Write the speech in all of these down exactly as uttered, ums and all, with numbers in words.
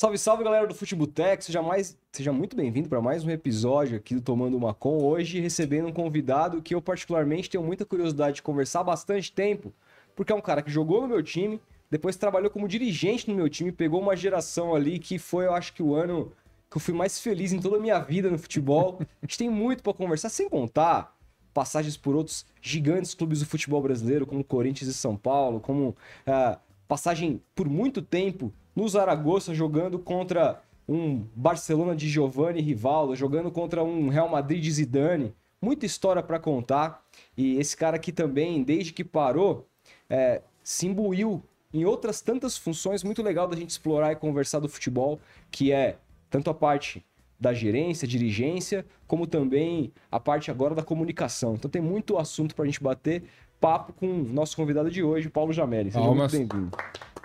Salve, salve, galera do Futeboteco. Seja, mais... Seja muito bem-vindo para mais um episódio aqui do Tomando uma Com. Hoje recebendo um convidado que eu particularmente tenho muita curiosidade de conversar há bastante tempo, porque é um cara que jogou no meu time, depois trabalhou como dirigente no meu time, pegou uma geração ali que foi, eu acho que o ano que eu fui mais feliz em toda a minha vida no futebol. A gente tem muito para conversar, sem contar passagens por outros gigantes clubes do futebol brasileiro, como Corinthians e São Paulo, como uh, passagem por muito tempo no Zaragoza, jogando contra um Barcelona de Giovanni e Rivaldo, jogando contra um Real Madrid de Zidane. Muita história para contar. E esse cara aqui também, desde que parou, é, se imbuiu em outras tantas funções. Muito legal da gente explorar e conversar do futebol, que é tanto a parte da gerência, dirigência, como também a parte agora da comunicação. Então tem muito assunto para a gente bater papo com o nosso convidado de hoje, Paulo Jamelli. Seja Palmas. muito bem-vindo.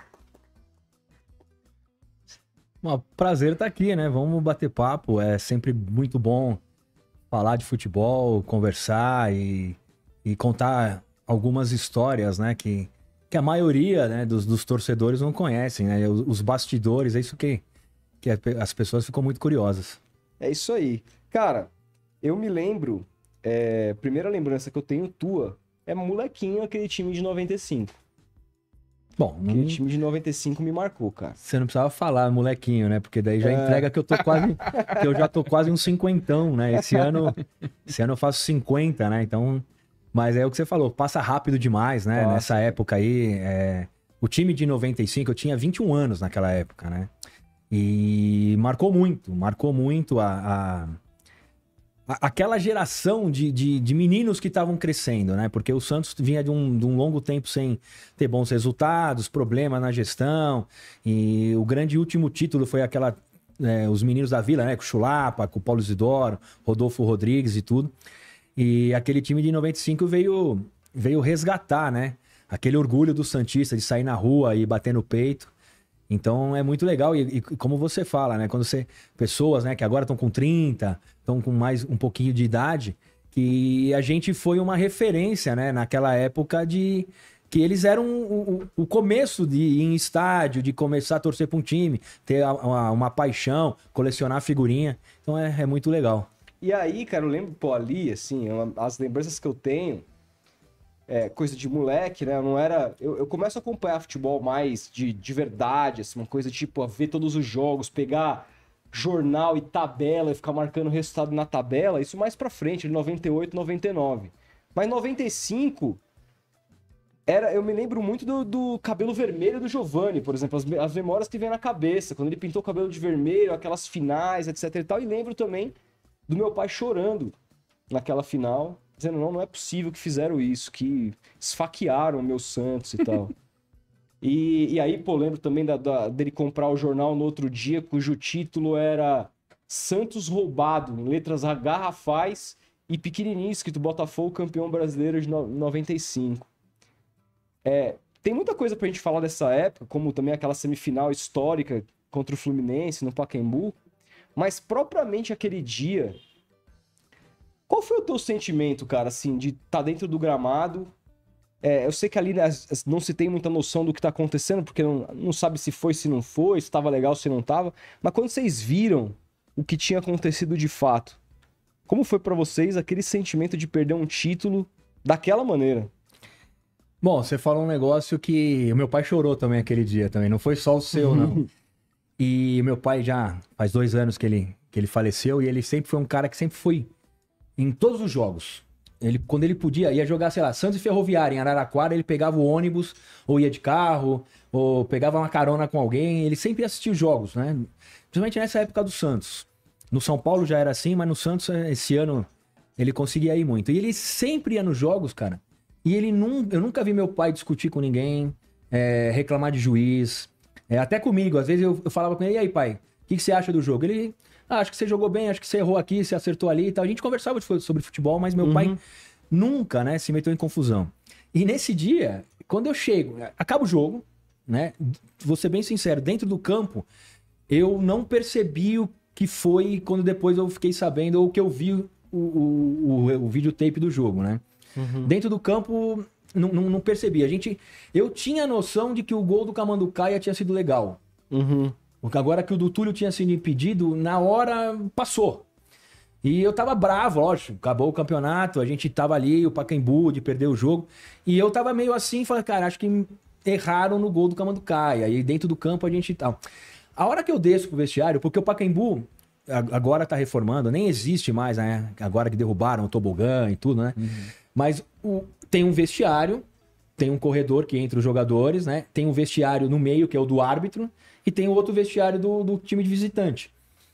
Um prazer estar aqui, né? Vamos bater papo. É sempre muito bom falar de futebol, conversar e, e contar algumas histórias, né? Que, que a maioria, né, dos, dos torcedores não conhecem, né? Os, os bastidores, é isso que, que as pessoas ficam muito curiosas. É isso aí. Cara, eu me lembro, é, primeira lembrança que eu tenho tua é molequinho, aquele time de noventa e cinco. Bom, Aquele não... time de noventa e cinco me marcou, cara. Você não precisava falar, molequinho, né? Porque daí já É. entrega que eu tô quase, que eu já tô quase um cinquentão, né? Esse ano, esse ano eu faço cinquenta, né? Então, mas é o que você falou, passa rápido demais, né? Nossa. Nessa época aí, é... o time de noventa e cinco, eu tinha vinte e um anos naquela época, né? E marcou muito, marcou muito a, a... a- aquela geração de, de, de meninos que estavam crescendo, né? Porque o Santos vinha de um, de um longo tempo sem ter bons resultados, problemas na gestão, e o grande último título foi aquela, é, os meninos da Vila, né? Com o Chulapa, com o Paulo Isidoro, Rodolfo Rodrigues e tudo. E aquele time de noventa e cinco veio, veio resgatar, né? Aquele orgulho do santista de sair na rua e bater no peito. Então é muito legal, e, e como você fala, né? Quando você. Pessoas, né, que agora estão com trinta, estão com mais um pouquinho de idade, que a gente foi uma referência, né, naquela época de. Que eles eram o, o- o começo de ir em estádio, de começar a torcer para um time, ter a- uma, uma paixão, colecionar figurinha. Então é, é muito legal. E aí, cara, eu lembro, pô, ali, assim, uma- as lembranças que eu tenho, é coisa de moleque, né? Eu não era. Eu, eu começo a acompanhar futebol mais de, de verdade, assim, uma coisa tipo, a ver todos os jogos, pegar jornal e tabela e ficar marcando o resultado na tabela, isso mais pra frente, de noventa e oito, noventa e nove. Mas noventa e cinco. Era, eu me lembro muito do, do cabelo vermelho do Giovanni, por exemplo, as, me- as memórias que vem na cabeça, quando ele pintou o cabelo de vermelho, aquelas finais, etc e tal. E lembro também do meu pai chorando naquela final, dizendo, não, não é possível que fizeram isso, que esfaquearam o meu Santos e tal. E, e aí, pô, lembro também da, da- dele comprar o jornal no outro dia, cujo título era Santos roubado, em letras garrafais e pequenininho, escrito Botafogo campeão brasileiro de no- noventa e cinco. Tem muita coisa pra gente falar dessa época, como também aquela semifinal histórica contra o Fluminense no Pacaembu, mas propriamente aquele dia, qual foi o teu sentimento, cara, assim, de estar dentro do gramado? É, eu sei que ali, né, as- as- não se tem muita noção do que tá acontecendo, porque não, não sabe se foi, se não foi, se tava legal, se não tava, mas quando vocês viram o que tinha acontecido de fato, como foi pra vocês aquele sentimento de perder um título daquela maneira? Bom, você falou um negócio que o meu pai chorou também aquele dia também, não foi só o seu, não. E o meu pai já faz dois anos que ele, que ele faleceu, e ele sempre foi um cara que sempre foi em todos os jogos. Ele, quando ele podia, ia jogar, sei lá, Santos e Ferroviária em Araraquara, ele pegava o ônibus, ou ia de carro, ou pegava uma carona com alguém, ele sempre assistia os jogos, né? Principalmente nessa época do Santos. No São Paulo já era assim, mas no Santos, eh, esse ano, ele conseguia ir muito. E ele sempre ia nos jogos, cara, e ele nunca, eu nunca vi meu pai discutir com ninguém, eh, reclamar de juiz, eh, até comigo. Às vezes eu, eu falava com ele, e aí, pai, o que, que você acha do jogo? Ele, ah, acho que você jogou bem, acho que você errou aqui, você acertou ali e tal. A gente conversava de- sobre futebol, mas meu pai nunca, né, se meteu em confusão. E nesse dia, quando eu chego, acaba o jogo, né, vou ser bem sincero, dentro do campo, eu não percebi o que foi quando depois eu fiquei sabendo, ou que eu vi o, o, o, o videotape do jogo, né? Dentro do campo, não, não, não percebi. A gente, eu tinha noção de que o gol do Camanducaia tinha sido legal. Uhum. Agora que o do Túlio tinha sido impedido, na hora passou. E eu tava bravo, lógico, acabou o campeonato, a gente tava ali, o Pacaembu, de perder o jogo. E eu tava meio assim, falei, cara, acho que erraram no gol do Camanducaia. Aí dentro do campo a gente tal. A hora que eu desço pro vestiário, porque o Pacaembu agora tá reformando, nem existe mais, né? Agora que derrubaram o tobogã e tudo, né? Uhum. Mas o, tem um vestiário, tem um corredor que entra os jogadores, né? Tem um vestiário no meio, que é o do árbitro, e tem o outro vestiário do, do time de visitante.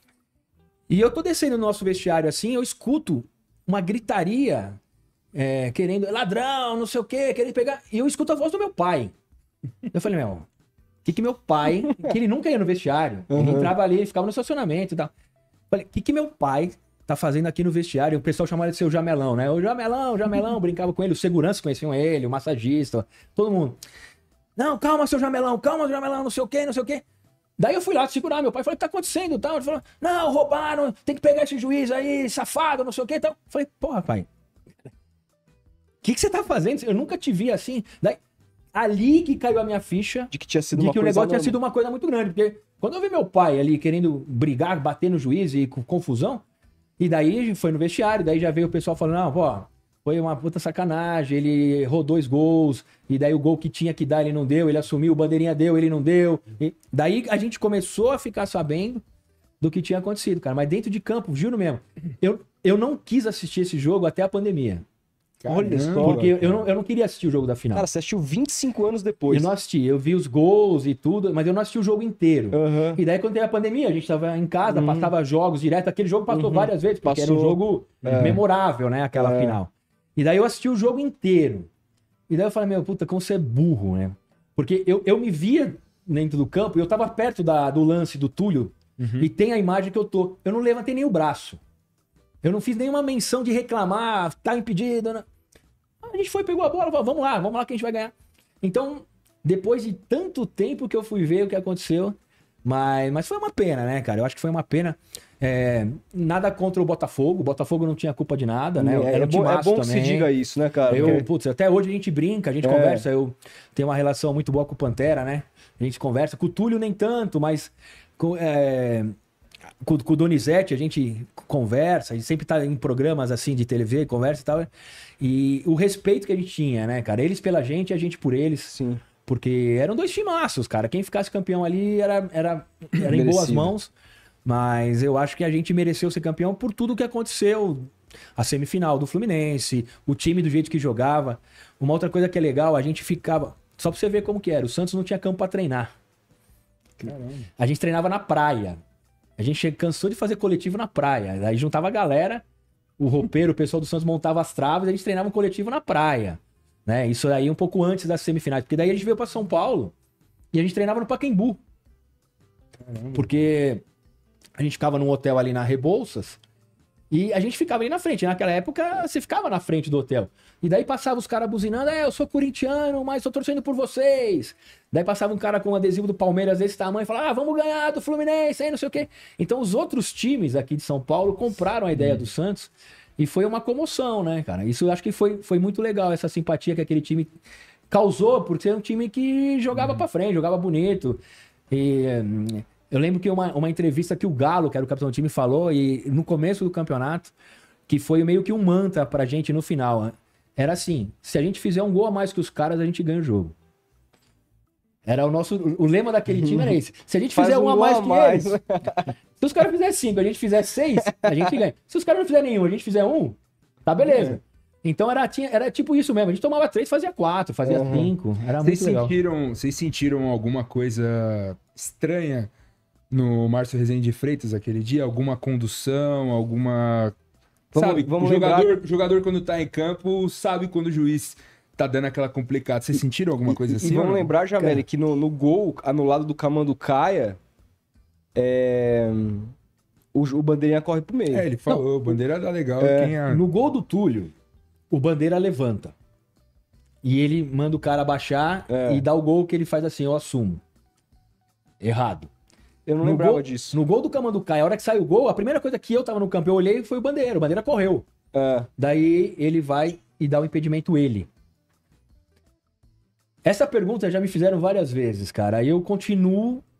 E eu tô descendo no nosso vestiário assim, eu escuto uma gritaria, é, querendo, ladrão, não sei o quê, querendo pegar. E eu escuto a voz do meu pai. Eu falei, meu, o que que meu pai, que ele nunca ia no vestiário, uhum. Ele entrava ali, ele ficava no estacionamento e tal. Eu falei, o que que meu pai tá fazendo aqui no vestiário? O pessoal chamava ele de seu Jamelão, né? O Jamelão, Jamelão, brincava com ele, os seguranças conheciam ele, o massagista, todo mundo. Não, calma, seu Jamelão, calma, seu Jamelão, não sei o quê, não sei o quê. Daí eu fui lá segurar meu pai, falei, o que tá acontecendo? Tal. Ele falou, não, roubaram, tem que pegar esse juiz aí, safado, não sei o que. Tal. Falei, porra, pai, o que, que você tá fazendo? Eu nunca te vi assim. Daí, ali que caiu a minha ficha de que tinha sido de uma que o coisa negócio normal. tinha sido uma coisa muito grande. Porque quando eu vi meu pai ali querendo brigar, bater no juiz e com confusão, e daí foi no vestiário, daí já veio o pessoal falando, não, pô, foi uma puta sacanagem, ele errou dois gols, e daí o gol que tinha que dar ele não deu, ele assumiu, o bandeirinha deu, ele não deu. E daí a gente começou a ficar sabendo do que tinha acontecido, cara. Mas dentro de campo, juro mesmo, eu, eu não quis assistir esse jogo até a pandemia. Olha só. Porque eu não, eu não queria assistir o jogo da final. Cara, você assistiu vinte e cinco anos depois. Eu não assisti, eu vi os gols e tudo, mas eu não assisti o jogo inteiro. Uhum. E daí quando teve a pandemia, a gente tava em casa, uhum. passava jogos direto, aquele jogo passou uhum. várias vezes, porque passou. Era um jogo é. memorável, né, aquela é. final. E daí eu assisti o jogo inteiro. E daí eu falei, meu, puta, como você é burro, né? Porque eu, eu me via dentro do campo e eu tava perto da, do lance do Túlio, uhum. e tem a imagem que eu tô. Eu não levantei nem o braço. Eu não fiz nenhuma menção de reclamar, tá impedido, né? A gente foi, pegou a bola, falou, vamos lá, vamos lá que a gente vai ganhar. Então, depois de tanto tempo que eu fui ver o que aconteceu, mas, mas foi uma pena, né, cara? Eu acho que foi uma pena. É, nada contra o Botafogo, o Botafogo não tinha culpa de nada, né? É, Era um é bom, é bom que também. se diga isso, né, cara? Eu, Porque... putz, até hoje a gente brinca, a gente é. conversa, eu tenho uma relação muito boa com o Pantera, né? A gente conversa, com o Túlio nem tanto, mas com, é, com, com o Donizete a gente conversa, a gente sempre tá em programas assim de T V, conversa e tal. E o respeito que a gente tinha, né, cara? Eles pela gente e a gente por eles. Sim. Porque eram dois timaços, cara. Quem ficasse campeão ali era, era, era em boas mãos. Mas eu acho que a gente mereceu ser campeão por tudo que aconteceu. A semifinal do Fluminense, o time do jeito que jogava. Uma outra coisa que é legal, a gente ficava... Só pra você ver como que era. O Santos não tinha campo pra treinar. Caramba. A gente treinava na praia. A gente cansou de fazer coletivo na praia. Aí juntava a galera, o roupeiro, o pessoal do Santos montava as traves, a gente treinava um coletivo na praia. Né? Isso aí um pouco antes das semifinais. Porque daí a gente veio pra São Paulo e a gente treinava no Pacaembu. Caramba. Porque... A gente ficava num hotel ali na Rebouças e a gente ficava ali na frente. Naquela época, você ficava na frente do hotel. E daí passava os caras buzinando, é, eu sou corintiano, mas tô torcendo por vocês. Daí passava um cara com um adesivo do Palmeiras desse tamanho e falava, ah, vamos ganhar do Fluminense, aí não sei o quê. Então os outros times aqui de São Paulo compraram a ideia do Santos e foi uma comoção, né, cara? Isso eu acho que foi, foi muito legal, essa simpatia que aquele time causou, por ser um time que jogava pra frente, jogava bonito. E... Eu lembro que uma, uma entrevista que o Galo, que era o capitão do time, falou, e no começo do campeonato, que foi meio que um mantra pra gente no final. Era assim, se a gente fizer um gol a mais que os caras, a gente ganha o jogo. Era o nosso... O lema daquele time era esse. Se a gente fizer um, um a mais que mais. eles... Se os caras fizerem cinco, a gente fizer seis, a gente ganha. Se os caras não fizerem nenhum, a gente fizer um, tá beleza. É. Então era, tinha, era tipo isso mesmo. A gente tomava três, fazia quatro, fazia uhum. cinco. Era vocês muito legal. Sentiram, vocês sentiram alguma coisa estranha no Márcio Rezende de Freitas aquele dia? Alguma condução, alguma... Vamos, sabe, vamos o jogador, lembrar... jogador quando tá em campo sabe quando o juiz tá dando aquela complicada. Vocês sentiram alguma coisa e, assim? E vamos lembrar, Jameli, que no, no gol anulado do Camanducaia, é... o, o Bandeirinha corre pro meio. É, ele falou, não, o Bandeira dá legal. É, quem é... No gol do Túlio, o Bandeira levanta. E ele manda o cara abaixar é. e dá o gol que ele faz assim, eu assumo. Errado. Eu não no lembrava gol, disso. No gol do Camanducaia, a hora que sai o gol, a primeira coisa que eu tava no campo, eu olhei foi o Bandeira. O Bandeira correu. É. Daí ele vai e dá o impedimento ele. Essa pergunta já me fizeram várias vezes, cara. Aí eu continuo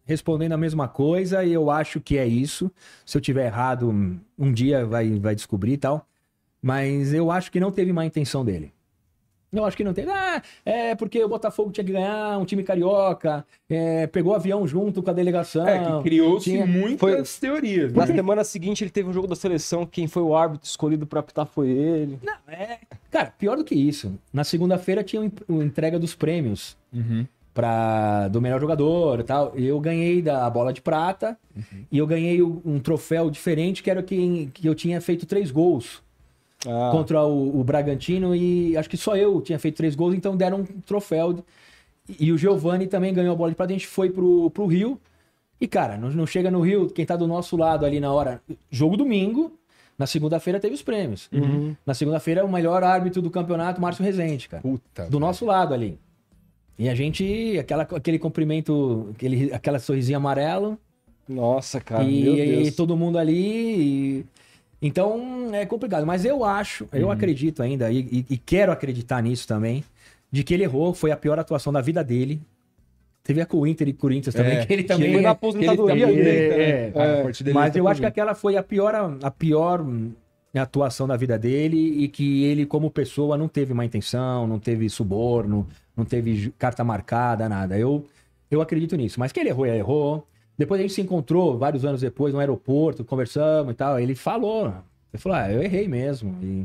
respondendo a mesma coisa e eu acho que é isso. Se eu tiver errado, um dia vai, vai descobrir e tal. Mas eu acho que não teve má intenção dele. Eu acho que não teve. Ah, é porque o Botafogo tinha que ganhar, um time carioca, é, pegou avião junto com a delegação. É, que criou-se tinha... muitas Foi... teorias. Na né? semana seguinte ele teve um jogo da seleção, quem foi o árbitro escolhido pra apitar foi ele. Não, é... Cara, pior do que isso. Na segunda-feira tinha a entrega dos prêmios Uhum. pra... do melhor jogador e tal. Eu ganhei da bola de prata Uhum. e eu ganhei um troféu diferente que era que, que eu tinha feito três gols. Ah, Contra o, o Bragantino e acho que só eu tinha feito três gols, então deram um troféu. E, e o Giovani também ganhou a bola de prata, a gente foi pro, pro Rio. E, cara, não, não chega no Rio, quem tá do nosso lado ali na hora, jogo domingo, na segunda-feira teve os prêmios. Uhum. Na segunda-feira, o melhor árbitro do campeonato, Márcio Rezende, cara. Puta. Do nosso lado ali. E a gente, aquela, aquele cumprimento, aquele, aquela sorrisinho amarelo. Nossa, cara, e, meu e Deus. todo mundo ali. e- Então é complicado. Mas eu acho, eu acredito ainda, e, e- e quero acreditar nisso também, de que ele errou, foi a pior atuação da vida dele. Teve a com o Inter e Corinthians também, É, que ele que também. Foi na ele aposentadoria também- dele, é, né? é, a partir dele Mas ele eu tá acho que com- aquela foi a pior, a pior hum, atuação da vida dele e que ele, como pessoa, não teve má intenção, não teve suborno, não teve ju- carta marcada, nada. Eu, eu acredito nisso. Mas que ele errou, ele errou. Depois a gente se encontrou vários anos depois no aeroporto, conversamos e tal. Ele falou, ele falou, ah, eu errei mesmo. E,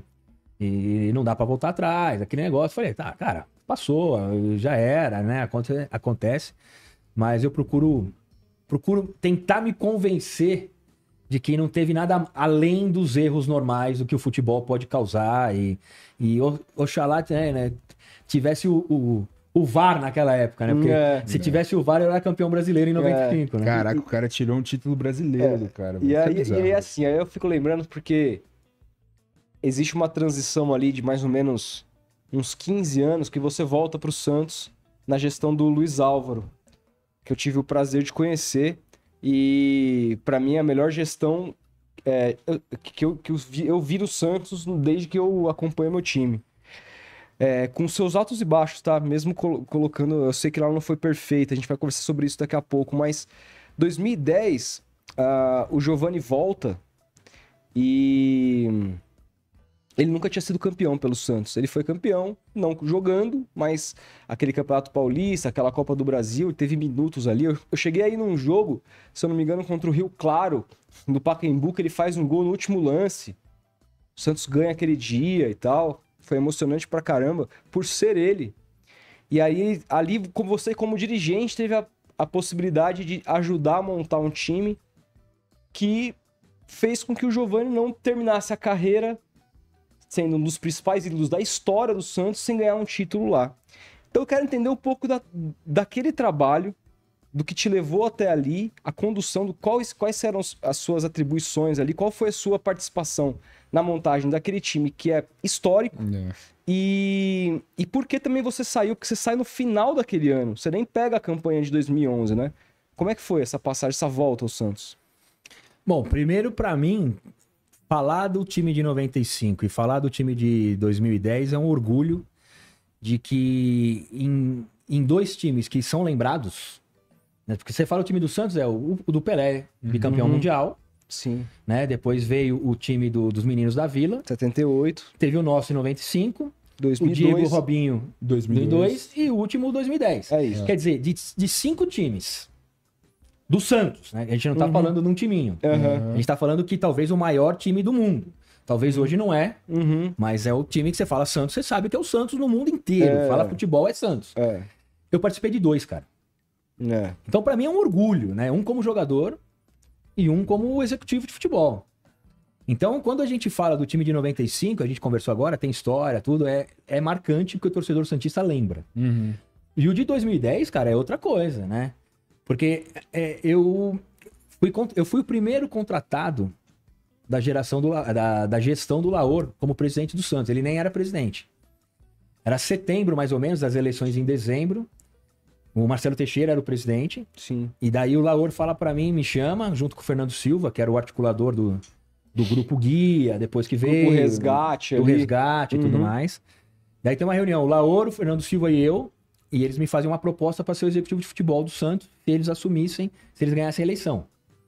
e não dá pra voltar atrás, aquele negócio. Eu falei, tá, cara, passou, já era, né? Aconte- Acontece. Mas eu procuro, procuro tentar me convencer de que não teve nada além dos erros normais do que o futebol pode causar. E, e o- oxalá né, né, tivesse o, o, o V A R naquela época, né? Porque É. se tivesse o V A R, eu era campeão brasileiro em noventa e cinco, né? Caraca, o cara tirou um título brasileiro do cara. E Isso é aí, bizarro. e aí, assim, aí eu fico lembrando porque existe uma transição ali de mais ou menos uns quinze anos que você volta pro Santos na gestão do Luiz Álvaro, que eu tive o prazer de conhecer. E pra mim a melhor gestão é, eu- que, eu, que eu, vi, eu vi no Santos desde que eu acompanho meu time. É, com seus altos e baixos, tá? Mesmo colo- colocando. Eu sei que lá não foi perfeito, a gente vai conversar sobre isso daqui a pouco, mas dois mil e dez, ah, o Giovani volta e ele nunca tinha sido campeão pelo Santos. Ele foi campeão, não jogando, mas aquele Campeonato Paulista, aquela Copa do Brasil, ele teve minutos ali. Eu, eu cheguei aí num jogo, se eu não me engano, contra o Rio Claro, no Pacaembu, que ele faz um gol no último lance. O Santos ganha aquele dia e tal. Foi emocionante pra caramba, por ser ele. E aí, ali, com você como dirigente, teve a, a possibilidade de ajudar a montar um time que fez com que o Giovani não terminasse a carreira sendo um dos principais ídolos da história do Santos sem ganhar um título lá. Então eu quero entender um pouco da, daquele trabalho, do que te levou até ali, a condução, do quais, quais eram as suas atribuições ali, qual foi a sua participação na montagem daquele time que é histórico É. e, e por que também você saiu, porque você sai no final daquele ano, você nem pega a campanha de dois mil e onze, né? Como é que foi essa passagem, essa volta ao Santos? Bom, primeiro pra mim, falar do time de noventa e cinco e falar do time de dois mil e dez é um orgulho de que em, em dois times que são lembrados, né? Porque você fala o time do Santos, é o, o do Pelé, bicampeão Uhum. mundial, Sim. né? Depois veio o time do- dos meninos da Vila, setenta e oito, teve o nosso em noventa e cinco, dois o mil e Diego dois. Robinho dois mil dois e mil e dois. dois e o último dois mil e dez. É isso. Quer dizer, de, de cinco times do Santos, né? A gente não tá Uhum. falando de um timinho. Aham. A gente tá falando que talvez o maior time do mundo. Talvez hoje não é, Uhum. mas é o time que você fala Santos, você sabe que é o Santos no mundo inteiro. É. Fala futebol, é Santos. É. Eu participei de dois, cara. É. Então, pra mim é um orgulho, né? Um como jogador e um como executivo de futebol. Então, quando a gente fala do time de noventa e cinco, a gente conversou agora, tem história, tudo, é, é marcante porque o torcedor santista lembra. Uhum. E o de dois mil e dez, cara, é outra coisa, né? Porque é, eu, fui, con- eu fui o primeiro contratado da geração do, La- da, da gestão do Laor como presidente do Santos. Ele nem era presidente. Era setembro, mais ou menos, das eleições em dezembro. O Marcelo Teixeira era o presidente. Sim. E daí o Laor fala pra mim, me chama, junto com o Fernando Silva, que era o articulador do, do Grupo Guia, depois que veio. O resgate do ali. resgate e tudo Uhum. mais. Daí tem uma reunião, o Laor, o Fernando Silva e eu. e eles me faziam uma proposta para ser o executivo de futebol do Santos se eles assumissem, se eles ganhassem a eleição.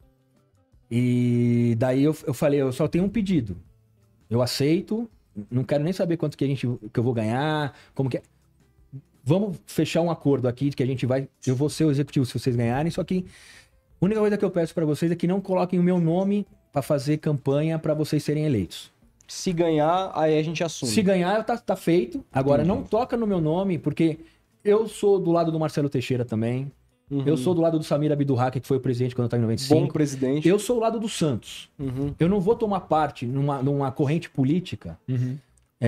E daí eu, eu falei, eu só tenho um pedido. Eu aceito, não quero nem saber quanto que, a gente, que eu vou ganhar, como que é. Vamos fechar um acordo aqui de que a gente vai... Eu vou ser o executivo se vocês ganharem, só que a única coisa que eu peço para vocês é que não coloquem o meu nome para fazer campanha para vocês serem eleitos. Se ganhar, aí a gente assume. Se ganhar, tá, tá feito. Agora, Entendi. não toca no meu nome, porque eu sou do lado do Marcelo Teixeira também. Uhum. Eu sou do lado do Samir Abdurraqui, que foi o presidente quando eu estava em noventa e cinco. Bom presidente. Eu sou do lado do Santos. Uhum. Eu não vou tomar parte numa, numa corrente política Uhum.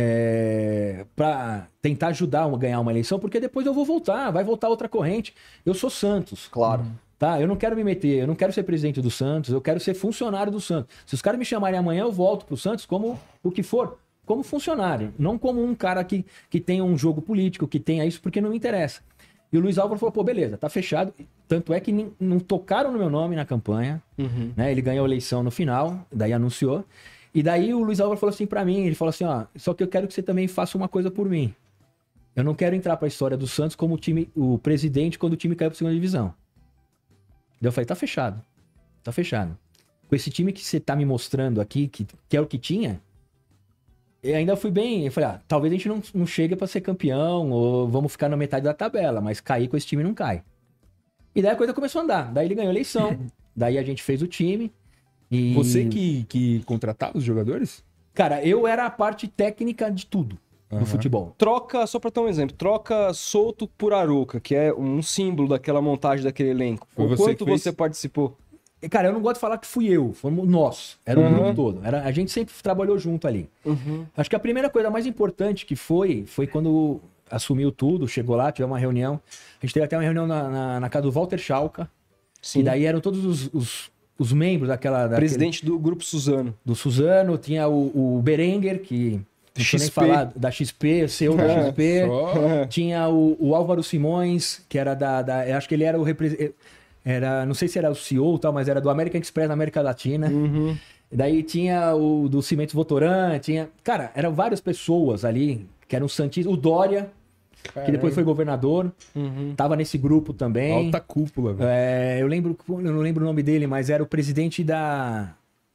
é, para tentar ajudar a ganhar uma eleição, porque depois eu vou voltar, vai voltar outra corrente. Eu sou Santos. Claro. Tá? Eu não quero me meter, eu não quero ser presidente do Santos, eu quero ser funcionário do Santos. Se os caras me chamarem amanhã, eu volto pro Santos como o que for, como funcionário, não como um cara que, que tenha um jogo político, que tenha isso, porque não me interessa. E o Luiz Álvaro falou, pô, beleza, tá fechado. Tanto é que nem, não tocaram no meu nome na campanha, Uhum. né? Ele ganhou a eleição no final, daí anunciou. E daí o Luiz Álvaro falou assim pra mim, ele falou assim, ó, só que eu quero que você também faça uma coisa por mim. Eu não quero entrar pra história do Santos como o time, o presidente quando o time caiu pra segunda divisão. Daí eu falei, tá fechado, tá fechado. Com esse time que você tá me mostrando aqui, que, que é o que tinha, eu ainda fui bem, eu falei, ah, talvez a gente não, não chegue pra ser campeão, ou vamos ficar na metade da tabela, mas cair com esse time não cai. E daí a coisa começou a andar, daí ele ganhou a eleição, daí a gente fez o time, e... Você que, que contratava os jogadores? Cara, eu era a parte técnica de tudo Aham. no futebol. Troca, só pra ter um exemplo, troca Souto por Arouca, que é um símbolo daquela montagem daquele elenco. Foi O você quanto que fez? você participou? E, cara, eu não gosto de falar que fui eu, fomos nós, era o Uhum. grupo todo, era, a gente sempre trabalhou junto ali. Uhum. Acho que a primeira coisa mais importante que foi, foi quando assumiu tudo, chegou lá, tivemos uma reunião. A gente teve até uma reunião na, na, na casa do Walter Schalka. Sim. E daí eram todos os, os, os membros daquela... daquele- Presidente do Grupo Suzano. do Suzano, tinha o, o Berenguer, que não preciso nem X P. falar, da X P, C E O da X P. Só. Tinha o, o Álvaro Simões, que era da, da... Eu acho que ele era o representante... Era, não sei se era o C E O e tal, mas era do American Express na América Latina. Uhum. Daí tinha o do Cimentos Votoran, tinha... Cara, eram várias pessoas ali, que eram santistas. O Dória, que depois foi governador, Uhum. tava nesse grupo também. Alta cúpula, velho. É, eu lembro, eu não lembro o nome dele, mas era o presidente da...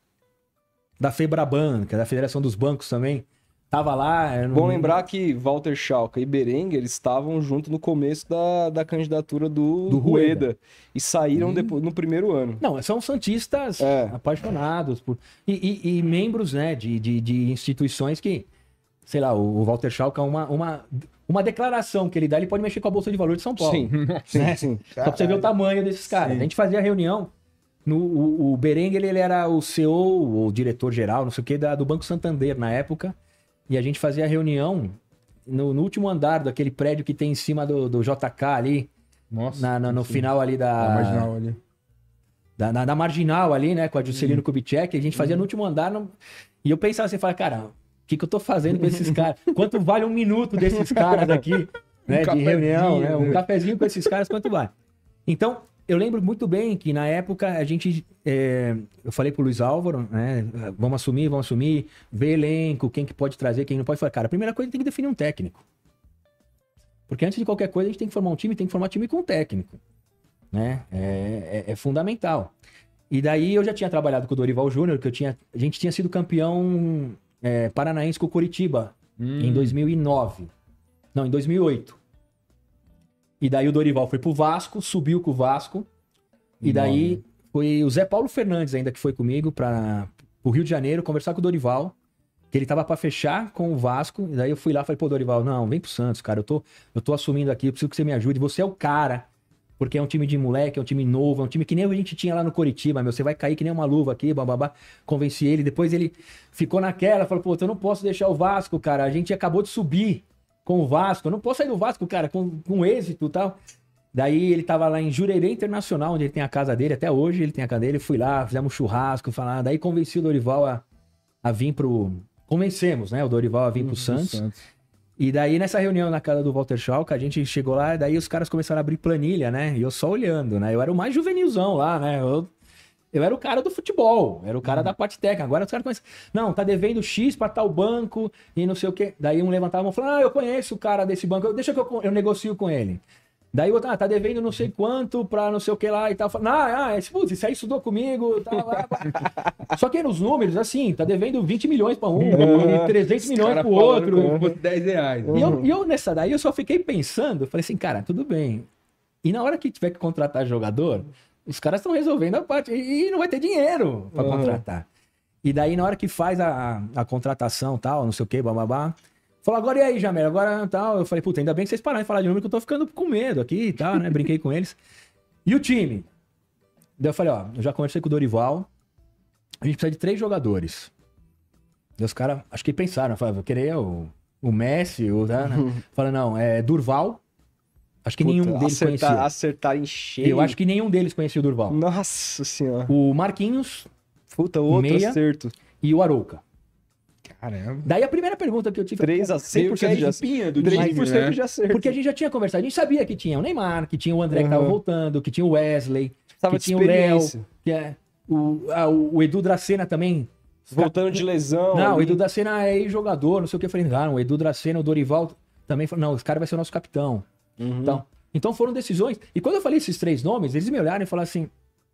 Da Febraban, que é da Federação dos Bancos também. Tava lá... eu não- Bom lembrar que Walter Schalka e Berenguer eles estavam junto no começo da, da candidatura do, Do Rueda. Rueda. E saíram depois, no primeiro ano. Não, são santistas É. apaixonados por... E, e- e membros, né, de, de, de instituições que... Sei lá, o o Walter Schalka, uma, uma, uma declaração que ele dá, ele pode mexer com a Bolsa de Valores de São Paulo. Sim, sim, Né? sim. Só pra você ver o tamanho desses caras. A gente fazia reunião. No, o, o Berenguer, ele era o C E O, ou diretor-geral, não sei o que, da, do Banco Santander na época. E a gente fazia reunião no, no último andar daquele prédio que tem em cima do, do J K ali, Nossa. na, na- no sim. final ali da, Da marginal ali. da, na, da Marginal ali, né, com a Juscelino Kubitschek. A gente fazia no último andar. no- E eu pensava assim, falava, cara, o que, que eu tô fazendo com esses caras? Quanto vale um minuto desses caras aqui, né, de cafezinho, reunião, né? Um né? cafezinho com esses caras, quanto vale? Então, eu lembro muito bem que na época a gente, é, eu falei pro Luiz Álvaro, né, vamos assumir, vamos assumir, ver elenco, quem que pode trazer, quem não pode. Falar, cara, a primeira coisa tem que definir um técnico. Porque antes de qualquer coisa a gente tem que formar um time, tem que formar um time com um técnico, né? É, é- é fundamental. E daí eu já tinha trabalhado com o Dorival Júnior, que eu tinha, a gente tinha sido campeão é, paranaense com o Coritiba Hum. em dois mil e nove. Não, em dois mil e oito. E daí o Dorival foi pro Vasco, subiu com o Vasco. E daí foi o Zé Paulo Fernandes ainda que foi comigo para o Rio de Janeiro conversar com o Dorival, que ele tava para fechar com o Vasco. E daí eu fui lá e falei, pô, Dorival, não, vem pro Santos, cara. Eu tô, eu tô assumindo aqui, eu preciso que você me ajude. Você é o cara. Porque é um time de moleque, é um time novo, é um time que nem a gente tinha lá no Coritiba, meu. Você vai cair que nem uma luva aqui, bababá. Convenci ele. Depois ele ficou naquela, falou, pô, eu não posso deixar o Vasco, cara. A gente acabou de subir com o Vasco. Eu não posso sair do Vasco, cara, com, com êxito e tal. Daí ele tava lá em Jurerê Internacional, onde ele tem a casa dele. Até hoje ele tem a casa dele. Fui lá, fizemos um churrasco, falar. Daí convenci o Dorival a, a vir pro... Convencemos, né? O Dorival a vir pro Santos. E daí, nessa reunião na casa do Walter Schalka, a gente chegou lá, e daí os caras começaram a abrir planilha, né? E eu só olhando, né? Eu era o mais juvenilzão lá, né? Eu, Eu era o cara do futebol, era o cara da parte técnica. Agora os caras começam, não, tá devendo X pra tal banco e não sei o quê. Daí um levantava a mão e falava, ah, eu conheço o cara desse banco, deixa que eu, eu negocio com ele. Daí o outro, ah, tá devendo não sei quanto pra não sei o que lá e tal. Fala, ah, ah, esse, putz, isso aí estudou comigo. Tá, lá, lá. Só que nos números, assim, tá devendo vinte milhões pra um e trezentos milhões pro outro. Como fosse dez reais. E eu, e eu nessa daí, eu só fiquei pensando, falei assim, cara, tudo bem. E na hora que tiver que contratar jogador, os caras estão resolvendo a parte. E não vai ter dinheiro pra contratar. E daí, na hora que faz a, a, a contratação tal, não sei o que, bababá. Falou, agora e aí, Jamel? Agora tal. Eu falei, puta, ainda bem que vocês pararam de falar de número que eu tô ficando com medo aqui e tal, né? Brinquei com eles. E o time? Daí eu falei, ó, eu já conversei com o Dorival. A gente precisa de três jogadores. Daí os caras, acho que pensaram, falaram, eu queria o, o Messi, o. Né? Falaram, não, é Durval. Acho que Puta, nenhum deles acertar, conhecia. Acertar em cheio. Eu acho que nenhum deles conhecia o Durval. Nossa senhora. O Marquinhos. Puta, outro meia, acerto. E o Arouca. Caramba. Daí a primeira pergunta que eu tive... três a cem por cento de acerto. do três time, por cento né? de acerto. Porque a gente já tinha conversado. A gente sabia que tinha o Neymar, que tinha o André que tava Uhum. voltando, que tinha o Wesley, Tava que de tinha o Léo, experiência. que é o, ah, o, o Edu Dracena também. Voltando de lesão. Não, o ali. Edu Dracena é jogador, não sei o que. Eu falei, não, o Edu Dracena, o Dorival também falou, não, esse cara vai ser o nosso capitão. Uhum. Então, então foram decisões. E quando eu falei esses três nomes, eles me olharam e falaram assim,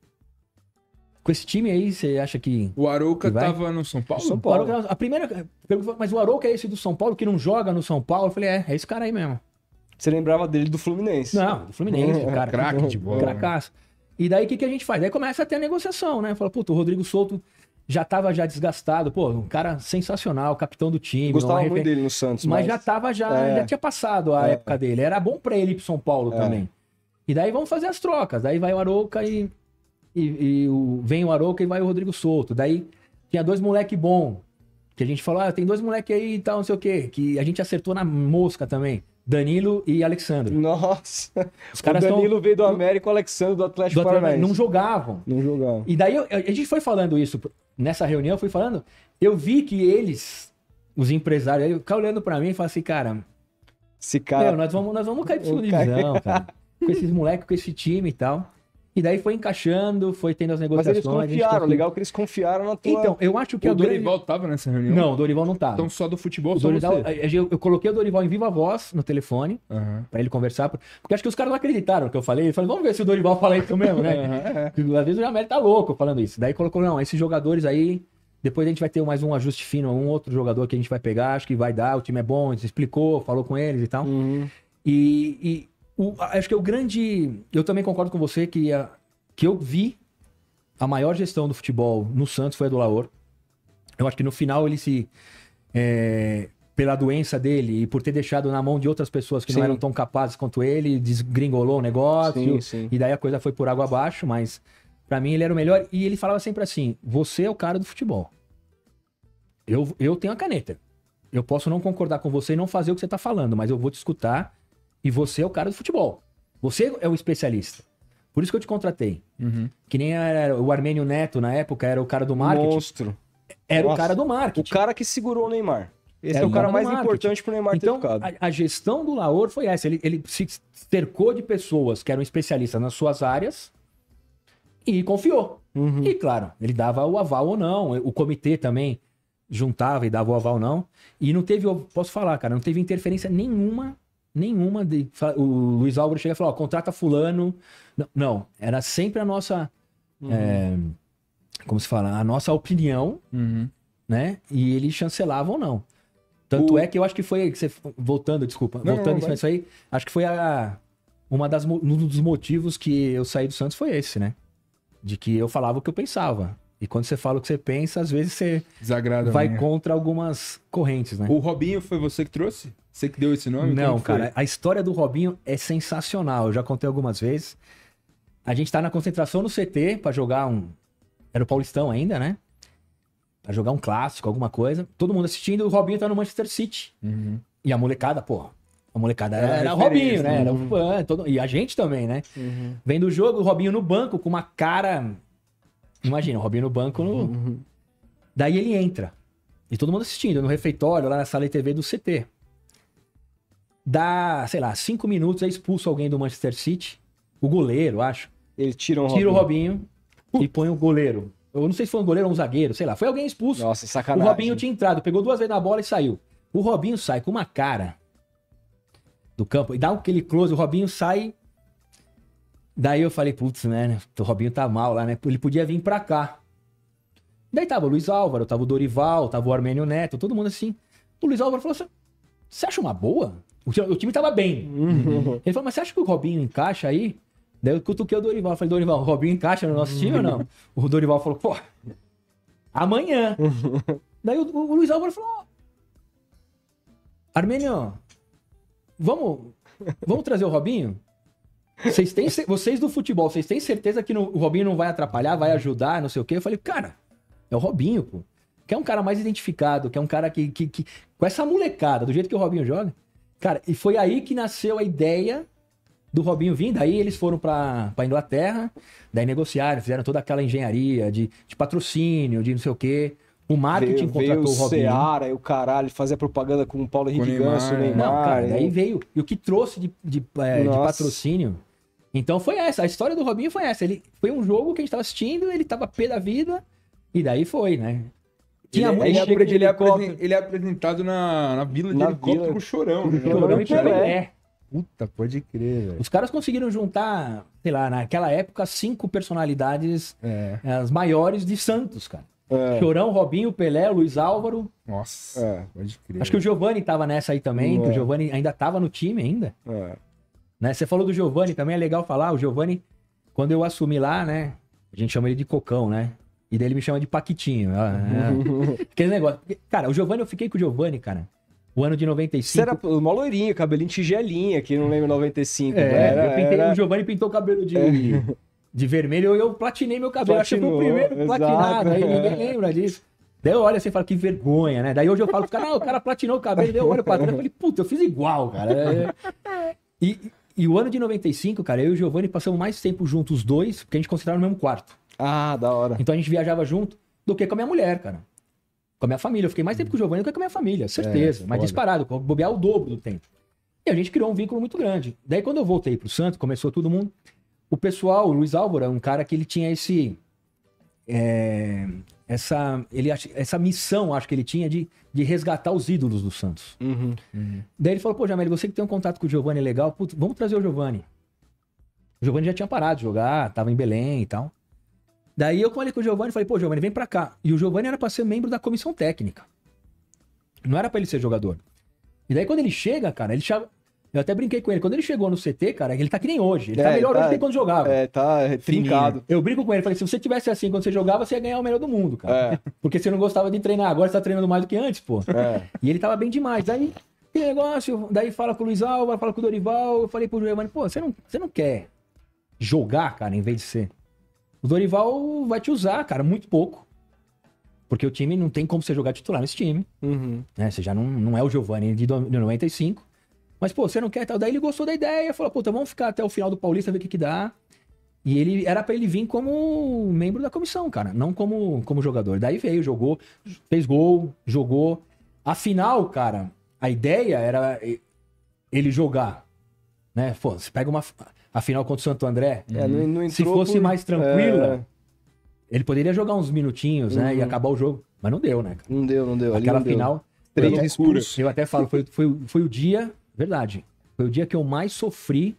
com esse time aí, você acha que... O Arouca Que vai? tava no São Paulo? São O Paulo. Arouca- a primeira pergunta foi, mas o Arouca é esse do São Paulo que não joga no São Paulo? Eu falei, é, é esse cara aí mesmo. Você lembrava dele do Fluminense. Não, do Fluminense, o cara. Craque de bola. Cracaço. E daí o que, que a gente faz? Aí começa a ter a negociação, né? Fala, puta, o Rodrigo Souto já tava já desgastado. Pô, um cara sensacional, capitão do time. Gostava uma muito refer- dele no Santos. Mas já tava, já, É. já tinha passado a É. época dele. Era bom pra ele ir pro São Paulo É. também. E daí vamos fazer as trocas. Daí vai o Arouca e, e, e o, vem o Arouca e vai o Rodrigo Souto. Daí tinha dois moleque bom. Que a gente falou, ah, tem dois moleque aí e tal, não sei o quê. Que a gente acertou na mosca também. Danilo e Alexandre. Nossa. Os O caras Danilo tão- veio do América, o Alexandre do Atlético do Atlético, Paranaense. não jogavam. Não jogava. E daí eu- a gente foi falando isso nessa reunião, eu fui falando, eu vi que eles, os empresários, aí ficaram olhando pra mim e falaram assim, cara, Esse cara... meu, nós vamos, nós vamos cair pra segunda O cara- divisão, cara. Com esses moleques, com esse time e tal. E daí foi encaixando, foi tendo as Mas negociações. eles a gente confiaram. conseguiu. Legal que eles confiaram na tua... Então, eu acho que é O o grande... Dorival tava nessa reunião? Não, o Dorival não tá. Então só do futebol, O só Dorival, você? eu, eu coloquei o Dorival em viva voz no telefone, Aham. pra ele conversar, porque acho que os caras não acreditaram no que eu falei. Ele falou, vamos ver se o Dorival fala isso mesmo, né? Aham, é. Porque às vezes o Jamel tá louco falando isso. Daí colocou, não, esses jogadores aí, depois a gente vai ter mais um ajuste fino, um outro jogador que a gente vai pegar, acho que vai dar, o time é bom, a gente explicou, falou com eles e tal. Uhum. E, e o- acho que o grande... Eu também concordo com você que, a, que eu vi a maior gestão do futebol no Santos foi a do Laor. Eu acho que no final ele se... é, pela doença dele e por ter deixado na mão de outras pessoas que Sim. não eram tão capazes quanto ele, desgringolou o negócio. Sim, sim. E daí a coisa foi por água abaixo, mas pra mim ele era o melhor. E ele falava sempre assim, você é o cara do futebol. Eu, eu tenho a caneta. Eu posso não concordar com você e não fazer o que você tá falando, mas eu vou te escutar e você é o cara do futebol. Você é o especialista. Por isso que eu te contratei. Uhum. Que nem era o Armênio Neto na época, era o cara do marketing. Monstro. Era o Nossa. cara do O marketing. cara que segurou o Neymar. Esse Era é o o cara cara do mais marketing. importante pro Neymar Então, ter ficado. a, a gestão do Laor foi essa. Ele, ele se cercou de pessoas que eram especialistas nas suas áreas e confiou. Uhum. E, claro, ele dava o aval ou não. O comitê também juntava e dava o aval ou não. E não teve, eu posso falar, cara, não teve interferência nenhuma, nenhuma de... O Luiz Álvaro chega e fala, ó, contrata fulano. Não, não, era sempre a nossa... Uhum. é, como se fala? A nossa opinião, Uhum. né? E eles chancelavam ou não. Tanto O- é que eu acho que foi... que você- voltando, desculpa. Não, voltando não, em cima vai. disso aí, acho que foi a... Uma das, mo- um dos motivos que eu saí do Santos foi esse, né? De que eu falava o que eu pensava. E quando você fala o que você pensa, às vezes você Desagrada. vai né? contra algumas correntes, né? O Robinho foi você que trouxe? Você que deu esse nome? Não, Como foi? cara, a história do Robinho é sensacional. Eu já contei algumas vezes. A gente tá na concentração no C T pra jogar um... Era o Paulistão ainda, né? Pra jogar um clássico, alguma coisa. Todo mundo assistindo, o Robinho tá no Manchester City. Uhum. E a molecada, pô... A molecada era, Era era o referência, Robinho, né? Era o uhum. fã, todo... E a gente também, né? Uhum. Vem do jogo, o Robinho no banco, com uma cara... Imagina, o Robinho no banco, no... Uhum. Daí ele entra. E todo mundo assistindo, no refeitório, lá na sala de T V do C T. Dá, sei lá, cinco minutos, é expulso alguém do Manchester City. O goleiro, acho. Ele tira um Tira o Robinho. e põe o goleiro. Eu não sei se foi um goleiro ou um zagueiro, sei lá. Foi alguém expulso. Nossa, O sacanagem. Robinho tinha entrado, pegou duas vezes na bola e saiu. O Robinho sai com uma cara do campo e dá aquele close, o Robinho sai. Daí eu falei, putz, né? O Robinho tá mal lá, né? Ele podia vir pra cá. Daí tava o Luiz Álvaro, tava o Dorival, tava o Armênio Neto, todo mundo assim. O Luiz Álvaro falou assim: você acha uma boa? O time, o time tava bem. Uhum. Ele falou, mas você acha que o Robinho encaixa aí? Daí eu cutuquei o Dorival. Eu falei, Dorival, o Robinho encaixa no nosso time ou não? O Dorival falou, pô, amanhã. Daí o, o Luiz Álvaro falou, Armênio, vamos, vamos trazer o Robinho? Vocês, têm, vocês do futebol, vocês têm certeza que no, o Robinho não vai atrapalhar, vai ajudar, não sei o quê? Eu falei, cara, é o Robinho, pô. Que é um cara mais identificado, que é um cara que, que, que... Com essa molecada, do jeito que o Robinho joga. Cara, e foi aí que nasceu a ideia do Robinho vir. Daí eles foram pra, pra Inglaterra, daí negociaram, fizeram toda aquela engenharia de, de patrocínio, de não sei o quê. O marketing veio, veio contratou o Robinho. Seara e o caralho, fazia propaganda com o Paulo Henrique Neymar, Ganso, o né? Neymar. Não, cara, e- daí veio. E o que trouxe de, de, é, de Nossa. patrocínio. Então foi essa. A história do Robinho foi essa. Ele foi um jogo que a gente tava assistindo, ele tava pé da vida. E daí foi, né? Tinha ele, muito. ele, é, chega de ele é helicóptero. apresen- ele é apresentado na, na vila de Na helicóptero vila. com o Chorão. Né? Chorão e Pelé. Pelé. Puta, pode crer, velho. Os caras conseguiram juntar, sei lá, naquela época, cinco personalidades É, as maiores de Santos, cara. É, Chorão, Robinho, Pelé, Luiz Álvaro. nossa, É. pode crer. Acho que o Giovani tava nessa aí também, que É. o Giovani ainda tava no time ainda. é. Né? Você falou do Giovani, também é legal falar. O Giovani, quando eu assumi lá, né? A gente chama ele de Cocão, né? E daí ele me chama de Paquitinho. Ah, é. Aquele negócio. Cara, o Giovani, eu fiquei com o Giovani, cara. O ano de noventa e Você cinco. era mó loirinho, cabelinho tigelinha, que não lembro noventa e cinco. É, era, eu pintei, era- o Giovani pintou o cabelo de, de vermelho e eu platinei meu cabelo. Acho que foi o Platinou, primeiro platinado, exato. aí ninguém lembra disso. Daí eu olho assim e falo, que vergonha, né? Daí hoje eu falo pro cara, não, o cara platinou o cabelo, daí eu olho pra trás e falei, puta, eu fiz igual, cara. É. E, e o ano de noventa e cinco, cara, eu e o Giovani passamos mais tempo juntos, os dois, porque a gente considerava no mesmo quarto. Ah, da hora. Então a gente viajava junto do que com a minha mulher, cara. Com a minha família. Eu fiquei mais tempo com o Giovani do que com a minha família, certeza. É, mas foda. disparado, com bobear o dobro do tempo. E a gente criou um vínculo muito grande. Daí quando eu voltei pro Santos, começou todo mundo. O pessoal, o Luiz Álvaro, é um cara que ele tinha esse. é, essa, ele, ach- essa missão, acho que ele tinha, de, de resgatar os ídolos do Santos. Uhum. Daí ele falou, pô, Jamel, você que tem um contato com o Giovani legal, putz, vamos trazer o Giovani. O Giovani já tinha parado de jogar, tava em Belém e tal. Daí eu falei com o Giovani, falei, pô, Giovani, vem pra cá. E o Giovani era pra ser membro da comissão técnica. Não era pra ele ser jogador. E daí quando ele chega, cara, ele chega... Eu até brinquei com ele. Quando ele chegou no C T, cara, ele tá que nem hoje. Ele tá É, melhor tá- hoje do que quando jogava. É, tá trincado. Eu brinco com ele, falei, se você tivesse assim quando você jogava, você ia ganhar o melhor do mundo, cara. É. Porque você não gostava de treinar, agora você tá treinando mais do que antes, pô. É. E ele tava bem demais. Daí, que negócio, daí fala com o Luiz Álvaro, fala com o Dorival, eu falei pro Giovani, pô, você não, você não quer jogar, cara, em vez de ser. O Dorival vai te usar, cara, muito pouco. Porque o time não tem como você jogar titular nesse time, Uhum. né? Você já não, não é o Giovani de do- de noventa e cinco. Mas, pô, você não quer tal. Daí ele gostou da ideia, falou, puta, vamos ficar até o final do Paulista, ver o que que dá. E ele era pra ele vir como membro da comissão, cara, não como, como jogador. Daí veio, jogou, fez gol, jogou. Afinal, cara, a ideia era ele jogar, né? Pô, você pega uma a final contra o Santo André, É, não, não se entrou fosse por- mais tranquila, É, ele poderia jogar uns minutinhos, né? E Uhum. acabar o jogo. Mas não deu, né, cara? não deu, não deu. ali Aquela não deu. final. Três eu, expulsos. eu até falo, foi, foi, foi o dia, verdade, foi o dia que eu mais sofri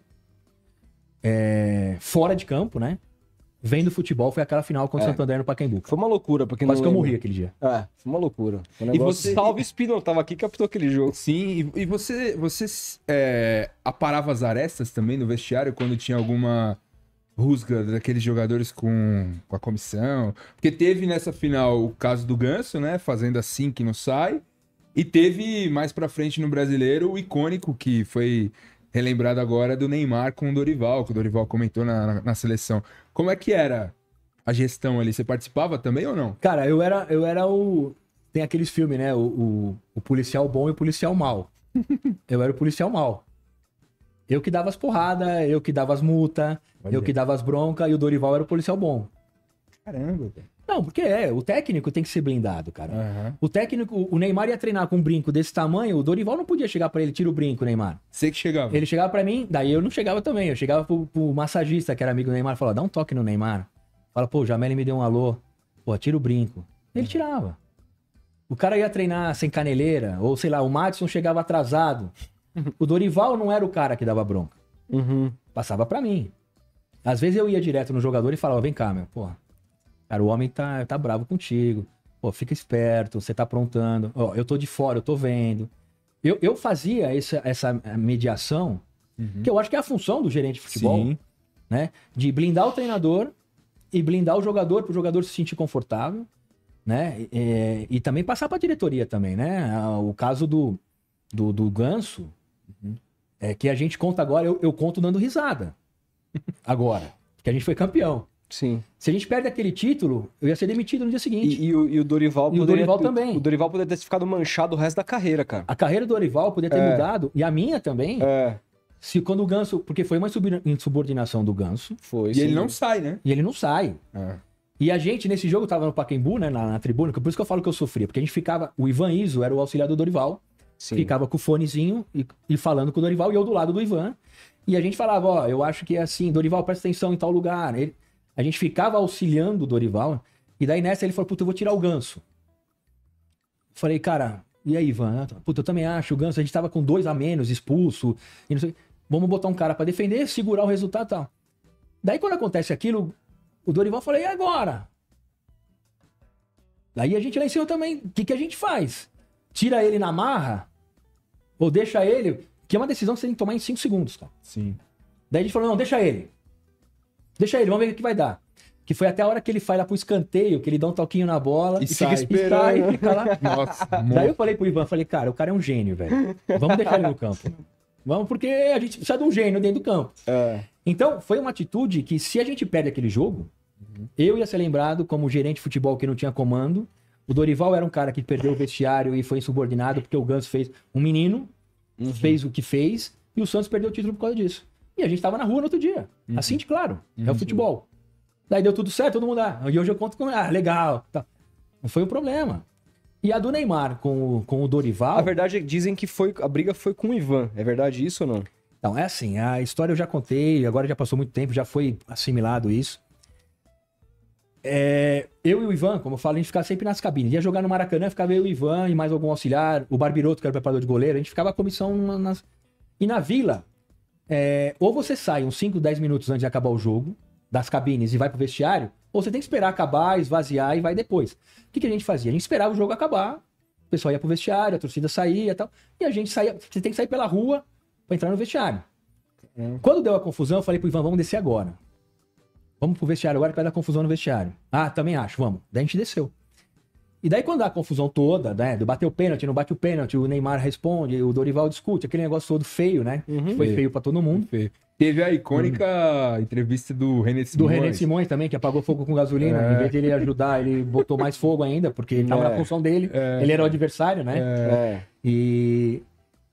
é, fora de campo, né? Vendo futebol, foi aquela final contra o É. Santo André no Pacaembu. Foi uma loucura, porque Quase não que eu lembra. morri aquele dia. É, foi uma loucura. Foi um negócio... você- Salve Spino, tava aqui e captou aquele jogo. Sim, e, e você, você é, aparava as arestas também no vestiário quando tinha alguma rusga daqueles jogadores com, com a comissão? Porque teve nessa final o caso do Ganso, né? Fazendo assim que não sai. E teve mais pra frente no Brasileiro o icônico que foi relembrado agora do Neymar com o Dorival, que o Dorival comentou na, na, na seleção. Como é que era a gestão ali? Você participava também ou não? Cara, eu era, eu era o... Tem aqueles filmes, né? O, o, o policial bom e o policial mal. Eu era o policial mal. Eu que dava as porradas, eu que dava as multas, Olha. eu que dava as broncas, e o Dorival era o policial bom. Caramba, velho. Não, porque é, o técnico tem que ser blindado, cara. Aham. O técnico, o Neymar ia treinar com um brinco desse tamanho, o Dorival não podia chegar pra ele, tira o brinco, Neymar. Você que chegava. Ele chegava pra mim, daí eu não chegava também, eu chegava pro, pro massagista, que era amigo do Neymar, e falava, dá um toque no Neymar. Fala, pô, o Jamel me deu um alô. Pô, tira o brinco. Ele tirava. O cara ia treinar sem caneleira, ou sei lá, o Madison chegava atrasado. O Dorival não era o cara que dava bronca. Uhum. Passava pra mim. Às vezes eu ia direto no jogador e falava, vem cá, meu, pô, cara, o homem tá, tá bravo contigo. Pô, fica esperto, você tá aprontando. Ó, eu tô de fora, eu tô vendo. Eu, eu fazia essa, essa mediação, uhum. que eu acho que é a função do gerente de futebol, Sim. né? De blindar o treinador e blindar o jogador para o jogador se sentir confortável, né? E, e também passar para a diretoria também, né? O caso do, do, do Ganso, uhum. é que a gente conta agora, eu, eu conto dando risada. Agora, que a gente foi campeão. Sim. Se a gente perde aquele título, eu ia ser demitido no dia seguinte. E, e, o, e o Dorival E o poderia Dorival ter- também. O Dorival poderia ter ficado manchado o resto da carreira, cara. A carreira do Dorival poderia ter É. mudado, e a minha também, É, se quando o Ganso, porque foi uma insubir- insubordinação do Ganso, foi. E sim. ele não sai, né? e ele não sai. É. E a gente, nesse jogo, tava no Pacaembu, né, na, na tribuna, por isso que eu falo que eu sofria, porque a gente ficava, o Ivan Iso era o auxiliar do Dorival, Sim. ficava com o fonezinho e, e falando com o Dorival, e eu do lado do Ivan, e a gente falava, ó, eu acho que é assim, Dorival, presta atenção em tal lugar. Ele, a gente ficava auxiliando o Dorival, e daí nessa ele falou, puta, eu vou tirar o Ganso. Falei, cara, e aí, Ivan? Puta, eu também acho, o Ganso, a gente tava com dois a menos, expulso, e não sei, vamos botar um cara pra defender, segurar o resultado e tal. Daí quando acontece aquilo, o Dorival falou, e agora? Daí a gente lá em cima também, o que, que a gente faz? Tira ele na marra? Ou deixa ele? Que é uma decisão que você tem que tomar em cinco segundos, cara. Sim. Daí a gente falou, não, deixa ele. Deixa ele, vamos ver o que vai dar. Que foi até a hora que ele vai lá pro escanteio, que ele dá um toquinho na bola E e, sai. fica esperando. E sai, fica lá. Nossa, Daí eu falei pro Ivan, falei, cara, o cara é um gênio, velho. Vamos deixar ele no campo. Vamos, porque a gente precisa de um gênio dentro do campo. É. Então, foi uma atitude que, se a gente perde aquele jogo, uhum. eu ia ser lembrado como gerente de futebol que não tinha comando. O Dorival era um cara que perdeu o vestiário e foi insubordinado porque o Ganso fez um menino, uhum. fez o que fez, e o Santos perdeu o título por causa disso. E a gente tava na rua no outro dia. Uhum. Assim de claro. Uhum. É o futebol. Daí deu tudo certo, todo mundo, ah, e hoje eu conto com, ah, legal. Tá. Não foi um problema. E a do Neymar com o, com o Dorival... A verdade é que dizem que foi, a briga foi com o Ivan. É verdade isso ou não? Então, é assim, a história eu já contei, agora já passou muito tempo, já foi assimilado isso. É, eu e o Ivan, como eu falo, a gente ficava sempre nas cabines. Ia jogar no Maracanã, ficava eu e o Ivan e mais algum auxiliar, o Barbiroto, que era o preparador de goleiro, a gente ficava a comissão nas... E na Vila, é, ou você sai uns cinco, dez minutos antes de acabar o jogo, das cabines e vai pro vestiário, ou você tem que esperar acabar, esvaziar e vai depois. O que, que a gente fazia? A gente esperava o jogo acabar, o pessoal ia pro vestiário, a torcida saía e tal, e a gente saía, você tem que sair pela rua pra entrar no vestiário. Hum. Quando deu a confusão, eu falei pro Ivan, vamos descer agora. Vamos pro vestiário agora que vai dar confusão no vestiário. Ah, também acho, vamos. Daí a gente desceu. E daí quando dá a confusão toda, né, do bater o pênalti, não bate o pênalti, o Neymar responde, o Dorival discute, aquele negócio todo feio, né? Uhum. Foi feio pra todo mundo. Feio. Teve a icônica uhum. entrevista do René Simões. Do René Simões também, que apagou fogo com gasolina. É. Em vez de ele ajudar, ele botou mais fogo ainda, porque ele tava é. na função dele. É. Ele era o adversário, né? É. E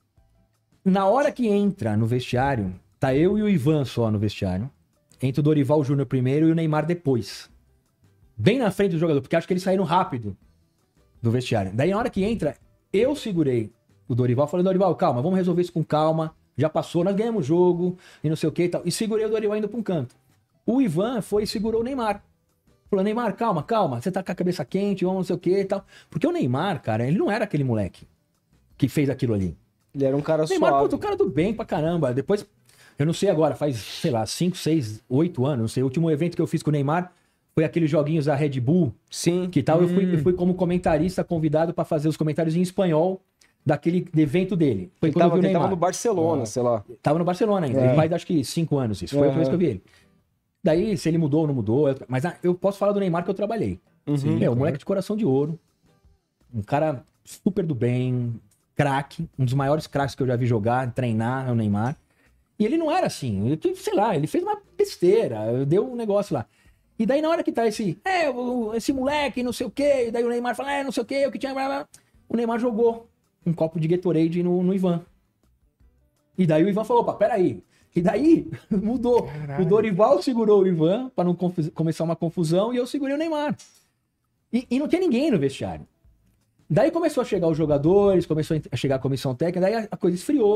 na hora que entra no vestiário, tá eu e o Ivan só no vestiário. Entra o Dorival Júnior primeiro e o Neymar depois. Bem na frente do jogador, porque acho que eles saíram rápido do vestiário. Daí na hora que entra, eu segurei o Dorival, falei, Dorival, calma, vamos resolver isso com calma. Já passou, nós ganhamos o jogo e não sei o que e tal. E segurei o Dorival indo pra um canto. O Ivan foi e segurou o Neymar. Falou, Neymar, calma, calma, você tá com a cabeça quente, vamos não sei o que e tal. Porque o Neymar, cara, ele não era aquele moleque que fez aquilo ali. Ele era um cara o Neymar, suave. Neymar, o cara do bem pra caramba. Depois, eu não sei agora, faz, sei lá, cinco, seis, oito anos, não sei. O último evento que eu fiz com o Neymar foi aqueles joguinhos da Red Bull. Sim. Que tal, hum. eu, fui, eu fui como comentarista convidado pra fazer os comentários em espanhol daquele evento dele. Foi ele quando tava, eu vi o ele Neymar. tava no Barcelona, ah. sei lá. Tava no Barcelona ainda. É. Ele faz, acho que, cinco anos isso. Foi uhum. a vez que eu vi ele. Daí, se ele mudou ou não mudou... Eu... Mas ah, eu posso falar do Neymar que eu trabalhei. Uhum. Meu, um moleque de coração de ouro. Um cara super do bem. Craque. Um dos maiores craques que eu já vi jogar, treinar, é o Neymar. E ele não era assim. Ele, sei lá, ele fez uma besteira. Deu um negócio lá. E daí, na hora que tá esse... É, esse moleque, não sei o quê. E daí o Neymar fala, é, não sei o quê. O que tinha... O Neymar jogou um copo de Gatorade no, no Ivan. E daí o Ivan falou, opa, peraí. E daí mudou. Caralho. O Dorival segurou o Ivan para não começar uma confusão e eu segurei o Neymar. E, e não tinha ninguém no vestiário. Daí começou a chegar os jogadores, começou a chegar a comissão técnica, daí a, a coisa esfriou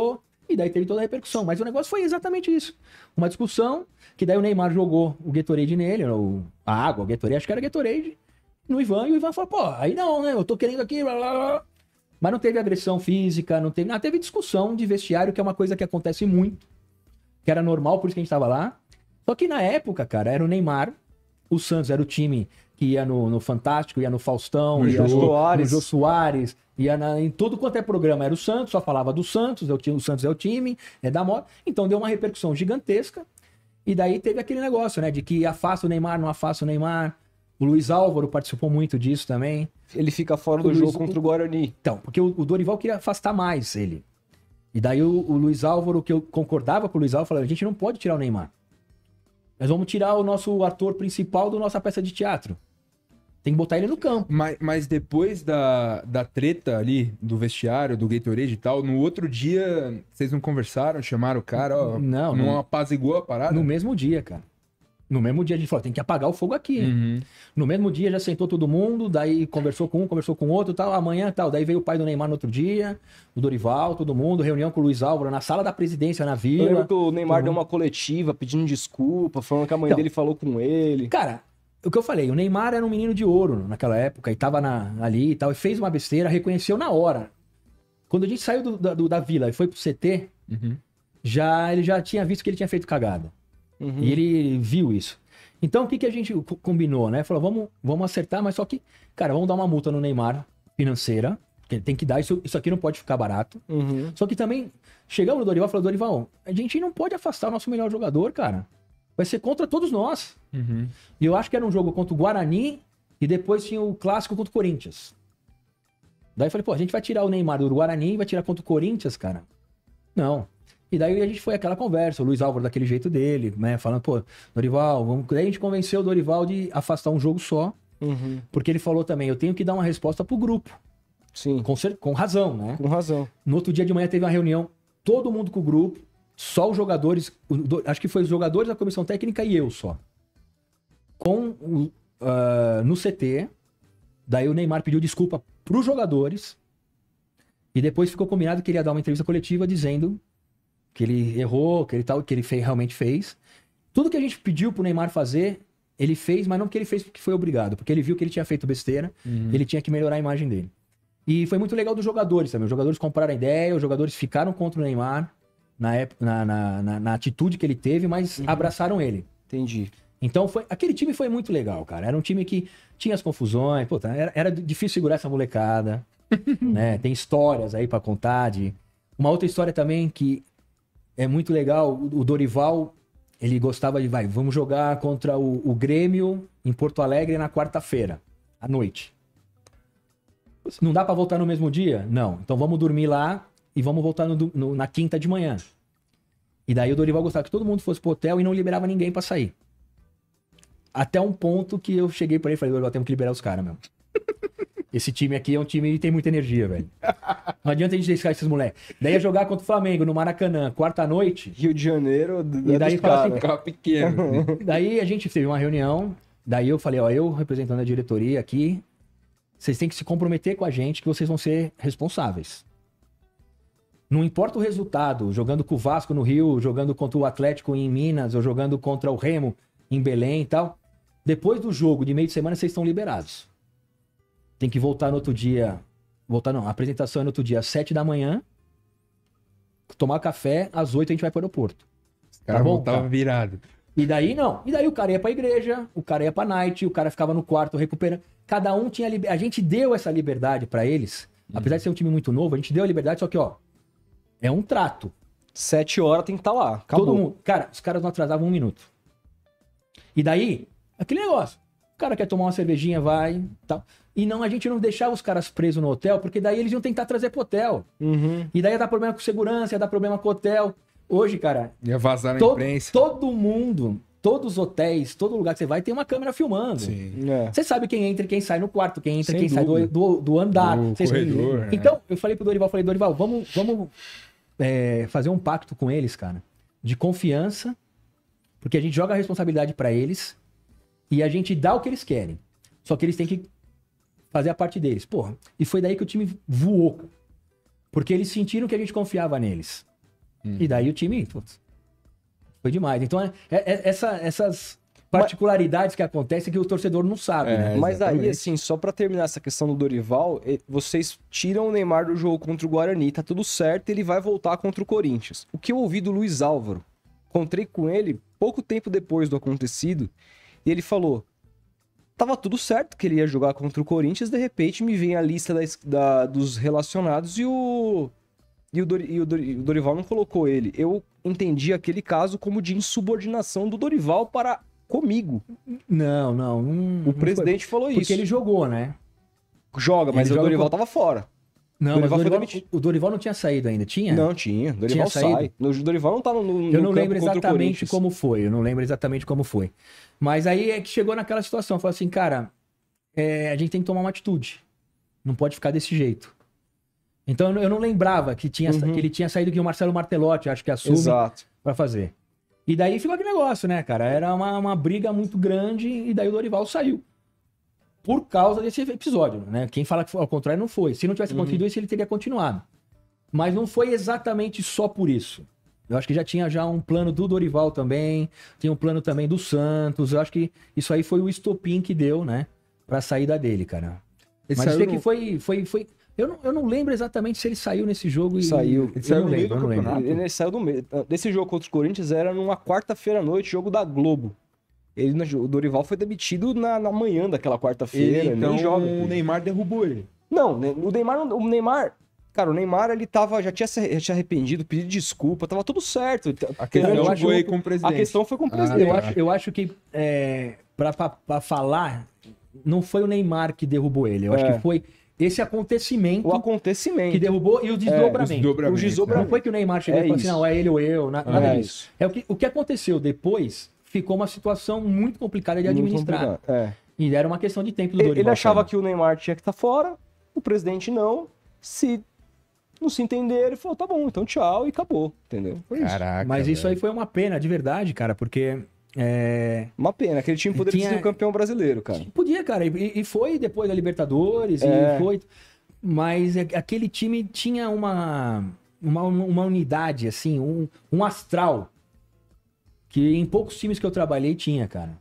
E daí teve toda a repercussão. Mas o negócio foi exatamente isso. Uma discussão, que daí o Neymar jogou o Gatorade nele, ou a água, o Gatorade, acho que era Gatorade, no Ivan, e o Ivan falou, pô, aí não, né? Eu tô querendo aqui, blá, blá, blá. Mas não teve agressão física, não teve nada. Teve discussão de vestiário, que é uma coisa que acontece muito, que era normal, por isso que a gente tava lá. Só que na época, cara, era o Neymar, o Santos era o time que ia no, no Fantástico, ia no Faustão, No ia Jô no, Soares. no Jô Soares, ia na, em tudo quanto é programa. Era o Santos, só falava do Santos, é o, time, o Santos é o time, é da moda. Então deu uma repercussão gigantesca. E daí teve aquele negócio, né, de que afasta o Neymar, não afasta o Neymar. O Luiz Álvaro participou muito disso também. Ele fica fora O do Luiz- jogo contra o Guarani. Então, porque o, o Dorival queria afastar mais ele. E daí o, o Luiz Álvaro, que eu concordava com o Luiz Álvaro, falou, a gente não pode tirar o Neymar. Nós vamos tirar o nosso ator principal da nossa peça de teatro. Tem que botar ele no campo. Mas, mas depois da, da treta ali, do vestiário, do Gatorade e tal, no outro dia, vocês não conversaram, chamaram o cara, ó, Não, não não. apaziguou a parada? No mesmo dia, cara. No mesmo dia a gente falou, tem que apagar o fogo aqui. hein? Uhum. No mesmo dia já sentou todo mundo, daí conversou com um, conversou com outro, tal, amanhã tal. Daí veio o pai do Neymar no outro dia, o Dorival, todo mundo, reunião com o Luiz Álvaro na sala da presidência, na Eu vila. lembro que o Neymar Uhum. deu uma coletiva pedindo desculpa, falando que a mãe Então. dele falou com ele. Cara, o que eu falei, o Neymar era um menino de ouro naquela época e tava na- ali e tal, e fez uma besteira, reconheceu na hora. Quando a gente saiu do- da, do- da vila e foi pro C T, Uhum. já, ele já tinha visto que ele tinha feito cagada. Uhum. E ele viu isso. Então, o que, que a gente co- combinou, né? Falou, vamos, vamos acertar, mas só que, cara, vamos dar uma multa no Neymar financeira, que ele tem que dar, isso, isso aqui não pode ficar barato. Uhum. Só que também, chegamos no Dorival e falou, Dorival, a gente não pode afastar o nosso melhor jogador, cara. Vai ser contra todos nós. Uhum. E eu acho que era um jogo contra o Guarani e depois tinha o clássico contra o Corinthians. Daí eu falei, pô, a gente vai tirar o Neymar do Guarani e vai tirar contra o Corinthians, cara? Não. E daí a gente foi aquela conversa, o Luiz Álvaro daquele jeito dele, né? Falando, pô, Dorival, vamos... Daí a gente convenceu o Dorival de afastar um jogo só, Uhum. porque ele falou também, eu tenho que dar uma resposta pro grupo. Sim, Com, cer- com razão, né? com razão. No outro dia de manhã teve uma reunião, todo mundo com o grupo, só os jogadores, o- do- acho que foi os jogadores da comissão técnica e eu só. Com o, ah, no C T, daí o Neymar pediu desculpa pros jogadores e depois ficou combinado que ele ia dar uma entrevista coletiva dizendo que ele errou, que ele tal, que ele fez, realmente fez. Tudo que a gente pediu pro Neymar fazer, ele fez, mas não que ele fez porque foi obrigado, porque ele viu que ele tinha feito besteira, ele tinha que melhorar a imagem dele. E foi muito legal dos jogadores também. Os jogadores compraram a ideia, os jogadores ficaram contra o Neymar na, época, na, na, na, na atitude que ele teve, mas abraçaram ele. Entendi. Então, foi, aquele time foi muito legal, cara. Era um time que tinha as confusões, puta, era, era difícil segurar essa molecada, né? Tem histórias aí pra contar de... Uma outra história também que é muito legal, o o Dorival, ele gostava de, vai, vamos jogar contra o, o Grêmio em Porto Alegre na quarta-feira, à noite. Não dá pra voltar no mesmo dia? Não. Então vamos dormir lá e vamos voltar no do- no- na quinta de manhã. E daí o Dorival gostava que todo mundo fosse pro hotel e não liberava ninguém pra sair. Até um ponto que eu cheguei pra ele e falei, Dorival, temos que liberar os caras mesmo. Esse time aqui é um time que tem muita energia, velho. Não adianta a gente deixar esses moleques. Daí ia jogar contra o Flamengo no Maracanã, quarta-noite. Rio de Janeiro, E daí fala assim, Ficava pequeno. assim. Daí a gente teve uma reunião, daí eu falei, ó, eu representando a diretoria aqui, vocês têm que se comprometer com a gente que vocês vão ser responsáveis. Não importa o resultado, jogando com o Vasco no Rio, jogando contra o Atlético em Minas, ou jogando contra o Remo em Belém e tal. Depois do jogo de meio de semana, vocês estão liberados. Tem que voltar no outro dia. Voltar não, a apresentação é no outro dia às sete da manhã. Tomar café, às oito a gente vai para o aeroporto. O cara Tá bom, voltava tá. virado. E daí não. E daí o cara ia pra igreja, o cara ia pra night, o cara ficava no quarto recuperando. Cada um tinha liber... A gente deu essa liberdade pra eles. Apesar de ser um time muito novo, a gente deu a liberdade, só que, ó, é um trato. Sete horas tem que estar lá. Acabou. Todo mundo. Cara, os caras não atrasavam um minuto. E daí, aquele negócio. O cara quer tomar uma cervejinha, vai, tal. E não, a gente não deixava os caras presos no hotel, porque daí eles iam tentar trazer pro hotel. Uhum. E daí ia dar problema com segurança, ia dar problema com o hotel. Hoje, cara, Ia vazar na to- imprensa. todo mundo, todos os hotéis, todo lugar que você vai, tem uma câmera filmando. Sim. É. Você sabe quem entra e quem sai no quarto, quem entra e Sem quem sai do, dúvida. do, do andar. Do Vocês- corredor, é. Então, eu falei pro Dorival, falei, Dorival, vamos, vamos é, fazer um pacto com eles, cara, de confiança, porque a gente joga a responsabilidade pra eles e a gente dá o que eles querem. Só que eles têm que fazer a parte deles. Porra, e foi daí que o time voou. Porque eles sentiram que a gente confiava neles. Hum. E daí o time, putz, foi demais. Então, é, é, essa, essas particularidades que acontecem que o torcedor não sabe, É, né? Mas exatamente. aí, assim, só pra terminar essa questão do Dorival, eh, vocês tiram o Neymar do jogo contra o Guarani, tá tudo certo, ele vai voltar contra o Corinthians. O que eu ouvi do Luiz Álvaro, encontrei com ele pouco tempo depois do acontecido, e ele falou, tava tudo certo que ele ia jogar contra o Corinthians, de repente me vem a lista da, da- dos relacionados e o, e, o Dori- e o Dori- o Dorival não colocou ele. Eu entendi aquele caso como de insubordinação do Dorival para comigo. Não, não. não O não presidente falou foi. Porque isso. ele jogou, né? Joga, mas Ele o joga Dorival com- tava fora. Não, Dorival mas foi o Dorival, demitido. o Dorival não tinha saído ainda, tinha? Não, tinha. Dorival Tinha saído? sai. O Dorival não tá no, no Eu não campo lembro contra o exatamente Corinthians. como foi, eu não lembro exatamente como foi. Mas aí é que chegou naquela situação, falou assim, cara, é, a gente tem que tomar uma atitude. Não pode ficar desse jeito. Então eu não lembrava que, tinha, Uhum. que ele tinha saído que o Marcelo Martelotti, acho que assume, Exato. pra fazer. E daí ficou aquele negócio, né, cara? Era uma, uma briga muito grande e daí o Dorival saiu. Por causa desse episódio, né? Quem fala que foi ao contrário não foi. Se não tivesse Uhum. acontecido isso, ele teria continuado. Mas não foi exatamente só por isso. Eu acho que já tinha já um plano do Dorival também, tinha um plano também do Santos. Eu acho que isso aí foi o estopim que deu, né? Pra saída dele, cara. Ele Mas saiu sei no- que foi... foi, foi... Eu, não, eu não lembro exatamente se ele saiu nesse jogo e... Saiu. Ele Eu saiu não no meio lembro, do eu não lembro. campeonato. Ele saiu do meio. Desse jogo contra o Corinthians era numa quarta-feira à noite, jogo da Globo. Ele, o Dorival foi demitido na, na manhã daquela quarta-feira, Ele, então, nem joga. o Neymar derrubou ele. Não, né, o Neymar, não- o Neymar, cara, o Neymar ele tava, já tinha se já tinha arrependido, pedido desculpa, tava tudo certo. A questão Eu acho- foi com o presidente. A questão foi com o Ah, presidente. Eu acho, eu acho que, é, pra, pra, pra falar, não foi o Neymar que derrubou ele. Eu acho É. que foi esse acontecimento O acontecimento. que derrubou e o Os desdobramento. desdobramentos, O desdobramento. Não foi que o Neymar chegou É e falou assim, isso. não, é ele ou eu, na- nada É disso. isso. É o que, o que aconteceu depois ficou uma situação muito complicada de Muito administrar. complicado, é. E era uma questão de tempo do Ele, Dorival. ele achava também. que o Neymar tinha que estar fora, o presidente não. Se não se entender, ele falou, tá bom, então tchau, e acabou, entendeu? Foi isso. Caraca, Mas isso velho. aí foi uma pena, de verdade, cara, porque... é, Uma pena, aquele time poderia Tinha- ser o campeão brasileiro, cara. Podia, cara, e, e foi depois da Libertadores, É. e foi. Mas é- aquele time tinha uma, uma, uma unidade, assim, um, um astral que em poucos times que eu trabalhei tinha, cara.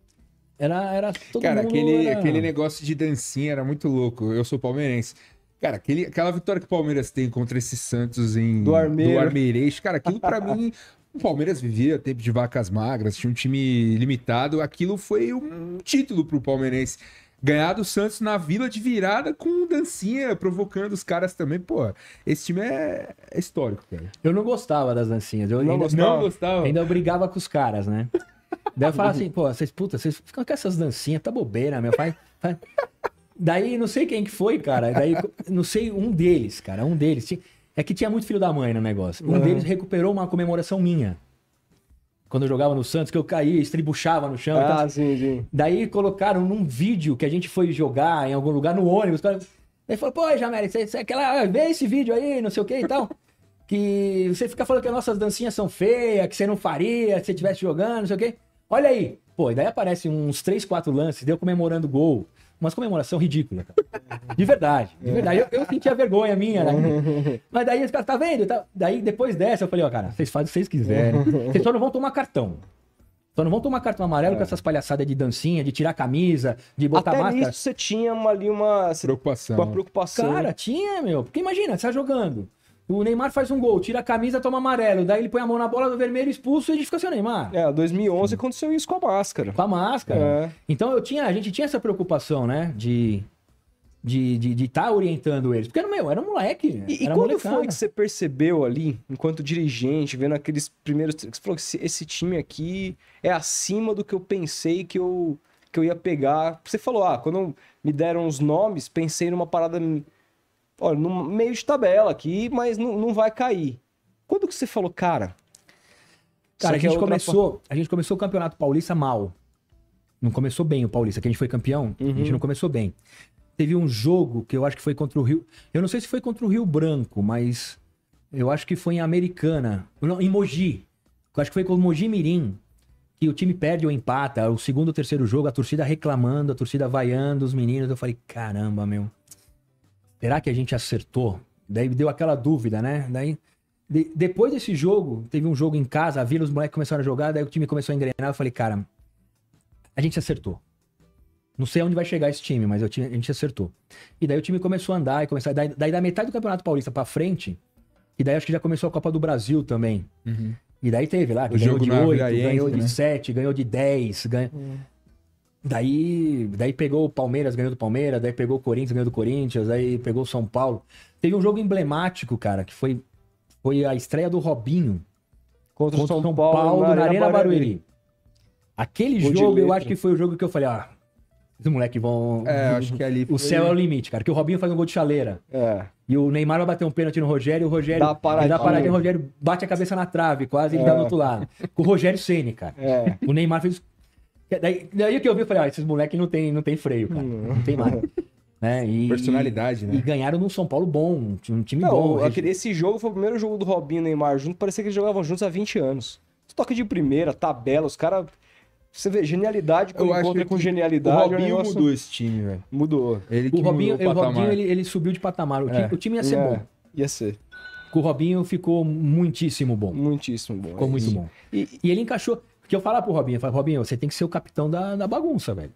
Era, era todo Cara, mundo aquele, era- aquele negócio de dancinha era muito louco. Eu sou palmeirense. Cara, aquele, aquela vitória que o Palmeiras tem contra esse Santos em Do Armeiro. Armeirês, cara, aquilo pra mim. O Palmeiras vivia tempo de vacas magras, tinha um time limitado. Aquilo foi um título pro palmeirense. Ganhar do Santos na Vila de virada com dancinha, provocando os caras também. Pô, esse time é, é histórico, cara. Eu não gostava das dancinhas. Eu Não ainda, gostava? Não gostava? ainda eu brigava com os caras, né? Daí eu falava assim, pô, vocês, puta, vocês ficam com essas dancinhas, tá bobeira, meu pai. Faz- Daí, não sei quem que foi, cara. Daí, não sei, um deles, cara, um deles. Tinha- É que tinha muito filho da mãe no negócio. Um Uhum. deles recuperou uma comemoração minha. Quando eu jogava no Santos, que eu caía, estribuchava no chão. Ah, então, sim, sim. daí colocaram num vídeo que a gente foi jogar em algum lugar no ônibus. Cara, daí falou, pô, Jamel, você, você, aquela, vê esse vídeo aí, não sei o que e tal. Que você fica falando que as nossas dancinhas são feias, que você não faria se você estivesse jogando, não sei o quê. Olha aí. Pô, e daí aparece uns três, quatro lances, deu comemorando gol. Umas comemoração ridícula, cara. De verdade, de verdade. Eu, eu sentia vergonha minha, né? Mas daí os caras, tá vendo? Tá- Daí depois dessa eu falei, ó, cara, vocês fazem o que vocês quiserem. Vocês só não vão tomar cartão. Só não vão tomar cartão amarelo com essas palhaçadas de dancinha, de tirar a camisa, de botar Até máscara. nisso você tinha uma, ali uma, você- Preocupação. uma preocupação. Cara, tinha, meu. Porque imagina, você tá jogando. O Neymar faz um gol, tira a camisa, toma amarelo. Daí ele põe a mão na bola do vermelho, expulso e a gente fica sem o Neymar. É, dois mil e onze aconteceu isso com a máscara. Com a máscara. É. Então eu tinha, a gente tinha essa preocupação, né? De de de de tá orientando eles. Porque, meu, era um moleque. E, e era quando molecada. foi que você percebeu ali, enquanto dirigente, vendo aqueles primeiros... que Você falou que esse, esse time aqui é acima do que eu pensei que eu, que eu ia pegar. Você falou, ah, quando me deram os nomes, pensei numa parada... Olha, no meio de tabela aqui, mas não, não vai cair. Quando que você falou, cara... Cara, a isso aqui é gente outra começou, a gente começou o Campeonato Paulista mal. Não começou bem o Paulista, que a gente foi campeão, a gente Uhum. não começou bem. Teve um jogo que eu acho que foi contra o Rio. Eu não sei se foi contra o Rio Branco, mas eu acho que foi em Americana, não, em Mogi. Eu acho que foi com o Mogi Mirim, que o time perde ou empata, o segundo ou terceiro jogo, a torcida reclamando, a torcida vaiando os meninos. Eu falei, caramba, meu. Será que a gente acertou? Daí deu aquela dúvida, né? Daí de- depois desse jogo, teve um jogo em casa, a Vila, os moleques começaram a jogar, daí o time começou a engrenar, eu falei, cara, a gente acertou. Não sei onde vai chegar esse time, mas eu tinha- a gente acertou. E daí o time começou a andar, e começou, daí, daí da metade do Campeonato Paulista pra frente, e daí acho que já começou a Copa do Brasil também. Uhum. E daí teve lá, que O ganhou jogo de na oito, Viraense, ganhou de né? sete, ganhou de dez, ganhou... Daí, daí pegou o Palmeiras, ganhou do Palmeiras, daí pegou o Corinthians, ganhou do Corinthians, aí pegou o São Paulo. Teve um jogo emblemático, cara, que foi, foi a estreia do Robinho Contra, contra o São, Paulo, na Arena Barueri. Aquele Gol de jogo, eu letra. acho que foi o jogo que eu falei, ah, esses moleques vão... É, acho que ali O foi- céu é o limite, cara, que o Robinho faz um gol de chaleira. É. E o Neymar vai bater um pênalti no Rogério, e o Rogério Dá uma paradinha. ele dá uma paradinha, o Rogério bate a cabeça na trave, quase ele É. dá do outro lado. Com o Rogério Ceni, cara. É. O Neymar fez. Daí, daí o que eu vi, eu falei, ah, esses moleques não tem, não tem freio, cara. Não tem mais. Né? E, Personalidade, né? E ganharam num São Paulo bom, um time- um time Não, bom. aquele- esse jogo foi o primeiro jogo do Robinho e Neymar junto, parecia que eles jogavam juntos há vinte anos. Toque de primeira, tabela, os caras... Você vê, genialidade quando Eu acho encontra que com o genialidade. Robinho o negócio mudou esse time, velho. Mudou. Ele que O Robinho, mudou o o patamar. Robinho ele, ele subiu de patamar. O time, É. o time ia ser É, bom. Ia ser. Com o Robinho ficou muitíssimo bom. Muitíssimo bom. Ficou é muito isso. bom. E, E ele encaixou. Porque eu falava pro Robinho, eu falava, Robinho, você tem que ser o capitão da, da bagunça, velho.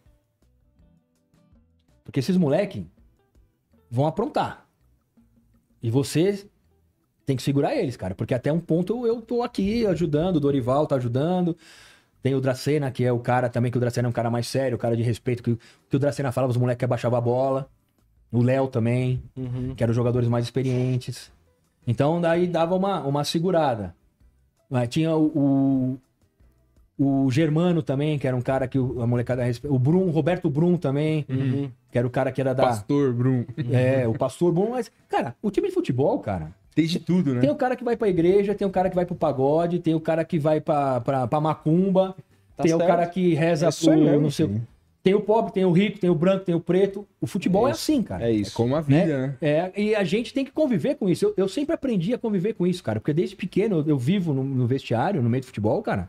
Porque esses moleque vão aprontar. E você tem que segurar eles, cara. Porque até um ponto eu tô aqui ajudando, o Dorival tá ajudando. Tem o Dracena, que é o cara também, que o Dracena é um cara mais sério, o cara de respeito, que, que o Dracena falava, os moleques que abaixavam a bola. O Léo também, Uhum. que eram os jogadores mais experientes. Então, daí dava uma, uma segurada. Mas tinha o, o, o Germano também, que era um cara que o- a molecada... respe- O Brum, o Roberto Brum também, Uhum. que era o cara que era da... Pastor, Brum. É, o Pastor Brum. Mas, cara, o time de futebol, cara... Tem de tudo, né? Tem o cara que vai pra igreja, tem o cara que vai pro pagode, tem o cara que vai pra, pra, pra macumba, Tá tem o certo. cara que reza É isso aí pro... mesmo, não sei, sim. tem o pobre, tem o rico, tem o branco, tem o preto. O futebol é, isso. assim, cara. É É isso. como a vida, né? É, e a gente tem que conviver com isso. Eu, eu sempre aprendi a conviver com isso, cara. Porque desde pequeno eu, eu vivo no, no vestiário, no meio do futebol, cara.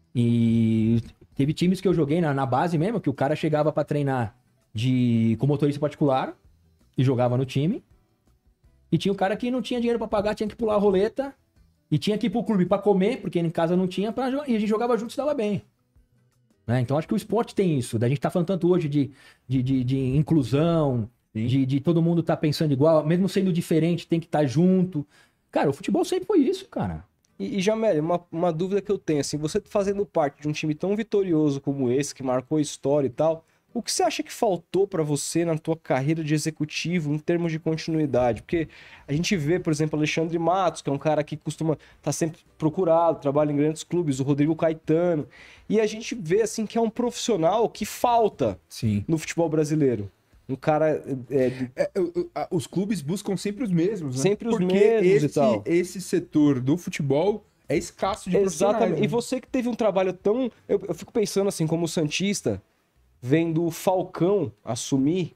E teve times que eu joguei na, na base mesmo, que o cara chegava pra treinar de, com motorista particular e jogava no time. E tinha o cara que não tinha dinheiro pra pagar, tinha que pular a roleta. E tinha que ir pro clube pra comer, porque em casa não tinha, pra, jo- e a gente jogava junto e se dava bem. Né? Então acho que o esporte tem isso. Da gente tá falando tanto hoje de, de, de, de inclusão, de, de todo mundo tá pensando igual, mesmo sendo diferente, tem que estar junto. Cara, o futebol sempre foi isso, cara. E, e Jamel, uma, uma dúvida que eu tenho, assim, você fazendo parte de um time tão vitorioso como esse, que marcou a história e tal, o que você acha que faltou pra você na tua carreira de executivo em termos de continuidade? Porque a gente vê, por exemplo, Alexandre Matos, que é um cara que costuma estar sempre procurado, trabalha em grandes clubes, o Rodrigo Caetano, e a gente vê, assim, que é um profissional que falta Sim. no futebol brasileiro. Um cara é, de- É, o- o- a- os clubes buscam sempre os mesmos, né? Sempre os Porque mesmos e esse, tal. esse setor do futebol é escasso de profissionais. Exatamente. né? E você que teve um trabalho tão. Eu, eu fico pensando assim, como Santista, vendo o Falcão assumir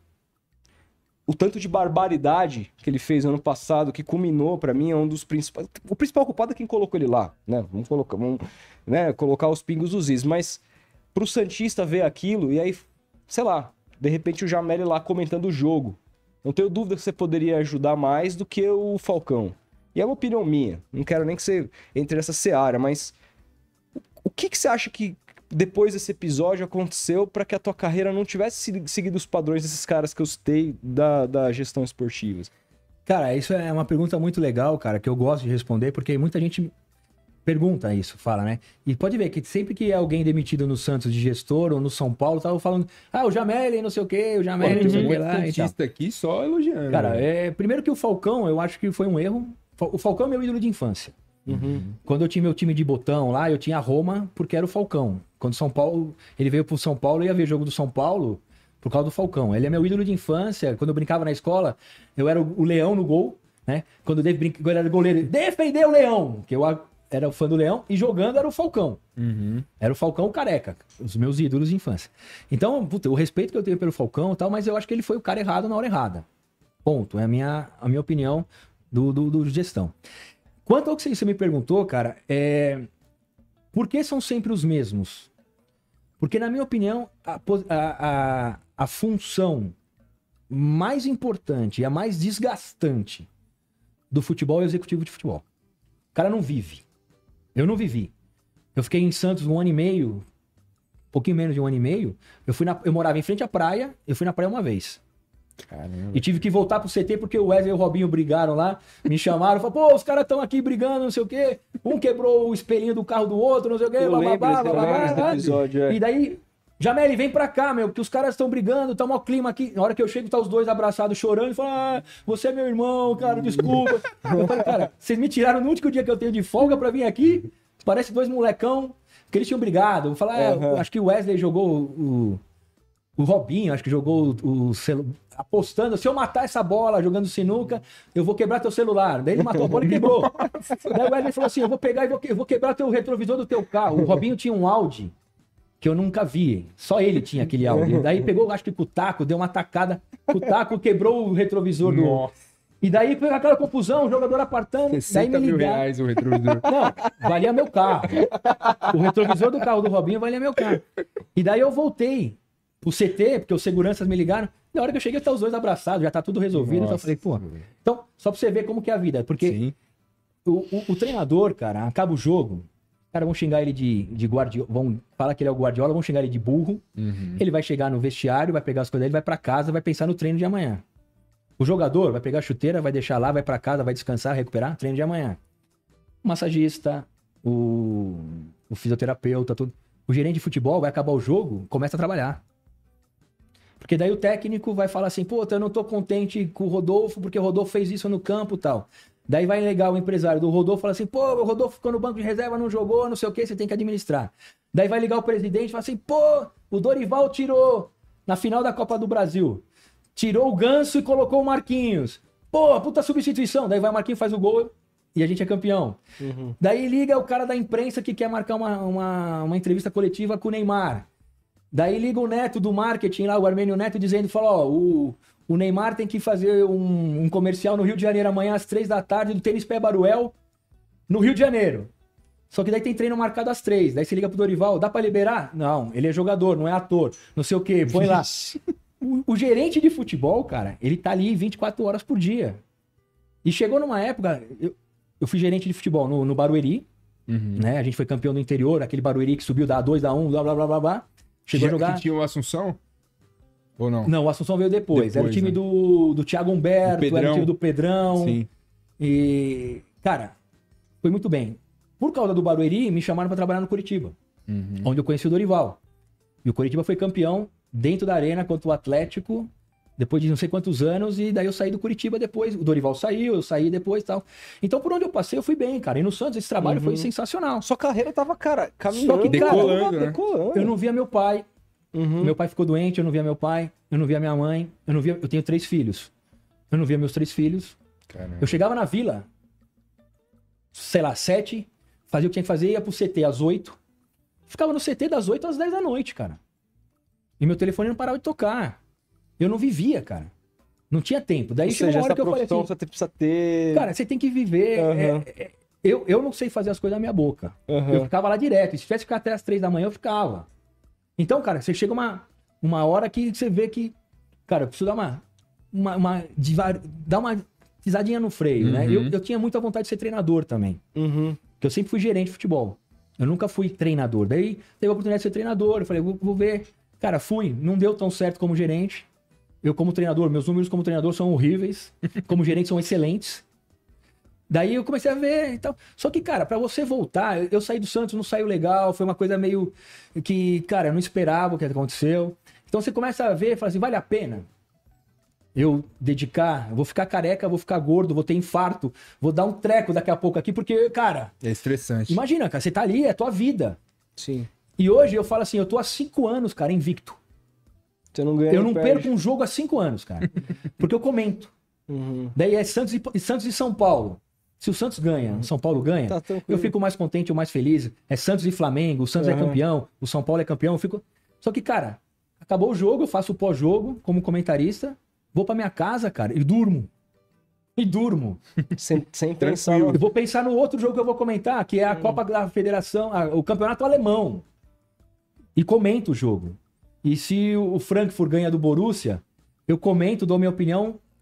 o tanto de barbaridade que ele fez ano passado, que culminou, pra mim, é um dos principais. O principal culpado é quem colocou ele lá, né? Vamos colocar, vamos, né, colocar os pingos dos is. Mas pro Santista ver aquilo, e aí, sei lá, de repente o Jamel lá comentando o jogo. Não tenho dúvida que você poderia ajudar mais do que o Falcão. E é uma opinião minha. Não quero nem que você entre nessa seara, mas o que, que você acha que depois desse episódio aconteceu para que a tua carreira não tivesse se- seguido os padrões desses caras que eu citei da, da gestão esportiva? Cara, isso é uma pergunta muito legal, cara, que eu gosto de responder, porque muita gente pergunta isso, fala, né? E pode ver que sempre que é alguém demitido no Santos de gestor ou no São Paulo, tava falando, ah, o Jamel, não sei o quê, o Pô, Jamel, tem não sei um o que monte lá de e tal. santista aqui só elogiando. Cara, né? é, primeiro que o Falcão, eu acho que foi um erro. O Falcão é meu ídolo de infância. Quando eu tinha meu time de botão lá, eu tinha a Roma porque era o Falcão. Quando São Paulo, ele veio pro São Paulo, eu ia ver jogo do São Paulo por causa do Falcão. Ele é meu ídolo de infância. Quando eu brincava na escola, eu era o o Leão no gol, né? Quando eu, brinca... eu era goleiro, defender o Leão, que eu a- era fã do Leão, e jogando era o Falcão. Uhum. Era o Falcão careca, os meus ídolos de infância. Então, puta, o respeito que eu tenho pelo Falcão e tal, mas eu acho que ele foi o cara errado na hora errada. Ponto. É a minha, a minha opinião do, do, do gestão. Quanto ao que você me perguntou, cara, é... por que são sempre os mesmos? Porque, na minha opinião, a, pos- a, a, a função mais importante e a mais desgastante do futebol é o executivo de futebol. cara não vive. Eu não vivi. Eu fiquei em Santos um ano e meio, um pouquinho menos de um ano e meio. Eu, fui na, eu morava em frente à praia, eu fui na praia uma vez. Caramba. E tive que voltar pro C T porque o Wesley e o Robinho brigaram lá, me chamaram, falaram, pô, os caras estão aqui brigando, não sei o quê. Um quebrou o espelhinho do carro do outro, não sei o quê, Eu bababá, lembro, eu lembro bababá. desse episódio, é. E daí, Jameli, vem pra cá, meu, que os caras estão brigando, tá mó clima aqui. Na hora que eu chego, tá os dois abraçados, chorando, e falam, ah, você é meu irmão, cara, desculpa. Eu falei, cara, vocês me tiraram no único dia que eu tenho de folga pra vir aqui, parece dois molecão, que eles tinham brigado. Eu falei, ah, Uhum. acho que o Wesley jogou o... O Robinho, acho que jogou o, o celu... apostando, se eu matar essa bola jogando sinuca, eu vou quebrar teu celular. Daí ele matou a bola e quebrou. Daí o Wesley falou assim, eu vou pegar e vou, eu vou quebrar teu retrovisor do teu carro. O Robinho tinha um Audi que eu nunca vi. Só ele tinha aquele Audi. Daí pegou, acho que com o taco, deu uma tacada. Com o taco quebrou o retrovisor do... Nossa. E daí foi aquela confusão, o jogador apartando. Daí sessenta me mil ligaram. reais o retrovisor. Não, valia meu carro. O retrovisor do carro do Robinho valia meu carro. E daí eu voltei o C T, porque os seguranças me ligaram. Na hora que eu cheguei, tá os dois abraçados, já tá tudo resolvido. Então eu falei, pô. Então, só pra você ver como que é a vida. Porque Sim. o, o, o treinador, cara, acaba o jogo, os caras vão xingar ele de, de Guardiola, vão falar que ele é o Guardiola, vão xingar ele de burro. Uhum. Ele vai chegar no vestiário, vai pegar as coisas dele, vai pra casa, vai pensar no treino de amanhã. O jogador vai pegar a chuteira, vai deixar lá, vai pra casa, vai descansar, recuperar, treino de amanhã. O massagista, o, o fisioterapeuta, tudo. O gerente de futebol vai acabar o jogo, começa a trabalhar. Porque daí o técnico vai falar assim, pô, eu não tô contente com o Rodolfo, porque o Rodolfo fez isso no campo e tal. Daí vai ligar o empresário do Rodolfo e fala assim, pô, o Rodolfo ficou no banco de reserva, não jogou, não sei o que, você tem que administrar. Daí vai ligar o presidente e fala assim, pô, o Dorival tirou na final da Copa do Brasil. Tirou o Ganso e colocou o Marquinhos. Pô, puta substituição. Daí vai o Marquinhos, faz o gol e a gente é campeão. Uhum. Daí liga o cara da imprensa que quer marcar uma, uma, uma entrevista coletiva com o Neymar. Daí liga o Neto do marketing lá, o Armênio Neto, dizendo, fala, ó, o, o Neymar tem que fazer um, um comercial no Rio de Janeiro amanhã às três da tarde do Tênis Pé Baruel, no Rio de Janeiro. Só que daí tem treino marcado às três. Daí você liga pro Dorival, dá pra liberar? Não, ele é jogador, não é ator. Não sei o quê, põe lá. O, o gerente de futebol, cara, ele tá ali vinte e quatro horas por dia. E chegou numa época, eu, eu fui gerente de futebol no, no Barueri, Uhum. né? A gente foi campeão do interior, aquele Barueri que subiu da A dois, da um, blá, blá, blá, blá, blá. Chegou Já a jogar... que tinha o Assunção? Ou não? Não, o Assunção veio depois. Depois, era o time né? do, do Thiago Humberto, Do era o Pedrão. time do Pedrão. Sim. E, cara, foi muito bem. Por causa do Barueri, me chamaram pra trabalhar no Curitiba, Uhum. onde eu conheci o Dorival. E o Curitiba foi campeão dentro da arena contra o Atlético, depois de não sei quantos anos, e daí eu saí do Curitiba depois. O Dorival saiu, eu saí depois e tal. Então, por onde eu passei, eu fui bem, cara. E no Santos, esse trabalho Uhum. foi sensacional. Sua carreira tava, cara, caminhando. Só que, cara, decolando, né? decolando. Eu não via meu pai. Uhum. Meu pai ficou doente, eu não via meu pai. Eu não via minha mãe. Eu não via... Eu tenho três filhos. Eu não via meus três filhos. Caramba. Eu chegava na vila, sei lá, sete, fazia o que tinha que fazer, ia pro C T às oito. Ficava no C T das oito às dez da noite, cara. E meu telefone não parava de tocar. Eu não vivia, cara. Não tinha tempo. Daí Ou chegou seja, uma hora essa que eu falei profissão assim, você precisa ter... cara, você tem que viver. Aham. é- é- eu, eu não sei fazer as coisas na minha boca. Aham. Eu ficava lá direto. E se tivesse que ficar até as três da manhã, eu ficava. Então, cara, você chega uma, uma hora que você vê que, cara, eu preciso dar uma, uma, uma divar- dar uma pisadinha no freio, né? Uhum. Eu, eu tinha muita vontade de ser treinador também. Uhum. Porque eu sempre fui gerente de futebol. Eu nunca fui treinador. Daí teve a oportunidade de ser treinador. Eu falei, vou, vou ver. Cara, fui. Não deu tão certo como gerente. Eu, como treinador, meus números como treinador são horríveis. Como gerente são excelentes. Daí eu comecei a ver e tal. Só que, cara, pra você voltar, eu- eu saí do Santos, não saiu legal. Foi uma coisa meio que, cara, eu não esperava o que aconteceu. Então você começa a ver e fala assim, vale a pena eu dedicar, eu vou ficar careca, vou ficar gordo, vou ter infarto, vou dar um treco daqui a pouco aqui, porque, cara, É estressante. imagina, cara, você tá ali, é tua vida. Sim. E hoje eu falo assim, eu tô há cinco anos, cara, invicto. Você não ganha Eu nem não perde. perco um jogo há cinco anos, cara. Porque eu comento. Uhum. Daí é Santos e, e Santos e São Paulo. Se o Santos ganha, o São Paulo ganha, Tá tranquilo. eu fico mais contente, eu mais feliz. É Santos e Flamengo, o Santos é Uhum. campeão, o São Paulo é campeão, eu fico... Só que, cara, acabou o jogo, eu faço o pós-jogo como comentarista, vou pra minha casa, cara, e durmo. E durmo. Sem, sem pensar... Tranquilo. Eu vou pensar no outro jogo que eu vou comentar, que é a Copa da Federação, a- o Campeonato Alemão. E comento o jogo. E se o Frankfurt ganha do Borussia, eu comento, dou minha opinião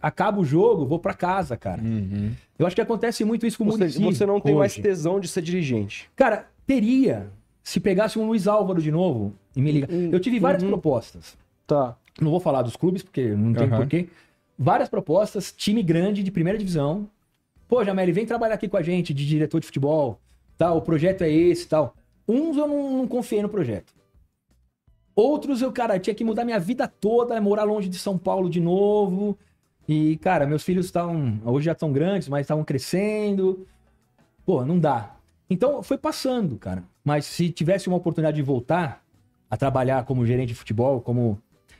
acaba o jogo, vou pra casa, cara. Uhum. Eu acho que acontece muito isso com o Ou seja, Muricy você não tem mais hoje. tesão de ser dirigente. Cara, teria. Se pegasse um Luiz Álvaro de novo e me ligar. Hum, Eu tive várias uhum. propostas. Tá. Não vou falar dos clubes, porque não tem Aham. porquê. Várias propostas, time grande de primeira divisão. Pô, Jameli, vem trabalhar aqui com a gente de diretor de futebol. Tá, o projeto é esse e tal. Uns eu não, não confiei no projeto. Outros eu, cara, tinha que mudar minha vida toda, morar longe de São Paulo de novo. E, cara, meus filhos estão, hoje já estão grandes, mas estavam crescendo. Pô, não dá. Então, foi passando, cara. Mas se tivesse uma oportunidade de voltar a trabalhar como gerente de futebol, como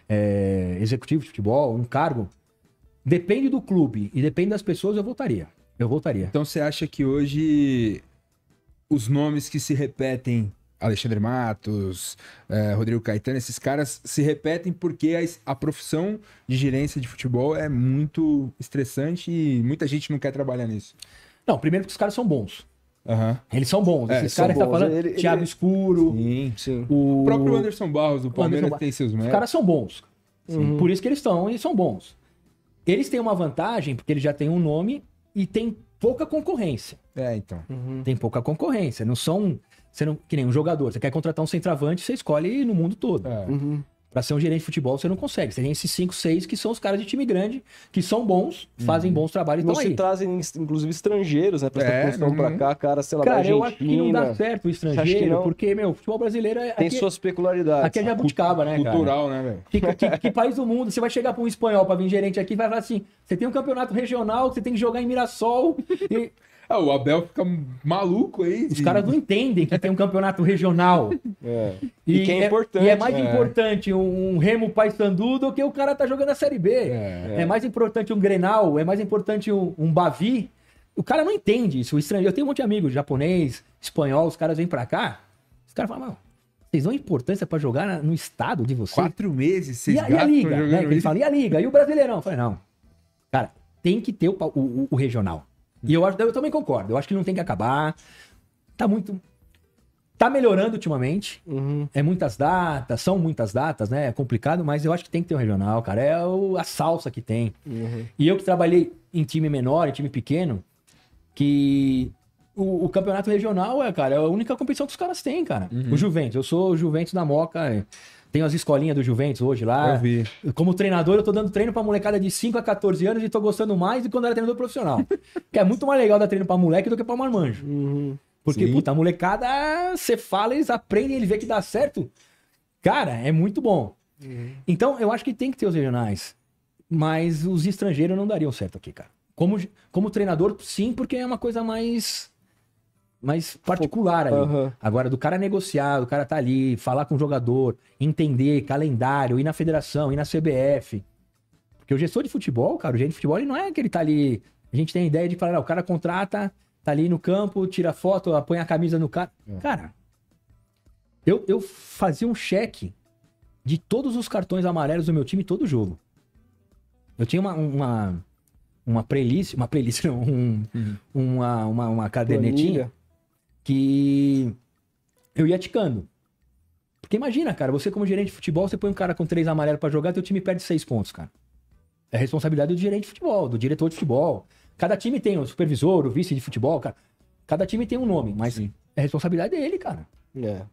é, executivo de futebol, um cargo, depende do clube e depende das pessoas, eu voltaria. Eu voltaria. Então você acha que hoje os nomes que se repetem, Alexandre Matos, eh, Rodrigo Caetano, esses caras se repetem porque a, a profissão de gerência de futebol é muito estressante e muita gente não quer trabalhar nisso? Não, primeiro que os caras são bons. Aham. Eles são bons. É, Esses são caras que tá bons. falando, Ele- ele- Thiago Escuro, Sim. Sim. o... O próprio Anderson Barros do Palmeiras Anderson Ba- tem seus Os méritos. caras são bons. Uhum. Por isso que eles estão, eles são bons. Eles têm uma vantagem, porque eles já têm um nome e tem pouca concorrência. É, então. Uhum. Tem pouca concorrência. Não são. Você não, que nem um jogador. Você quer contratar um centroavante, você escolhe no mundo todo. É. Uhum. Pra ser um gerente de futebol, você não consegue. Você tem esses cinco, seis que são os caras de time grande, que são bons, fazem bons trabalhos e Não estão se aí. trazem, inclusive, estrangeiros, né? Pra É, essa função não- pra cá, cara, sei lá, Cara, da eu acho que não dá Argentina. certo o Você acha que estrangeiro, não? porque, meu, o futebol brasileiro é. Tem aqui, suas peculiaridades. aqui é jabuticaba, né, cara? Cultural, né, velho? Que, que- que país do mundo? Você vai chegar para um espanhol para vir gerente aqui e vai falar assim: você tem um campeonato regional, você tem que jogar em Mirassol. E Ah, o Abel fica maluco aí. os de- caras não entendem que tem um campeonato regional. É. E, que é importante. E é mais é. importante um, um Remo Paysandu do que o cara tá jogando a Série B. É. É, mais importante um Grenal, é mais importante um, um Bavi. O cara não entende isso. O estrangeiro, eu tenho um monte de amigos, japonês, espanhol, os caras vêm pra cá. Os caras falam, mano, vocês dão importância pra jogar na- no estado de vocês? Quatro meses, vocês E a, e a gastam liga, jogando né? Que eles isso. falam, e a liga? E o Brasileirão? Eu falei, não. Cara, tem que ter o, o- o- o regional. E eu, acho, eu também concordo. Eu acho que não tem que acabar. Tá muito... Tá melhorando ultimamente. Uhum. É muitas datas, são muitas datas, né? É complicado, mas eu acho que tem que ter um regional, cara. É o- a salsa que tem. Uhum. E eu que trabalhei em time menor, em time pequeno, que o, o campeonato regional é, cara, é a única competição que os caras têm, cara. Uhum. O Juventus. Eu sou o Juventus da Moca. é. Tenho as escolinhas do Juventus hoje lá. Eu vi. Como treinador, eu tô dando treino pra molecada de cinco a quatorze anos e tô gostando mais do que quando era treinador profissional. Que é muito mais legal dar treino pra moleque do que pra marmanjo. Uhum. Porque, Sim. puta, a molecada, você fala, eles aprendem, ele vê que dá certo. Cara, é muito bom. Então, eu acho que tem que ter os regionais. Mas os estrangeiros não dariam certo aqui, cara. Como, como treinador, sim, porque é uma coisa mais, mais particular ali. Aham. Agora, do cara negociar, do cara tá ali, falar com o jogador, entender calendário, ir na federação, ir na C B F. Porque o gestor de futebol, cara, o gerente de futebol, ele não é que ele tá ali... A gente tem a ideia de falar, ah, o cara contrata, tá ali no campo, tira foto, põe a camisa no cara. É. Cara, eu, eu fazia um cheque de todos os cartões amarelos do meu time todo jogo. Eu tinha uma... uma uma playlist, uma playlist, não, um, Uhum. uma, uma, uma cadernetinha Planilha. que eu ia ticando. Porque imagina, cara, você como gerente de futebol, você põe um cara com três amarelos pra jogar, teu time perde seis pontos, cara. É responsabilidade do gerente de futebol, do diretor de futebol. Cada time tem o supervisor, o vice de futebol, cara. Cada time tem um nome, mas Sim. é responsabilidade dele, cara. É.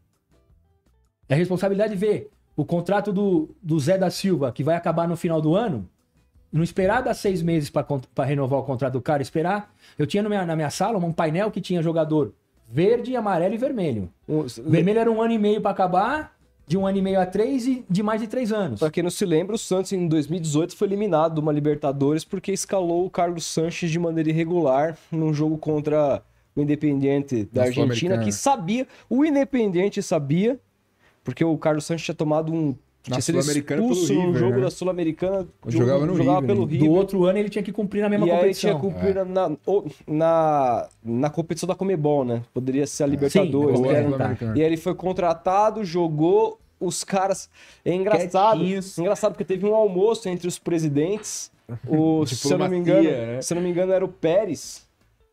É responsabilidade de ver o contrato do, do Zé da Silva, que vai acabar no final do ano, não esperar dar seis meses para renovar o contrato do cara, esperar. Eu tinha no minha- na minha sala um painel que tinha jogador verde, amarelo e vermelho. Um- Vermelho era um ano e meio para acabar, de um ano e meio a três e de mais de três anos. Pra quem não se lembra, o Santos em dois mil e dezoito foi eliminado de uma Libertadores porque escalou o Carlos Sanches de maneira irregular num jogo contra o Independiente da Na Argentina, Sul-Americana. que sabia, o Independiente sabia, porque o Carlos Sanches tinha tomado um... Na Tinha sido Sul-Americana pelo expulso no River, jogo né? da Sul-Americana, Quando jogava no jogava River, pelo né? River. Do outro ano ele tinha que cumprir na mesma E aí competição. tinha que cumprir na, ou- na, na competição da Comebol, né? Poderia ser a Libertadores. Sim, né? é, Era- tá. E aí ele foi contratado, jogou, os caras... É engraçado, Quietinhos. engraçado porque teve um almoço entre os presidentes. O, se, eu não me engano, Diplomacia, né? se eu não me engano, era o Pérez.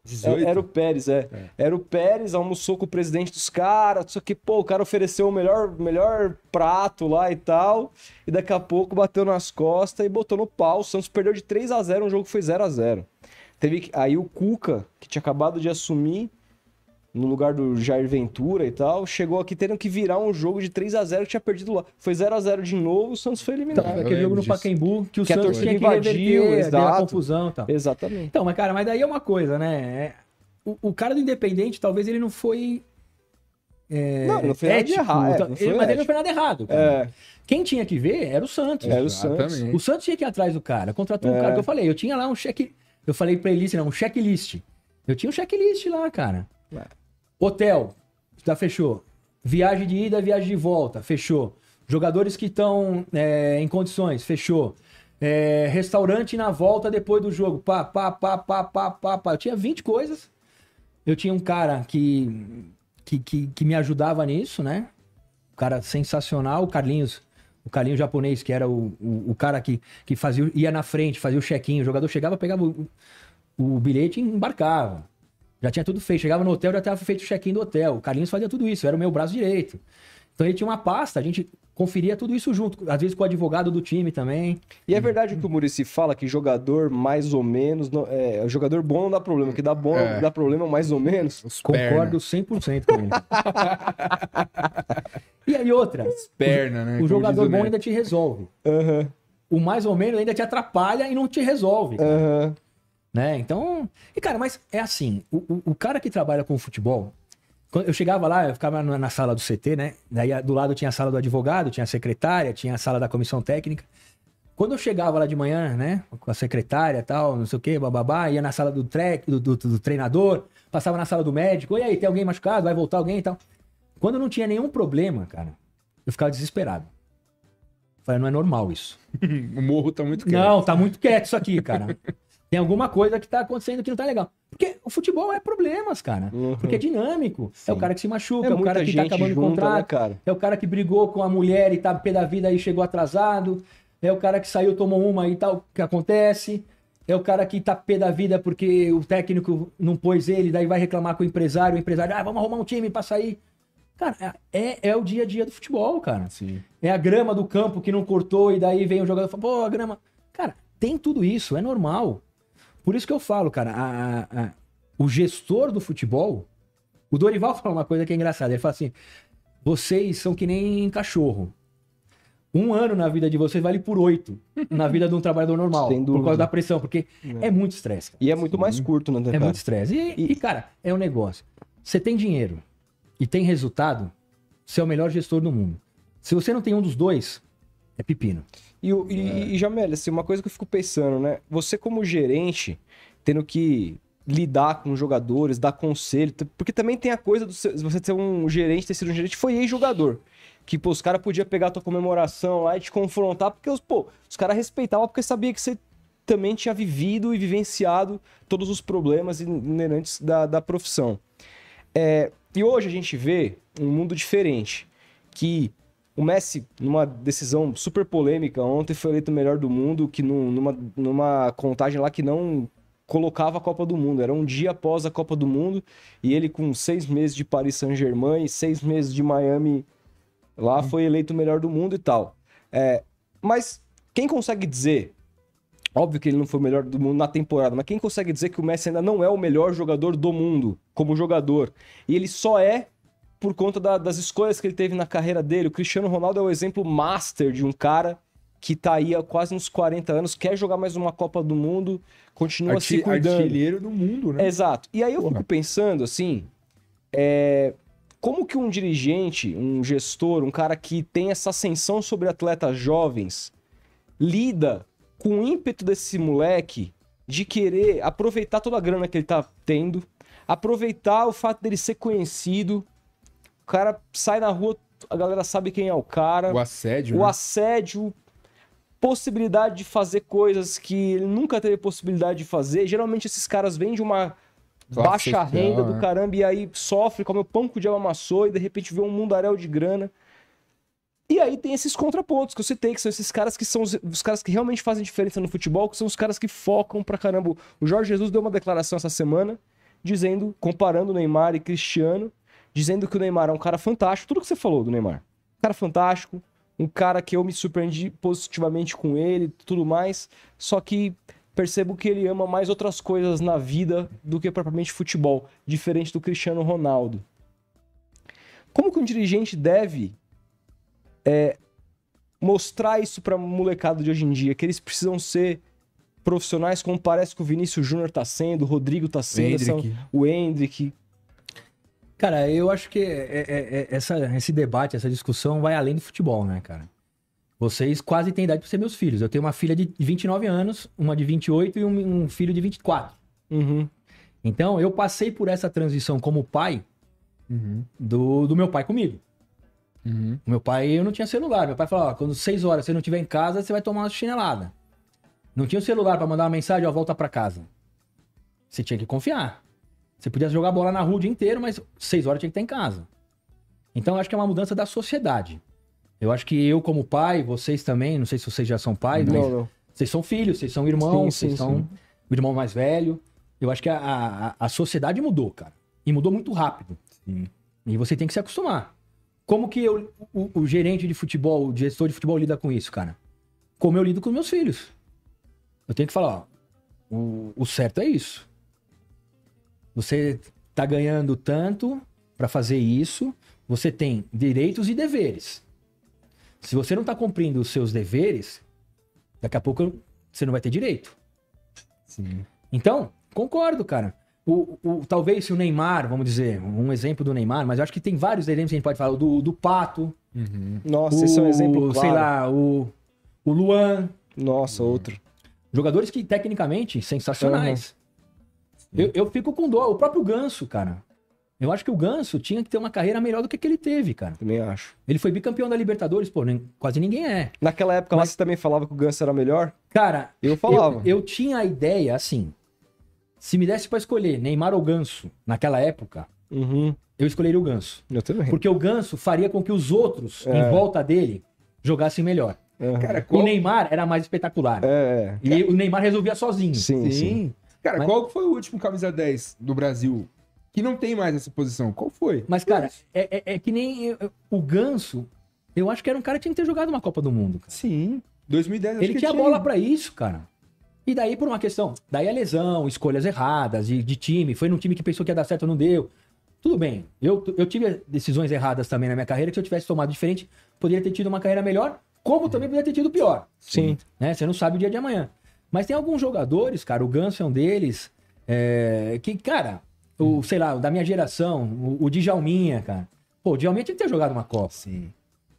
dezoito? Era o Pérez, é. é. Era o Pérez, almoçou com o presidente dos caras, só que, pô, o cara ofereceu o melhor, melhor prato lá e tal, e daqui a pouco bateu nas costas e botou no pau. O Santos perdeu de três a zero, um jogo que foi zero a zero. Teve aí o Cuca, que tinha acabado de assumir no lugar do Jair Ventura e tal, chegou aqui tendo que virar um jogo de três a zero que tinha perdido lá. Foi zero a zero de novo, o Santos foi eliminado. Então, aquele jogo no disso. Pacaembu que o que Santos a torcida tinha que invadiu, reverter, exato. deu a confusão e tal. Exatamente. Então, mas cara, mas daí é uma coisa, né? O, o cara do Independente, talvez ele não foi é, não, não foi ético, nada errado. É, tá, não foi ele, mas ele ético. não foi nada errado. Cara. É. Quem tinha que ver era o Santos. Era o Santos. O Santos tinha que ir atrás do cara. Contratou é. um cara que eu falei. Eu tinha lá um cheque... Eu falei pra ele, não, um checklist. Eu tinha um checklist lá, cara. É. Hotel, já fechou. Viagem de ida, viagem de volta, fechou. Jogadores que estão é, em condições, fechou. É, restaurante na volta depois do jogo, pá, pá, pá, pá, pá, pá, pá. Eu tinha vinte coisas. Eu tinha um cara que, que, que, que me ajudava nisso, né? Um cara sensacional, o Carlinhos, o Carlinhos japonês, que era o, o, o cara que, que fazia, ia na frente, fazia o check-in. O jogador chegava, pegava o, o bilhete e embarcava. Já tinha tudo feito. Chegava no hotel, já estava feito o check-in do hotel. O Carlinhos fazia tudo isso, era o meu braço direito. Então ele tinha uma pasta, a gente conferia tudo isso junto, às vezes com o advogado do time também. E é verdade o que o Muricy fala, que jogador mais ou menos, não, é, jogador bom não dá problema, o que dá bom é. dá problema mais ou menos. Os Concordo cem por cento com ele. E aí outra, perna, né? O jogador bom ainda te resolve. Uhum. O mais ou menos ainda te atrapalha e não te resolve. Uhum. Né? Então, e cara, mas é assim, o, o, o cara que trabalha com futebol, eu chegava lá, eu ficava na, na sala do C T, né? Daí do lado tinha a sala do advogado, tinha a secretária, tinha a sala da comissão técnica. Quando eu chegava lá de manhã, né? Com a secretária e tal, não sei o quê, bababá, ia na sala do, tre... do, do, do treinador, passava na sala do médico, e aí, tem alguém machucado? Vai voltar alguém e tal. Quando não tinha nenhum problema, cara, eu ficava desesperado. Falei, não é normal isso. O morro tá muito quieto. Não, tá muito quieto isso aqui, cara. Tem alguma coisa que tá acontecendo que não tá legal. Porque o futebol é problemas, cara. Uhum. Porque é dinâmico. Sim. É o cara que se machuca, é, é o cara que tá acabando o contrato. Né, cara? É o cara que brigou com a mulher e tá pé da vida e chegou atrasado. É o cara que saiu, tomou uma e tal, que acontece. É o cara que tá pé da vida porque o técnico não pôs ele, daí vai reclamar com o empresário. O empresário, ah, vamos arrumar um time pra sair. Cara, é, é o dia a dia do futebol, cara. Sim. É a grama do campo que não cortou e daí vem o jogador e fala, pô, a grama... Cara, tem tudo isso, é normal. Por isso que eu falo, cara, a, a, a, o gestor do futebol, o Dorival fala uma coisa que é engraçada, ele fala assim, vocês são que nem cachorro. Um ano na vida de vocês vale por oito na vida de um trabalhador normal, por causa da pressão, porque é, é muito estresse. E é muito mais curto, né? É cara? muito estresse. E, e... e, cara, é um negócio. Você tem dinheiro e tem resultado, você é o melhor gestor do mundo. Se você não tem um dos dois, é pepino. E, e, é. e Jamel, assim, uma coisa que eu fico pensando, né? Você como gerente, tendo que lidar com jogadores, dar conselho, porque também tem a coisa de você ser um gerente, ter sido um gerente, foi ex-jogador. Que, pô, os caras podiam pegar a tua comemoração lá e te confrontar, porque, os, pô, os caras respeitavam porque sabia que você também tinha vivido e vivenciado todos os problemas inerentes da, da profissão. É, e hoje a gente vê um mundo diferente, que... O Messi, numa decisão super polêmica, ontem foi eleito o melhor do mundo, que num, numa, numa contagem lá que não colocava a Copa do Mundo. Era um dia após a Copa do Mundo, e ele com seis meses de Paris Saint-Germain e seis meses de Miami lá, foi eleito o melhor do mundo e tal. É, mas quem consegue dizer, óbvio que ele não foi o melhor do mundo na temporada, mas quem consegue dizer que o Messi ainda não é o melhor jogador do mundo, como jogador, e ele só é por conta da, das escolhas que ele teve na carreira dele? O Cristiano Ronaldo é o exemplo master de um cara que tá aí há quase uns quarenta anos, quer jogar mais uma Copa do Mundo, continua Arti se cuidando. Artilheiro do mundo, né? Exato. E aí eu Porra. fico pensando, assim, é, como que um dirigente, um gestor, um cara que tem essa ascensão sobre atletas jovens, lida com o ímpeto desse moleque de querer aproveitar toda a grana que ele tá tendo, aproveitar o fato dele ser conhecido. O cara sai na rua, a galera sabe quem é o cara. O assédio, O né? assédio, possibilidade de fazer coisas que ele nunca teve possibilidade de fazer. Geralmente esses caras vêm de uma Classe baixa social, renda do caramba, né? E aí sofre, come o pão que o diabo amassou e de repente vê um mundaréu de grana. E aí tem esses contrapontos que eu citei, que são esses caras que são os, os caras que realmente fazem diferença no futebol, que são os caras que focam pra caramba. O Jorge Jesus deu uma declaração essa semana dizendo, comparando o Neymar e Cristiano, dizendo que o Neymar é um cara fantástico, tudo que você falou do Neymar. Um cara fantástico, um cara que eu me surpreendi positivamente com ele, tudo mais, só que percebo que ele ama mais outras coisas na vida do que propriamente futebol, diferente do Cristiano Ronaldo. Como que um dirigente deve é, mostrar isso para molecada de hoje em dia? Que eles precisam ser profissionais, como parece que o Vinícius Júnior tá sendo, o Rodrigo tá sendo, são, o Endrick. Cara, eu acho que é, é, é, essa, esse debate, essa discussão vai além do futebol, né, cara? Vocês quase têm idade para ser meus filhos. Eu tenho uma filha de vinte e nove anos, uma de vinte e oito e um, um filho de vinte e quatro. Uhum. Então, eu passei por essa transição como pai uhum. do, do meu pai comigo. Uhum. O meu pai, eu não tinha celular. Meu pai falava, ó, quando seis horas você não estiver em casa, você vai tomar uma chinelada. Não tinha o celular para mandar uma mensagem, ó, volta para casa. Você tinha que confiar. Você podia jogar bola na rua o dia inteiro, mas seis horas tinha que estar em casa. Então, eu acho que é uma mudança da sociedade. Eu acho que eu, como pai, vocês também, não sei se vocês já são pais, não, mas não. Vocês são filhos, vocês são irmãos, sim, vocês sim, são sim. o irmão mais velho. Eu acho que a, a, a sociedade mudou, cara. E mudou muito rápido. Sim. E você tem que se acostumar. Como que eu, o, o gerente de futebol, o gestor de futebol lida com isso, cara? Como eu lido com meus filhos. Eu tenho que falar, ó, o, o certo é isso. Você tá ganhando tanto para fazer isso, você tem direitos e deveres. Se você não tá cumprindo os seus deveres, daqui a pouco você não vai ter direito. Sim. Então, concordo, cara. O, o, talvez se o Neymar, vamos dizer, um exemplo do Neymar, mas eu acho que tem vários exemplos que a gente pode falar. O do, do Pato. Uhum. Nossa, o, esse é um exemplo claro. Sei lá, o, o Luan. Nossa, outro. Jogadores que, tecnicamente, sensacionais. Uhum. Eu, eu fico com dó. O próprio Ganso, cara. Eu acho que o Ganso tinha que ter uma carreira melhor do que, que ele teve, cara. Também acho. Ele foi bicampeão da Libertadores, pô, nem, quase ninguém é. Naquela época Mas... lá você também falava que o Ganso era melhor? Cara, eu falava. Eu, eu tinha a ideia, assim, se me desse pra escolher Neymar ou Ganso naquela época, uhum. eu escolheria o Ganso. Eu também. Porque o Ganso faria com que os outros, é. em volta dele, jogassem melhor. Uhum. Cara, qual... O Neymar era mais espetacular. É. E o Neymar resolvia sozinho. Sim, sim. sim. Cara, Mas... qual foi o último camisa dez do Brasil que não tem mais essa posição? Qual foi? Mas, cara, é, é, é que nem eu, o Ganso, eu acho que era um cara que tinha que ter jogado uma Copa do Mundo. Cara. Sim. dois mil e dez, Ele acho tinha que bola tinha. pra isso, cara. E daí por uma questão, daí a lesão, escolhas erradas de, de time, foi num time que pensou que ia dar certo, não deu. Tudo bem, eu, eu tive decisões erradas também na minha carreira, que se eu tivesse tomado diferente, poderia ter tido uma carreira melhor, como também poderia ter tido pior. Sim. Né? Você não sabe o dia de amanhã. Mas tem alguns jogadores, cara, o Ganso é um deles, é, que, cara, o, sei lá, da minha geração, o, o Djalminha, cara. Pô, o Djalminha tinha que ter jogado uma Copa. Sim.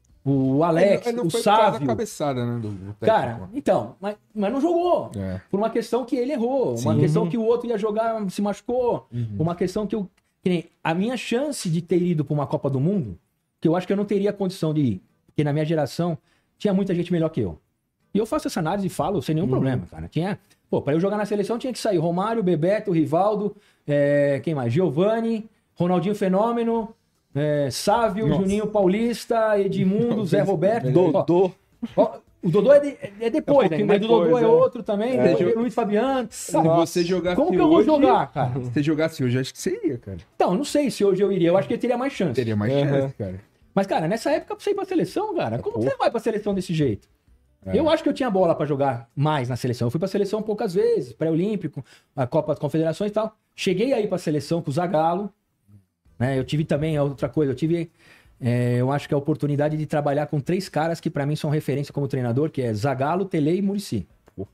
O Alex, ele não, ele não o foi por causa Sávio. da cabeçada, né, do, do Cara, então, mas, mas não jogou. É. Por uma questão que ele errou. Uma Sim. questão que o outro ia jogar, se machucou. Uhum. Uma questão que eu... Que nem, a minha chance de ter ido para uma Copa do Mundo, que eu acho que eu não teria condição de ir, porque na minha geração tinha muita gente melhor que eu. E eu faço essa análise e falo sem nenhum Uhum. problema, cara. Tinha... Pô, para eu jogar na seleção tinha que sair Romário, Bebeto, Rivaldo, é, quem mais? Giovani, Ronaldinho Fenômeno, é, Sávio, Nossa. Juninho Paulista, Edmundo, Zé Roberto. Dodô. Ó, o Dodô é, de, é depois, É um né? Mas o depois, Dodô é, é. outro também. É. Tem o Luiz Fabiano. Se Nossa. você jogasse Como que eu vou hoje, jogar, cara? Se você jogasse hoje, acho que você ia, cara. Então, não sei se hoje eu iria. Eu acho que eu teria mais chance. Teria mais Uhum. chance, cara. Mas, cara, nessa época, pra você ir pra seleção, cara, como pô. você vai pra seleção desse jeito? É. Eu acho que eu tinha bola pra jogar mais na seleção. Eu fui pra seleção poucas vezes, pré-olímpico, a Copa das Confederações e tal. Cheguei aí pra seleção com o Zagallo. Né? Eu tive também outra coisa, eu tive... É, eu acho que a oportunidade de trabalhar com três caras que pra mim são referência como treinador, que é Zagallo, Tele e Muricy.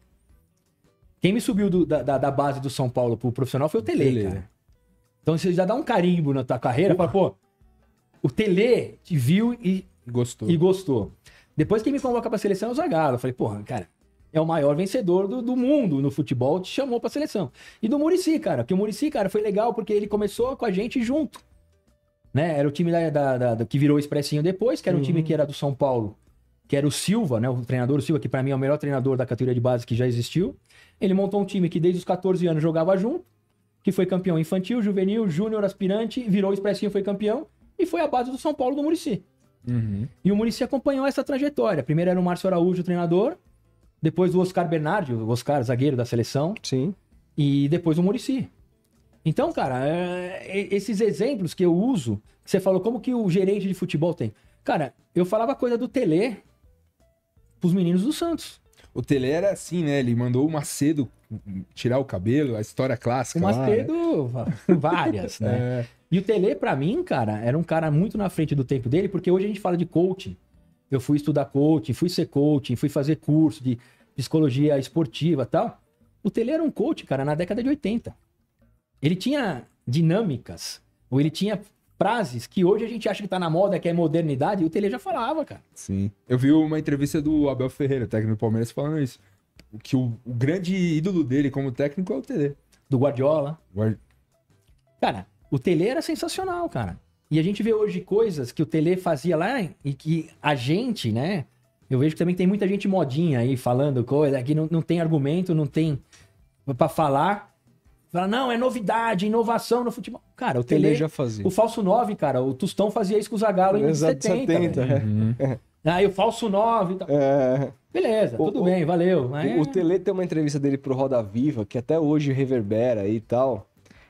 Quem me subiu do, da, da base do São Paulo pro profissional foi o Tele, Tele. cara. Então você já dá um carimbo na tua carreira, fala, pô, o Tele te viu e, Gostou. e gostou. Depois que me convoca pra seleção é o Zagallo. Eu falei, porra, cara, é o maior vencedor do, do mundo no futebol, te chamou pra seleção. E do Muricy, cara, porque o Muricy, cara, foi legal porque ele começou com a gente junto. Né? Era o time da, da, da, da- que virou o Expressinho depois, que era um Uhum. time que era do São Paulo, que era o Silva, né? O treinador Silva, que pra mim é o melhor treinador da categoria de base que já existiu. Ele montou um time que desde os catorze anos jogava junto, que foi campeão infantil, juvenil, júnior, aspirante, virou o Expressinho, foi campeão, e foi a base do São Paulo do Muricy. Uhum. E o Muricy acompanhou essa trajetória. Primeiro era o Márcio Araújo, o treinador, depois o Oscar Bernardi, o Oscar, zagueiro da seleção, Sim. e depois o Muricy. Então, cara, é, esses exemplos que eu uso, você falou como que o gerente de futebol tem. Cara, eu falava coisa do Tele pros meninos do Santos. O Tele era assim, né? Ele mandou o Macedo tirar o cabelo, a história clássica. O Macedo, lá, né? várias, né? É. E o Tele, pra mim, cara, era um cara muito na frente do tempo dele, porque hoje a gente fala de coaching. Eu fui estudar coaching, fui ser coaching, fui fazer curso de psicologia esportiva e tal. O Tele era um coach, cara, na década de oitenta. Ele tinha dinâmicas, ou ele tinha frases que hoje a gente acha que tá na moda, que é modernidade, e o Tele já falava, cara. Sim. Eu vi uma entrevista do Abel Ferreira, técnico do Palmeiras, falando isso. Que o, o grande ídolo dele como técnico é o Tele. Do Guardiola. Guard... Cara, o Tele era sensacional, cara. E a gente vê hoje coisas que o Tele fazia lá e que a gente, né? Eu vejo que também tem muita gente modinha aí falando coisa, que não, não tem argumento, não tem pra falar. Fala, não, é novidade, inovação no futebol. Cara, o Tele, Tele já fazia. O falso nove, cara, o Tostão fazia isso com o Zagallo em Exato, setenta. setenta, velho. Uhum. Aí o falso nove e tal. É. Beleza, O- tudo o- bem, valeu. Mas... O, o Tele tem uma entrevista dele pro Roda Viva, que até hoje reverbera aí e tal,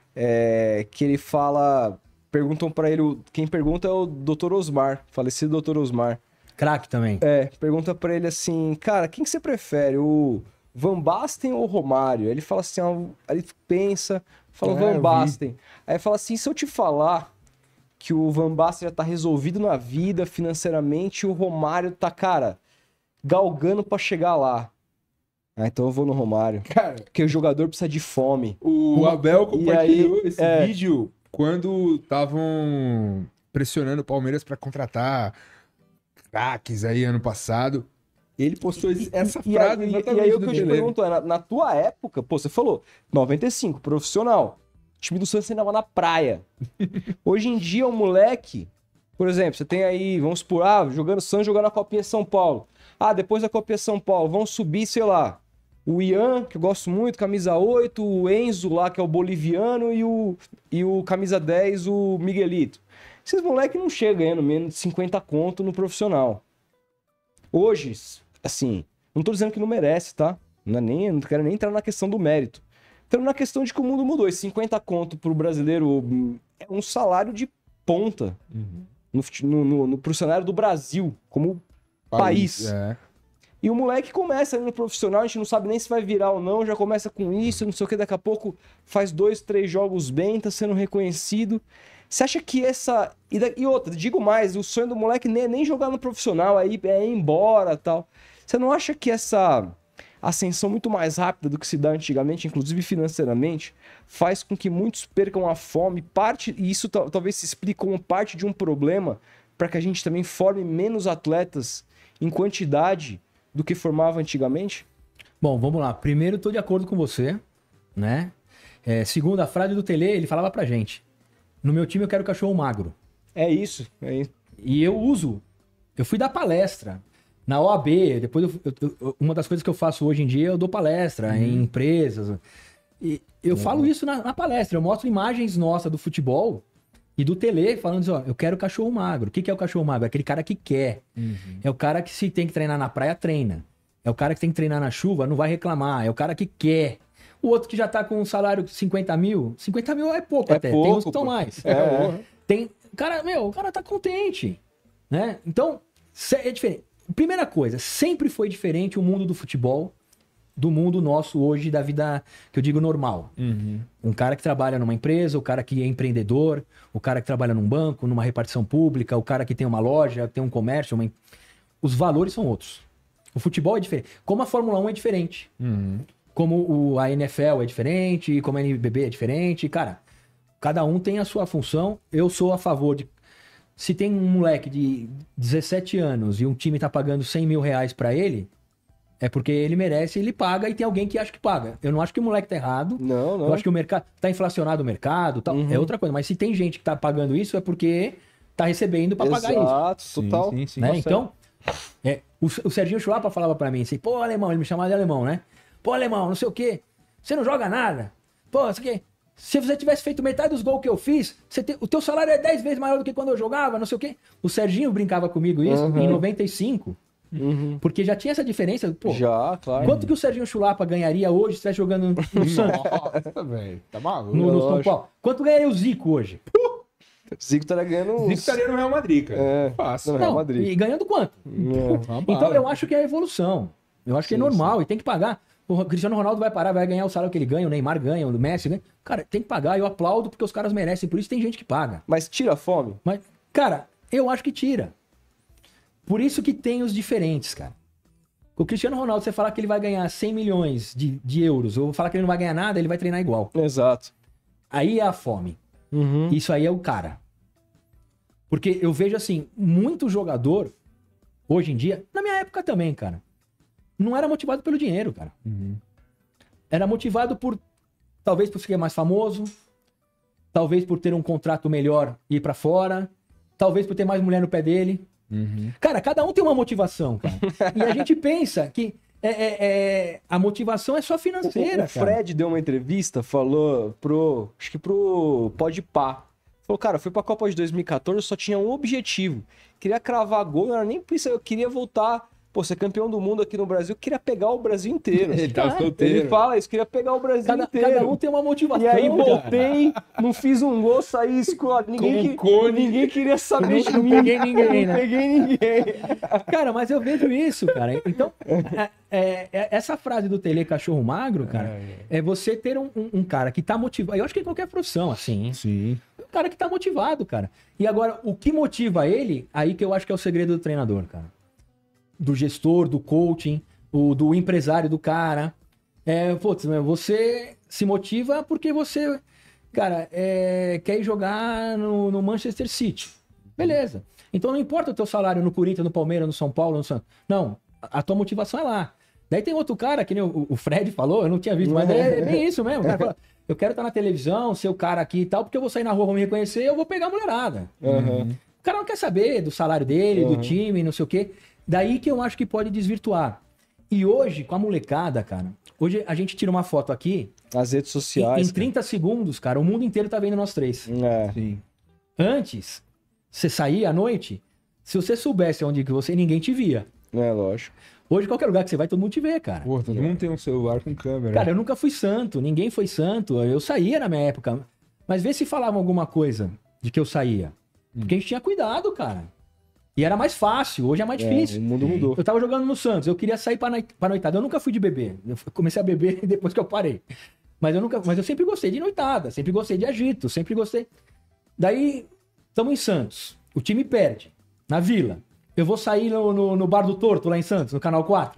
é, que ele fala... Perguntam pra ele, o- quem pergunta é o doutor Osmar, falecido doutor Osmar. Craque também. É, pergunta pra ele assim, cara, quem que você prefere, o Van Basten ou o Romário? Ele fala assim, ó, aí ele pensa, fala É, eu Van vi. Basten. Aí fala assim, se eu te falar que o Van Basten já tá resolvido na vida financeiramente e o Romário tá, cara, galgando pra chegar lá. Ah, então eu vou no Romário. Cara, Porque o jogador precisa de fome. o Abel E compartilhou aí, esse é. vídeo quando estavam pressionando o Palmeiras pra contratar craques aí ano passado. Ele postou esse- essa E frase aí, e exatamente aí o do que eu te Tele. pergunto é, na, na tua época, pô, você falou, noventa e cinco, profissional. O time do Santos ainda vai na praia. Hoje em dia, o moleque, por exemplo, você tem aí, vamos supor, ah, jogando Santos, jogando a Copinha São Paulo. Ah, depois da Copinha São Paulo, vão subir, sei lá, o Ian, que eu gosto muito, camisa oito, o Enzo lá, que é o boliviano, e o, e o camisa dez, o Miguelito. Esses moleques não chegam ganhando menos de cinquenta conto no profissional. Hoje, assim, não tô dizendo que não merece, tá? Não, é nem, não quero nem entrar na questão do mérito. Entrando na questão de que o mundo mudou. Esse cinquenta conto pro brasileiro hum, é um salário de ponta no, fute- no, no, no, pro cenário do Brasil, como país. É. E o moleque começa ali no profissional, a gente não sabe nem se vai virar ou não, já começa com isso, não sei o que, daqui a pouco faz dois, três jogos bem, tá sendo reconhecido. Você acha que essa... E, da- e outra, digo mais, o sonho do moleque nem é nem jogar no profissional, aí é ir embora e tal. Você não acha que essa ascensão muito mais rápida do que se dá antigamente, inclusive financeiramente, faz com que muitos percam a fome, parte, e isso tal- talvez se explique como parte de um problema para que a gente também forme menos atletas em quantidade do que formava antigamente? Bom, vamos lá. Primeiro, tô de acordo com você, né? É, segundo, a frase do Tele, ele falava pra gente: no meu time eu quero cachorro magro. É isso. É isso. E eu uso. Eu fui dar palestra na O A B. Depois, eu- eu- eu- uma das coisas que eu faço hoje em dia, eu dou palestra em empresas. E eu falo isso na, na palestra. Eu mostro imagens nossas do futebol e do Tele falando assim, ó, eu quero cachorro magro. O que, que é o cachorro magro? É aquele cara que quer. É o cara que se tem que treinar na praia, treina. É o cara que tem que treinar na chuva, não vai reclamar. É o cara que quer. O outro que já tá com um salário de cinquenta mil. cinquenta mil é pouco É até. pouco, Tem uns que estão pô. mais. É, é. Tem. Cara, meu, o cara tá contente. Né? Então, se- é diferente. Primeira coisa, sempre foi diferente o mundo do futebol do mundo nosso hoje, da vida que eu digo normal. Um cara que trabalha numa empresa, o cara que é empreendedor, o cara que trabalha num banco, numa repartição pública, o cara que tem uma loja, tem um comércio, uma... em- os valores são outros. O futebol é diferente. Como a Fórmula um é diferente. Como o, a N F L é diferente, como a N B B é diferente. Cara, cada um tem a sua função. Eu sou a favor de... Se tem um moleque de dezessete anos e um time tá pagando cem mil reais pra ele, é porque ele merece, ele paga e tem alguém que acha que paga. Eu não acho que o moleque tá errado. Não, não. Eu acho que o mercado tá inflacionado o mercado, tal, Uhum. é outra coisa. Mas se tem gente que tá pagando isso, é porque tá recebendo pra pagar isso. Exato, total. Sim, sim, sim. Né? Tá Então, é, o, o Serginho Chulapa falava pra mim assim, pô, alemão, ele me chamava de alemão, né? Pô, alemão, não sei o quê, você não joga nada. Pô, isso aqui, se você tivesse feito metade dos gols que eu fiz, você te- o teu salário é dez vezes maior do que quando eu jogava, não sei o quê. O Serginho brincava comigo isso Uhum. em noventa e cinco, Uhum. Porque já tinha essa diferença, pô. Já, claro. Quanto que o Serginho Chulapa ganharia hoje se estivesse jogando no, no Santos? Nossa, velho. Tá maluco. No, no São lógico. Paulo? Quanto ganharia o Zico hoje? Zico estaria ganhando Zico uns... estaria no Real Madrid, cara. É, Fácil. no Real Não, Madrid. e ganhando quanto? É. Então eu acho que é a evolução. Eu acho que é Sim, normal e tem que pagar. O Cristiano Ronaldo vai parar, vai ganhar o salário que ele ganha, o Neymar ganha, o Messi ganha. Cara, tem que pagar. Eu aplaudo porque os caras merecem, por isso tem gente que paga. Mas tira a fome? Mas, cara, eu acho que tira. Por isso que tem os diferentes, cara. O Cristiano Ronaldo, você falar que ele vai ganhar cem milhões de, de euros, ou falar que ele não vai ganhar nada, ele vai treinar igual. Exato. Aí é a fome. Uhum. Isso aí é o cara. Porque eu vejo assim, muito jogador, hoje em dia, na minha época também, cara, não era motivado pelo dinheiro, cara. Uhum. Era motivado por, talvez por ser mais famoso, talvez por ter um contrato melhor e ir pra fora, talvez por ter mais mulher no pé dele. Uhum. Cara, cada um tem uma motivação, cara. E a gente pensa que é, é, é, a motivação é só financeira, O, o Fred deu uma entrevista, falou pro... Acho que pro Podpah. Falou, cara, eu fui pra Copa de dois mil e quatorze, eu só tinha um objetivo. Queria cravar gol, não era nem por isso, eu queria voltar... Pô, ser campeão do mundo aqui no Brasil, eu queria pegar o Brasil inteiro. Ele tá Cara, solteiro. Ele fala isso, queria pegar o Brasil Cada, inteiro. cada um tem uma motivação, E aí cara. voltei, não fiz um gol, saí escolado. Ninguém, que- cone. ninguém queria saber de Não mim. peguei ninguém, Não né? peguei ninguém. Cara, mas eu vejo isso, cara. Então, é- é- é- essa frase do Tele Cachorro Magro, cara, é você ter um, um- um cara que tá motivado. Eu acho que em qualquer profissão, assim, hein? Sim. Um cara que tá motivado, cara. E agora, o que motiva ele, aí que eu acho que é o segredo do treinador, cara. Do gestor, do coaching, o, do empresário do cara. É, putz, meu, você se motiva porque você, cara, é, quer ir jogar no, no Manchester City. Beleza. Então não importa o teu salário no Corinthians, no Palmeiras, no São Paulo, no Santos. Não, a, a tua motivação é lá. Daí tem outro cara, que nem o, o Fred falou, eu não tinha visto, mas é, é bem isso mesmo. O cara fala, eu quero estar na televisão, ser o cara aqui e tal, porque eu vou sair na rua, vão me reconhecer e eu vou pegar a mulherada. Uhum. O cara não quer saber do salário dele, Uhum. do time, não sei o quê. Daí que eu acho que pode desvirtuar. E hoje, com a molecada, cara, hoje a gente tira uma foto aqui, As redes em, sociais. em trinta segundos, cara, o mundo inteiro tá vendo nós três. cara. É. Sim. Antes, você saía à noite, se você soubesse onde que você, ninguém te via. É, lógico. Hoje, qualquer lugar que você vai, todo mundo te vê, cara. Pô, todo mundo tem um celular com câmera. Cara, eu nunca fui santo, ninguém foi santo. Eu saía na minha época. Mas vê se falavam alguma coisa de que eu saía. Porque a gente tinha cuidado, cara. E era mais fácil, hoje é mais É, difícil. o mundo mudou. Eu tava jogando no Santos, eu queria sair pra, noi- pra noitada. Eu nunca fui de beber. Eu comecei a beber depois que eu parei. Mas eu, nunca, mas eu sempre gostei de noitada, sempre gostei de agito, sempre gostei. Daí, estamos em Santos. O time perde, na Vila. Eu vou sair no, no, no Bar do Torto, lá em Santos, no Canal quatro?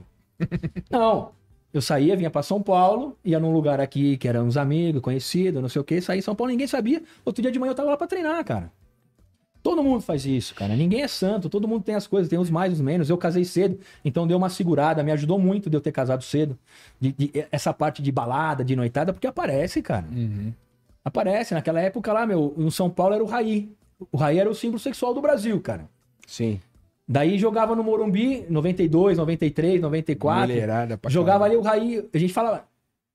Não. Eu saía, vinha pra São Paulo, ia num lugar aqui que eram uns amigos, conhecidos, não sei o quê. Saí em São Paulo, ninguém sabia. Outro dia de manhã eu tava lá pra treinar, cara. Todo mundo faz isso, cara. Ninguém é santo, todo mundo tem as coisas, tem os mais e os menos. Eu casei cedo, então deu uma segurada, me ajudou muito de eu ter casado cedo. De, de- essa parte de balada, de noitada, porque aparece, cara. Uhum. Aparece. Naquela época lá, meu, no São Paulo era o Raí. O Raí era o símbolo sexual do Brasil, cara. Sim. Daí jogava no Morumbi, noventa e dois, noventa e três, noventa e quatro. Mulherada pra Jogava caralho. ali o Raí. A gente falava,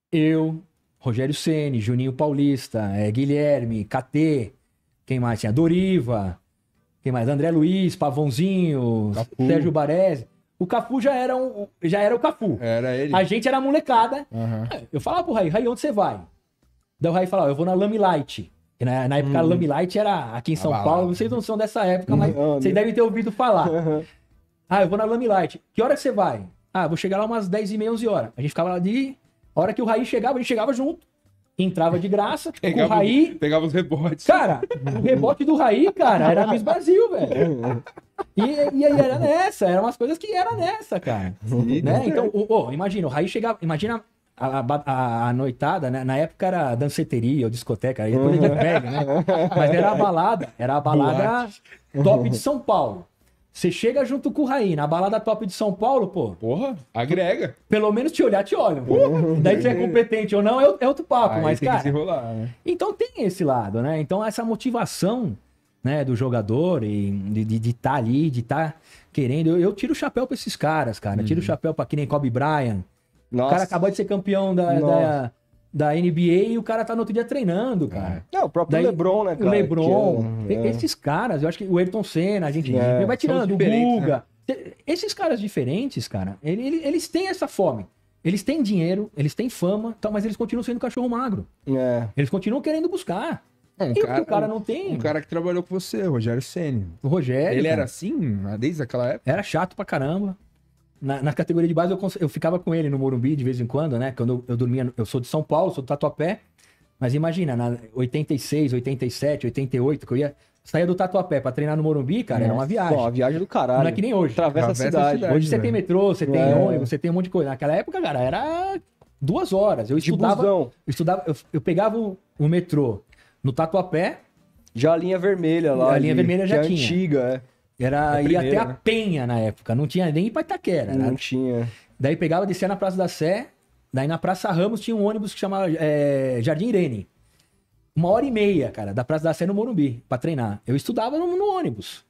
eu, Rogério Ceni, Juninho Paulista, é, Guilherme, K T, quem mais tinha? Doriva, quem mais? André Luiz, Pavãozinho, Cafu. Sérgio Baresi. O Cafu já era, um, já era o Cafu. Era ele. A gente era molecada. Aham. Eu falava pro Raí, Raí, onde você vai? Daí o Raí falava, eu vou na Lamy Light. Que Na, na época a Lamy Light era aqui em São balada. Paulo, vocês não são dessa época, mas Não, vocês né? devem ter ouvido falar. Ah, eu vou na Lamy Light. Que hora que você vai? Ah, vou chegar lá umas dez e meia, onze horas. A gente ficava lá de... A hora que o Raí chegava, a gente chegava junto. Entrava de graça. Com o Pegava, Raí... pegava os rebotes. Cara, o rebote do Raí, cara, era Miss Brasil, velho. E, e aí era nessa, eram umas coisas que era nessa, cara. Sim, Né? tá Então, o- o- imagina, o Raí chegava... Imagina a, a- a- a noitada, né? Na época era danceteria ou discoteca, aí é coisa de velho, né? Mas era a balada, era a balada top de São Paulo. Você chega junto com o Raí, na balada top de São Paulo, pô, Porra, agrega. pelo menos te olhar, te olham. Daí se é competente ou não, é, é outro papo, Aí mas, tem que cara... desenrolar, né? Então tem esse lado, né? Então essa motivação, né, do jogador e de estar ali, de estar querendo. Eu, eu tiro o chapéu pra esses caras, cara. Tiro o chapéu pra que nem Kobe Bryant. Nossa. O cara acabou de ser campeão da, da, Nossa. da N B A e o cara tá no outro dia treinando, cara. Não, o próprio Daí, LeBron, né, cara? O LeBron, Que é- e- esses caras, eu acho que o Ayrton Senna, a gente É, vai são tirando, o diferentes, Guga. né? Esses caras diferentes, cara, ele- ele- eles têm essa fome. Eles têm dinheiro, eles têm fama, tal, mas eles continuam sendo cachorro magro. É. Eles continuam querendo buscar. Um E o que o cara não tem? Um cara que trabalhou com você, o Rogério Ceni. O Rogério, Ele cara, era assim desde aquela época? era chato pra caramba. Na, na categoria de base, eu, cons- eu ficava com ele no Morumbi de vez em quando, né? Quando eu, eu dormia... no- Eu sou de São Paulo, sou do Tatuapé. Mas imagina, na oitenta e seis, oitenta e sete, oitenta e oito, que eu ia... Saía do Tatuapé pra treinar no Morumbi, cara, era uma viagem. Pô, a viagem do caralho. Não é que nem hoje. Atravessa a Atravessa a cidade. cidade. Hoje você velho. tem metrô, você tem É. ônibus, você tem um monte de coisa. Naquela época, cara, era duas horas. Eu De estudava, busão. eu estudava, eu, eu pegava o, o metrô no Tatuapé, Já a linha vermelha lá. A linha ali, vermelha já que é tinha. antiga, era A ia até primeira, a né? Penha na época. Não tinha nem ir pra Itaquera. é. Né? Não tinha. Daí pegava, descia na Praça da Sé. Daí na Praça Ramos tinha um ônibus que chamava é, Jardim Irene. Uma hora e meia, cara, da Praça da Sé no Morumbi, pra treinar. Eu estudava no, no ônibus.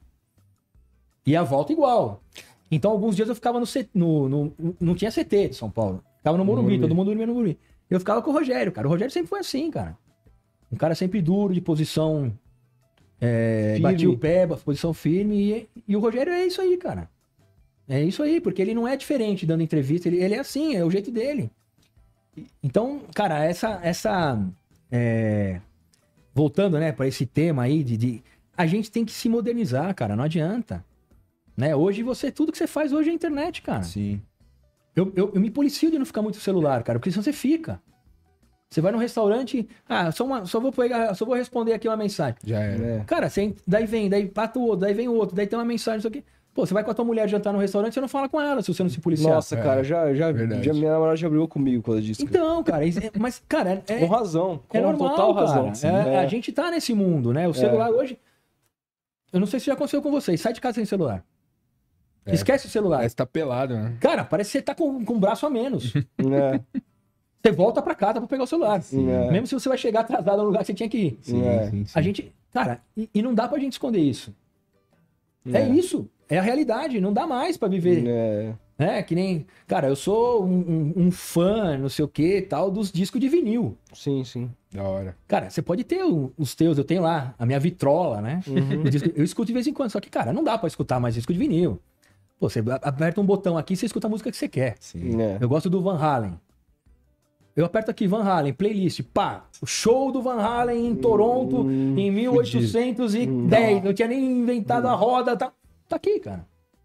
E a volta igual. Então, alguns dias eu ficava no, C, no, no... Não tinha C T de São Paulo. Ficava no Morumbi, Morumbi. todo mundo dormia no Morumbi. Eu ficava com o Rogério, cara. O Rogério sempre foi assim, cara. Um cara sempre duro, de posição... É, Firme. batia o pé, posição firme. E, e o Rogério é isso aí, cara. É isso aí, porque ele não é diferente dando entrevista. Ele, ele é assim, é o jeito dele. Então, cara, essa... essa é, voltando, né, pra esse tema aí de, de... A gente tem que se modernizar, cara. Não adianta. Né? Hoje você... Tudo que você faz hoje é internet, cara. Sim. Eu, eu, eu me policio de não ficar muito no celular, cara, porque senão você fica. Você vai no restaurante, ah, só, uma, só vou pegar, só vou responder aqui uma mensagem. Já era. É. Cara, você, daí vem, daí pata o outro, daí vem o outro, daí tem uma mensagem, isso aqui. Pô, você vai com a tua mulher jantar no restaurante, você não fala com ela se você não se policiar. Nossa, É, cara, já, já, verdade. já minha namorada já brigou comigo quando eu disse. Então, cara, isso é- mas, cara, é, Com razão. Com é normal, total razão. cara. sim. É, É. A gente tá nesse mundo, né? O celular hoje... Eu não sei se já aconteceu com vocês, sai de casa sem celular. É. Esquece o celular. Parece que tá pelado, né? Cara, parece que você tá com, com um braço a menos. É. Você volta pra casa pra pegar o celular. É. Mesmo se você vai chegar atrasado no lugar que você tinha que ir. Sim, É. sim, sim. A gente, cara, e, e não dá pra gente esconder isso. É, isso. É a realidade. Não dá mais pra viver. É. É, que nem... Cara, eu sou um, um- um fã, não sei o que, tal, dos discos de vinil. Sim, sim. Da hora. Cara, você pode ter o- os teus. Eu tenho lá a minha vitrola, né? Uhum. O disco- eu escuto de vez em quando. Só que, cara, não dá pra escutar mais disco de vinil. Pô, você aperta um botão aqui e você escuta a música que você quer. Sim. É. Eu gosto do Van Halen. Eu aperto aqui Van Halen, playlist, pá, o show do Van Halen em Toronto Hum, em mil oitocentos e dez. Não tinha nem inventado a roda, tá, tá aqui, cara.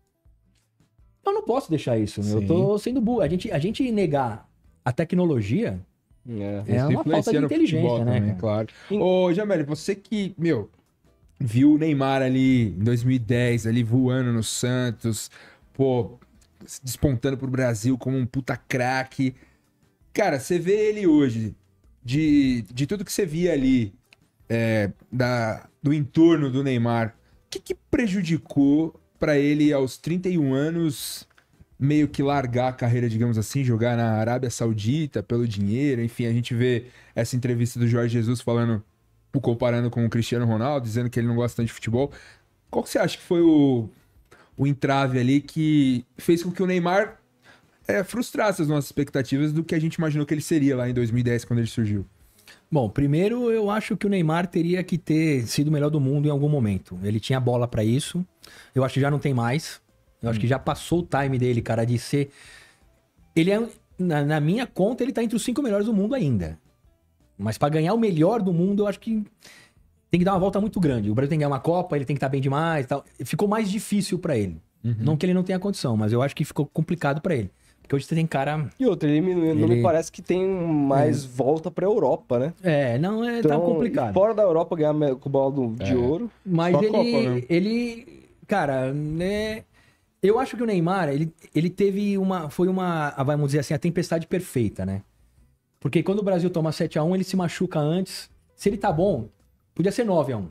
Eu não posso deixar isso, meu. Eu Sim. tô sendo burro. A gente, a gente negar a tecnologia É. é Isso uma falta influencia de no inteligência, futebol né, também, cara? claro. Em- Ô, Jamel, você que, meu, viu o Neymar ali em dois mil e dez, ali voando no Santos, pô, despontando pro Brasil como um puta craque. Cara, você vê ele hoje, de, de tudo que você via ali, é, da, do entorno do Neymar, o que, que prejudicou pra ele aos trinta e um anos meio que largar a carreira, digamos assim, jogar na Arábia Saudita pelo dinheiro? Enfim, a gente vê essa entrevista do Jorge Jesus falando, comparando com o Cristiano Ronaldo, dizendo que ele não gosta tanto de futebol. Qual que você acha que foi o, o entrave ali que fez com que o Neymar é, frustrasse as nossas expectativas do que a gente imaginou que ele seria lá em dois mil e dez, quando ele surgiu? Bom, primeiro eu acho que o Neymar teria que ter sido o melhor do mundo em algum momento. Ele tinha bola pra isso. Eu acho que já não tem mais. Eu acho que já passou o time dele, cara, de ser... Ele é... Na, na minha conta, ele tá entre os cinco melhores do mundo ainda. Mas pra ganhar o melhor do mundo, eu acho que tem que dar uma volta muito grande. O Brasil tem que ganhar uma Copa, ele tem que estar bem demais e tal. Ficou mais difícil pra ele. Não que ele não tenha condição, mas eu acho que ficou complicado pra ele. Porque hoje você tem cara... E outra, ele, me- não Ele- me parece que tem mais volta pra Europa, né? É, não, é Então, tá complicado. fora da Europa ganhar me- com bola do- de É. ouro. Mas Só a ele, Copa mesmo. ele, cara, né? Eu acho que o Neymar, ele, ele teve uma, foi uma, vamos dizer assim, a tempestade perfeita, né? Porque quando o Brasil toma sete a um, ele se machuca antes. Se ele tá bom, podia ser nove a um.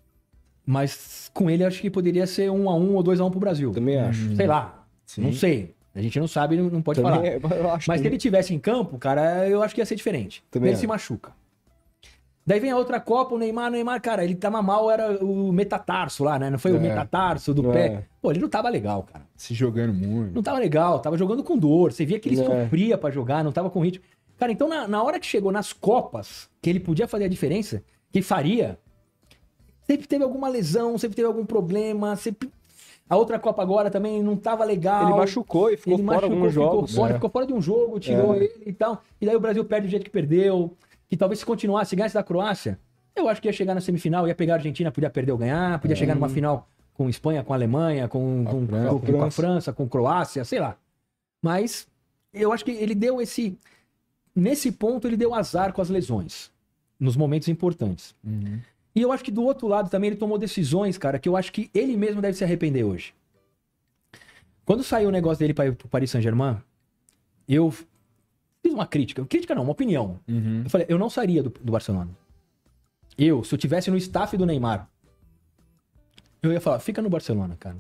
Mas com ele, eu acho que poderia ser um a um ou dois a um pro Brasil. Também acho. Sei lá, Sim. não sei. A gente não sabe, não, não pode Também falar. é- eu acho Mas se que- ele tivesse em campo, cara, eu acho que ia ser diferente. Também ele acho. se machuca. Daí vem a outra Copa, o Neymar, o Neymar, cara, ele tava mal, era o metatarso lá, né? Não foi o É. metatarso do É. pé. Pô, ele não tava legal, cara. Se jogando muito. Não tava legal, tava jogando com dor. Você via que ele É. sofria pra jogar, não tava com ritmo. Cara, então na, na hora que chegou nas Copas, que ele podia fazer a diferença, que faria, sempre teve alguma lesão, sempre teve algum problema, sempre... A outra Copa agora também não tava legal. Ele machucou e ficou Ele fora machucou, alguns ficou jogos. fora, É. ficou fora de um jogo, tirou É. ele e tal. E daí o Brasil perde do jeito que perdeu. Que talvez se continuasse, se ganhasse da Croácia, eu acho que ia chegar na semifinal, ia pegar a Argentina, podia perder ou ganhar, podia chegar numa final com Espanha, com Alemanha, com, A com, França. com- com a França, com Croácia, sei lá. Mas eu acho que ele deu esse... Nesse ponto, ele deu azar com as lesões. Nos momentos importantes. Uhum. E eu acho que do outro lado também ele tomou decisões, cara, que eu acho que ele mesmo deve se arrepender hoje. Quando saiu o negócio dele para ir pro Paris Saint-Germain, eu fiz uma crítica. Crítica não, uma opinião. Uhum. Eu falei, eu não sairia do, do Barcelona. Eu, se eu tivesse no staff do Neymar, eu ia falar, fica no Barcelona, cara.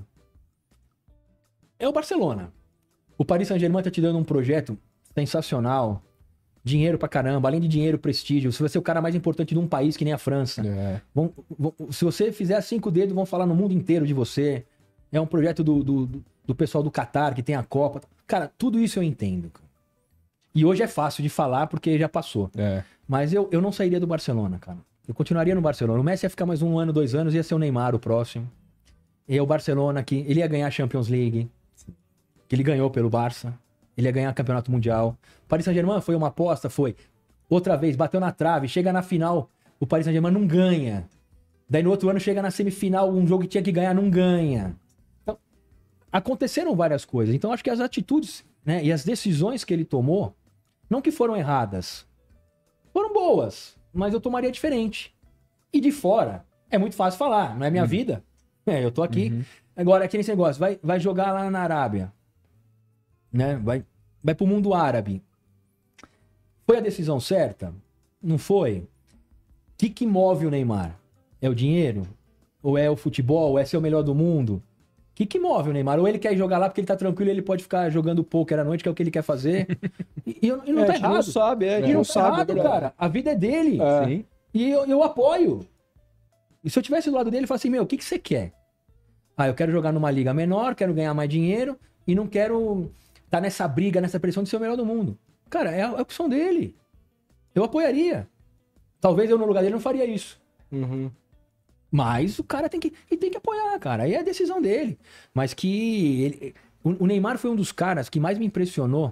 É o Barcelona. O Paris Saint-Germain tá te dando um projeto sensacional. Dinheiro pra caramba, além de dinheiro, prestígio. Se você é o cara mais importante de um país que nem a França. É. Vão- vão- se você fizer cinco dedos, vão falar no mundo inteiro de você. É um projeto do, do, do- do pessoal do Catar, que tem a Copa. Cara, tudo isso eu entendo. cara. E hoje é fácil de falar porque já passou. É. Mas eu, eu não sairia do Barcelona, cara. Eu continuaria no Barcelona. O Messi ia ficar mais um ano, dois anos, ia ser o Neymar o próximo. E o Barcelona aqui, ele ia ganhar a Champions League. Que ele ganhou pelo Barça. Ele ia ganhar o Campeonato Mundial. O Paris Saint-Germain foi uma aposta? Foi. Outra vez, bateu na trave, chega na final, o Paris Saint-Germain não ganha. Daí no outro ano chega na semifinal, um jogo que tinha que ganhar, não ganha. Então, aconteceram várias coisas. Então acho que as atitudes, né, e as decisões que ele tomou, não que foram erradas, foram boas, mas eu tomaria diferente. E de fora, é muito fácil falar, não é minha Uhum. vida. É, eu tô aqui. Uhum. Agora, aquele negócio, vai, vai jogar lá na Arábia, né? Vai, vai pro mundo árabe. Foi a decisão certa? Não foi? O que que move o Neymar? É o dinheiro? Ou é o futebol? Ou é ser o melhor do mundo? O que que move o Neymar? Ou ele quer jogar lá porque ele tá tranquilo e ele pode ficar jogando poker à noite, que é o que ele quer fazer? E, e, e não É, tá a gente errado. não sabe, é, a E gente não não tá sabe. errado, é verdade. cara. A vida é dele. É. Sim. E eu, eu apoio. E se eu tivesse do lado dele, eu falasse assim, meu, o que, que você quer? Ah, eu quero jogar numa liga menor, quero ganhar mais dinheiro e não quero estar nessa briga, nessa pressão de ser o melhor do mundo. Cara, é a, é a opção dele. Eu apoiaria. Talvez eu no lugar dele não faria isso. Uhum. Mas o cara tem que, ele tem que apoiar, cara. Aí é a decisão dele. Mas que ele, o, o Neymar foi um dos caras que mais me impressionou.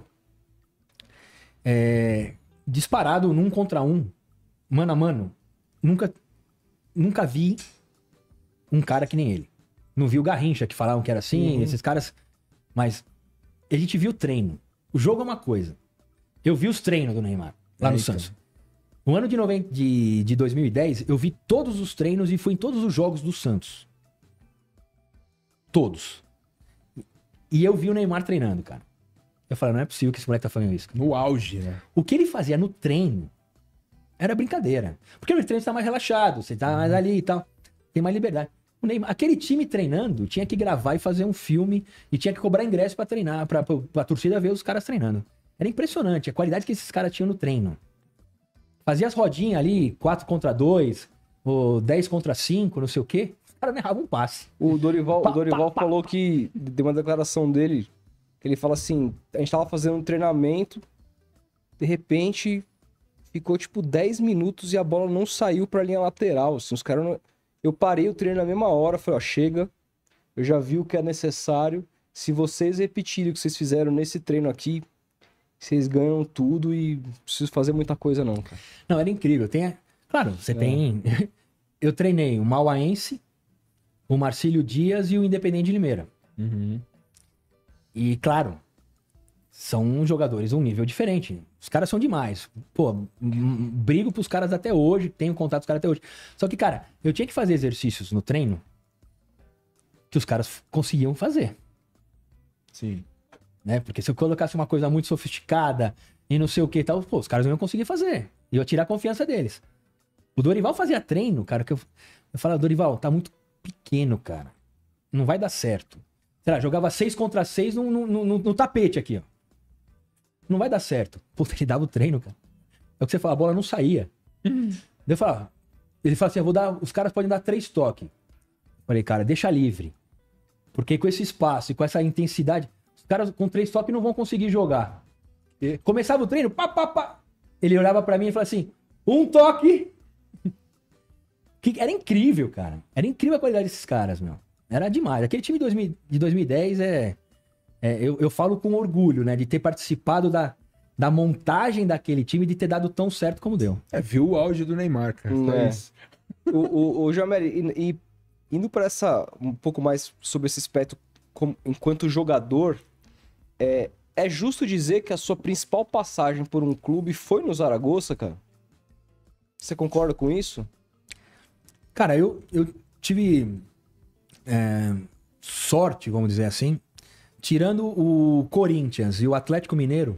É, disparado num contra um, mano a mano. Nunca, nunca vi um cara que nem ele. Não vi o Garrincha, que falavam que era assim, Uhum. esses caras. Mas a gente viu o treino. O jogo é uma coisa. Eu vi os treinos do Neymar lá no Eita. Santos. No ano de, noventa, de, de dois mil e dez, eu vi todos os treinos e fui em todos os jogos do Santos. Todos. E eu vi o Neymar treinando, cara. Eu falei, não é possível que esse moleque tá fazendo isso. cara. No auge, né? O que ele fazia no treino era brincadeira. Porque no treino você tá mais relaxado, você tá mais ali e tal. Tem mais liberdade. O Neymar, aquele time treinando tinha que gravar e fazer um filme e tinha que cobrar ingresso pra treinar, pra, pra, pra torcida ver os caras treinando. Era impressionante a qualidade que esses caras tinham no treino. Fazia as rodinhas ali, quatro contra dois, ou dez contra cinco, não sei o quê. Os caras não erravam um passe. O Dorival, Pá, o Dorival pá, pá, falou que, deu uma declaração dele, que ele fala assim, a gente tava fazendo um treinamento, de repente ficou tipo dez minutos e a bola não saiu pra linha lateral, assim, os caras não... Eu parei o treino na mesma hora, falei, ó, chega, eu já vi o que é necessário, se vocês repetirem o que vocês fizeram nesse treino aqui, vocês ganham tudo e não preciso fazer muita coisa não, cara. Não, era incrível. Tem, a- claro, você É. tem... Eu treinei o Mauaense, o Marcílio Dias e o Independente de Limeira. Uhum. E, claro, são jogadores um nível diferente. Os caras são demais. Pô, m- m- brigo pros caras até hoje, tenho contato com os caras até hoje. Só que, cara, eu tinha que fazer exercícios no treino que os caras f- conseguiam fazer, Sim. né? Porque se eu colocasse uma coisa muito sofisticada e não sei o que e tal, pô, os caras não iam conseguir fazer. E eu ia tirar a confiança deles. O Dorival fazia treino, cara, que eu, eu falava, Dorival, tá muito pequeno, cara. Não vai dar certo. Sei lá, jogava seis contra seis no, no, no, no tapete aqui, ó. Não vai dar certo. Pô, ele dava o treino, cara. É o que você fala, a bola não saía. Daí eu falava, ele fala assim, eu vou dar, os caras podem dar três toques. Falei, cara, deixa livre. Porque com esse espaço e com essa intensidade, os caras com três toques não vão conseguir jogar. E começava o treino, pá, pá, pá. Ele olhava pra mim e falava assim, um toque. Que era incrível, cara. Era incrível a qualidade desses caras, meu. Era demais. Aquele time de dois mil de dois mil e dez é... é eu, eu falo com orgulho, né? De ter participado da, da montagem daquele time e de ter dado tão certo como deu. É, viu o auge do Neymar, cara. Só É. isso. O, o, o Jameli, e, e indo para essa, um pouco mais sobre esse aspecto como, enquanto jogador, é, é justo dizer que a sua principal passagem por um clube foi no Zaragoza, cara? Você concorda com isso? Cara, eu, eu tive é, sorte, vamos dizer assim, tirando o Corinthians e o Atlético Mineiro,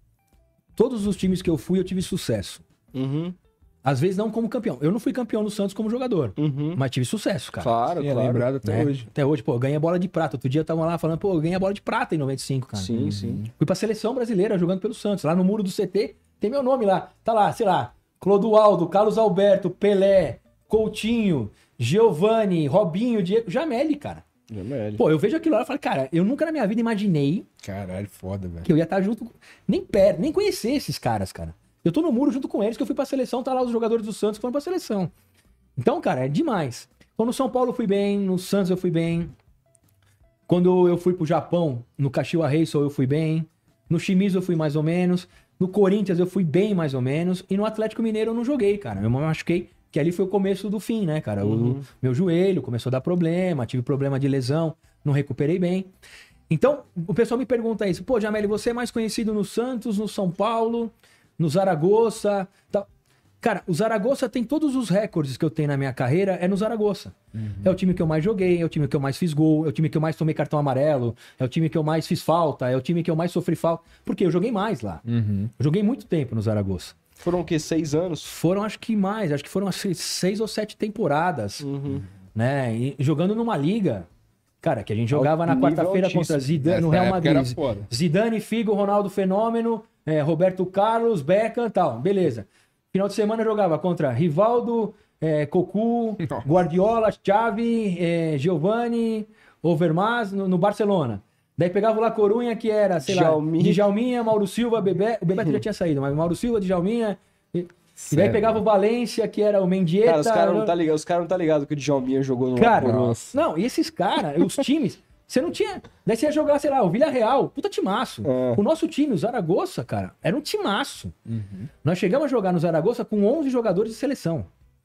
todos os times que eu fui, eu tive sucesso. Uhum, Às vezes não como campeão. Eu não fui campeão do Santos como jogador, uhum. mas tive sucesso, cara. Claro, Sim, é claro. lembrado até né? hoje. Até hoje, pô, eu ganhei a bola de prata. Outro dia eu tava lá falando, pô, eu ganhei a bola de prata em noventa e cinco, cara. Sim, sim. Fui pra seleção brasileira jogando pelo Santos. Lá no muro do C T, tem meu nome lá. Tá lá, sei lá, Clodoaldo, Carlos Alberto, Pelé, Coutinho, Giovani, Robinho, Diego, Jameli, cara. Jameli. Pô, eu vejo aquilo lá e falo, cara, eu nunca na minha vida imaginei Caralho, foda, velho. que eu ia estar junto, com- nem perto, nem conhecer esses caras, cara. Eu tô no muro junto com eles, que eu fui pra seleção, tá lá os jogadores do Santos que foram pra seleção. Então, cara, é demais. Quando no São Paulo eu fui bem, no Santos eu fui bem. Quando eu fui pro Japão, no Kashiwa Reysol eu fui bem. No Shimizu eu fui mais ou menos. No Corinthians eu fui bem mais ou menos. E no Atlético Mineiro eu não joguei, cara. Eu me machuquei, que ali foi o começo do fim, né, cara? O meu joelho começou a dar problema, tive problema de lesão, não recuperei bem. Então, o pessoal me pergunta isso. Pô, Jameli, você é mais conhecido no Santos, no São Paulo, no Zaragoza, tal. Cara, o Zaragoza tem todos os recordes que eu tenho na minha carreira, é no Zaragoza. É o time que eu mais joguei, é o time que eu mais fiz gol, é o time que eu mais tomei cartão amarelo, é o time que eu mais fiz falta, é o time que eu mais sofri falta. Porque eu joguei mais lá. Uhum. Eu joguei muito tempo no Zaragoza. Foram o quê? Seis anos? Foram, acho que mais, acho que foram assim, seis ou sete temporadas, Uhum. né? E jogando numa liga, cara, que a gente jogava na Alto nível quarta-feira altíssimo. contra Zidane, no Nessa Real época era Madrid. foda. Zidane, Figo, Ronaldo Fenômeno, é, Roberto Carlos, Beckham e tal. Beleza. Final de semana eu jogava contra Rivaldo, é, Cocu, Nossa. Guardiola, Xavi, é, Giovanni, Overmars no, no Barcelona. Daí pegava o La Corunha, que era, sei Djalminha. lá, Djalminha, Mauro Silva, Bebeto. O Bebeto já tinha saído, mas Mauro Silva, Djalminha. E, e daí Sério? pegava o Valência, que era o Mendieta. Cara, os caras não tá ligado, os caras não tá ligado que o Djalminha jogou no Cara, Nossa. não, e esses caras, os times, você não tinha. Daí você ia jogar, sei lá, o Villarreal, puta timaço. É. O nosso time, o Zaragoza, cara, era um timaço. Nós chegamos a jogar no Zaragoza com onze jogadores de seleção.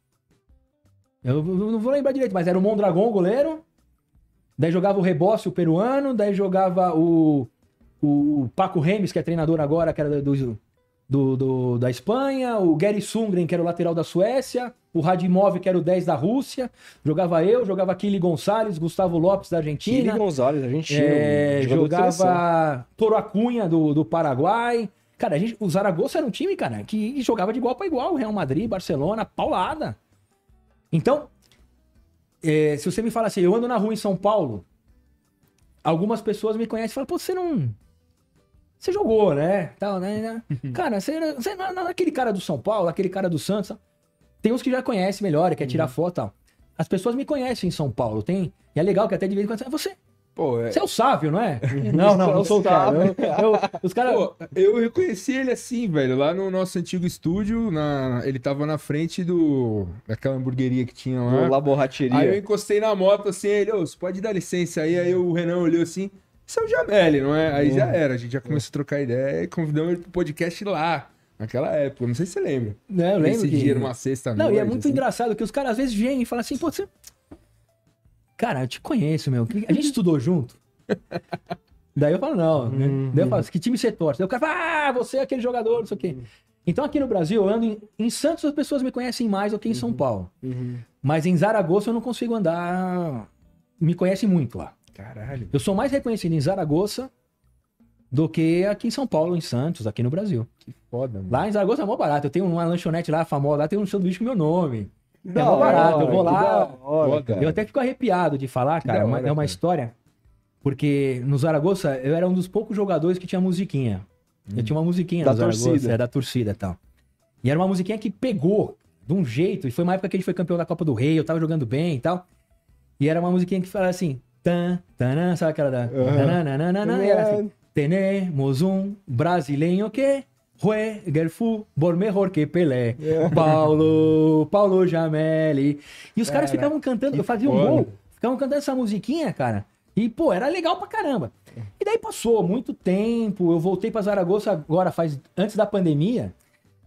Eu, eu não vou lembrar direito, mas era o Mondragon, goleiro. Daí jogava o Rebócio, o peruano. Daí jogava o, o Paco Remes, que é treinador agora, que era do, do, do- da Espanha. O Gary Sundgren, que era o lateral da Suécia. O Radimov, que era o dez da Rússia. Jogava eu, jogava Kili Gonçalves, Gustavo Lopes da Kili Argentina. Gonzalez, a gente tinha É, um jogador de seleção. jogava Toro Acunha do, do Paraguai. Cara, a gente, o Zaragoza era um time, cara, que jogava de igual para igual. Real Madrid, Barcelona, paulada. Então, é, se você me fala assim, eu ando na rua em São Paulo, algumas pessoas me conhecem e falam, pô, você não... Você jogou, né? Tal, né? Cara, você, era- você não é aquele cara do São Paulo, aquele cara do Santos. Tal. Tem uns que já conhecem melhor, quer tirar foto e tal. As pessoas me conhecem em São Paulo, tem... E é legal que até de vez em quando... Você, Pô, é- você é o Sávio, não é? Não, não, não sou o cara. Eu- eu- os caras... Pô, eu reconheci ele assim, velho, lá no nosso antigo estúdio, na... ele tava na frente do daquela hamburgueria que tinha lá. La Borracheria. Aí eu encostei na moto assim, ele, ô, você pode dar licença aí, aí o Renan olhou assim, isso é o Jameli, não é? Aí já era, a gente já começou a trocar ideia e convidamos ele pro podcast lá, naquela época, não sei se você lembra. Né, eu lembro Esse que... dia, numa sexta Não, noite, e é muito assim. engraçado que os caras às vezes vêm e falam assim, pô, você... Cara, eu te conheço, meu. A gente estudou junto? Daí eu falo, não. Né? Daí eu falo, que time você torce? Daí o cara fala, ah, você é aquele jogador, não sei o quê. Então aqui no Brasil, eu ando em, em Santos, as pessoas me conhecem mais do que em São Paulo. Uhum. Mas em Zaragoza eu não consigo andar... Me conhecem muito lá. Caralho. Eu sou mais reconhecido em Zaragoza do que aqui em São Paulo, em Santos, aqui no Brasil. Foda, mano. Lá em Zaragoza é mó barato. Eu tenho uma lanchonete lá famosa, lá tem um sanduíche com meu nome. É Da mó barato, eu hora, vou que lá... da hora, Foda. cara. Eu até fico arrepiado de falar, Que cara. da é uma- hora, é uma cara. história. Porque no Zaragoza eu era um dos poucos jogadores que tinha musiquinha. Eu tinha uma musiquinha Da no Zaragoza, torcida. é da torcida e tal. E era uma musiquinha que pegou de um jeito. E foi uma época que a gente foi campeão da Copa do Rei, eu tava jogando bem e tal. E era uma musiquinha que falava assim. Tan, tanan, sabe aquela da. Tananana, e era assim. Tenemos um brasileiro que juega el fútbol mejor que Pelé. Paulo, Paulo Jameli. E os caras Cara, ficavam cantando. que Eu fazia um foda. gol. Ficavam cantando essa musiquinha, cara. E, pô, era legal pra caramba. E daí passou muito tempo, eu voltei pra Zaragoza agora, faz antes da pandemia.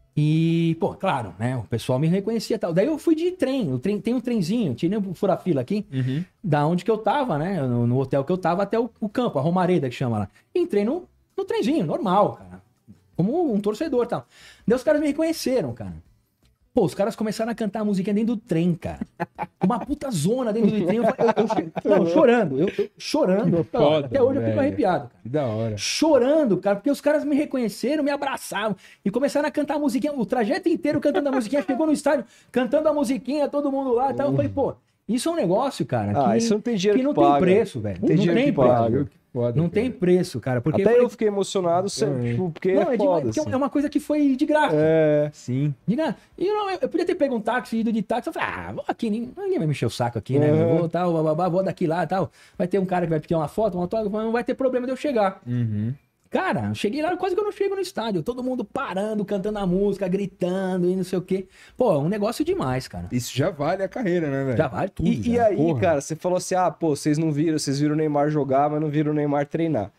E, pô, claro, né? O pessoal me reconhecia e tal. Daí eu fui de trem, o trem tem um trenzinho, tinha nem um fura-fila aqui, Uhum. da onde que eu tava, né? No, no hotel que eu tava, até o, o campo, a Romareda que chama lá. E entrei no, no trenzinho, normal, cara. Como um torcedor e tal. Daí os caras me reconheceram, cara. Pô, os caras começaram a cantar a musiquinha dentro do trem, cara. Uma puta zona dentro do trem. Eu, eu, eu, não, chorando, eu, eu chorando. Que foda, até hoje eu velho. fico arrepiado, cara. Que da hora. Chorando, cara, porque os caras me reconheceram, me abraçavam e começaram a cantar a musiquinha, o trajeto inteiro cantando a musiquinha. Chegou no estádio, cantando a musiquinha, todo mundo lá e tal. Eu falei, pô, isso é um negócio, cara, Ah, que, isso não tem dinheiro que não que tem paga. preço, velho. Tem Não dinheiro tem que paga. preço. Que foda, Não cara. tem preço, cara. Porque Até foi- eu fiquei emocionado, sempre, tipo, porque Não, é é, de- foda, porque assim. é uma coisa que foi de graça. É, Sim. De graça. E eu, não- eu podia ter pego um táxi, ido de táxi. Eu falei, ah, vou aqui, ninguém, ninguém vai me encher o saco aqui, né? Uhum. Eu vou, tal, bababá, vou daqui lá tal. Vai ter um cara que vai pedir uma foto, um autógrafo, não vai ter problema de eu chegar. Uhum. Cara, eu cheguei lá, quase que eu não chego no estádio. Todo mundo parando, cantando a música, gritando e não sei o quê. Pô, é um negócio demais, cara. Isso já vale a carreira, né, velho? Já vale tudo. E, e já. aí, porra. cara, você falou assim, ah, pô, vocês não viram, vocês viram o Neymar jogar, mas não viram o Neymar treinar.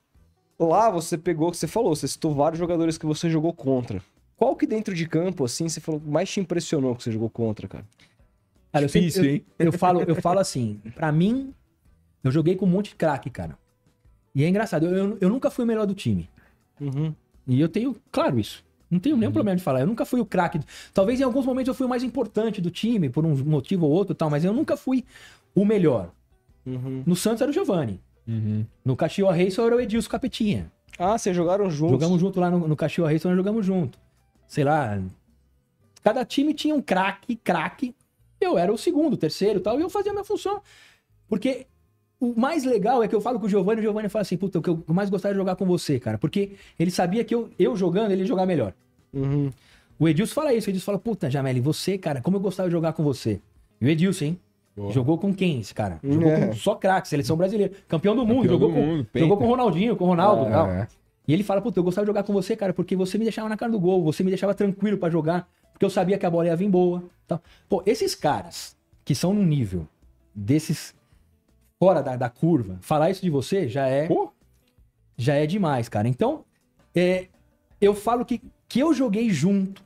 Lá você pegou, que você falou, você citou vários jogadores que você jogou contra. Qual que dentro de campo, assim, você falou, mais te impressionou que você jogou contra, cara? Cara, eu, sempre- Difícil, eu- hein? eu falo, eu falo assim, pra mim, eu joguei com um monte de craque, cara. E é engraçado, eu, eu, eu nunca fui o melhor do time. Uhum. E eu tenho, claro, isso. Não tenho nenhum problema de falar. Eu nunca fui o craque. Talvez em alguns momentos eu fui o mais importante do time, por um motivo ou outro e tal, mas eu nunca fui o melhor. Uhum. No Santos era o Giovani. Uhum. No Caxias Reis era o Edilson Capetinha. Ah, vocês jogaram juntos? Jogamos junto lá no, no Caxias Reis, nós jogamos junto. Sei lá. Cada time tinha um craque, craque. Eu era o segundo, o terceiro e tal, e eu fazia a minha função. Porque o mais legal é que eu falo com o Giovani, o Giovani fala assim, puta, o que eu mais gostava de jogar com você, cara. Porque ele sabia que eu, eu jogando, ele ia jogar melhor. Uhum. O Edilson fala isso, o Edilson fala, puta, Jameli, você, cara, como eu gostava de jogar com você. E o Edilson, hein? Boa. Jogou com quem esse cara? Jogou É. com só craque, seleção brasileira. Campeão do mundo, Campeão jogou, do com, mundo, penta. jogou com o Ronaldinho, com o Ronaldo e tal. É. E ele fala, puta, eu gostava de jogar com você, cara, porque você me deixava na cara do gol, você me deixava tranquilo pra jogar, porque eu sabia que a bola ia vir boa. Tal. Pô, esses caras que são num nível desses fora da, da curva, falar isso de você já é Pô, já é demais, cara. Então, é, eu falo que, que eu joguei junto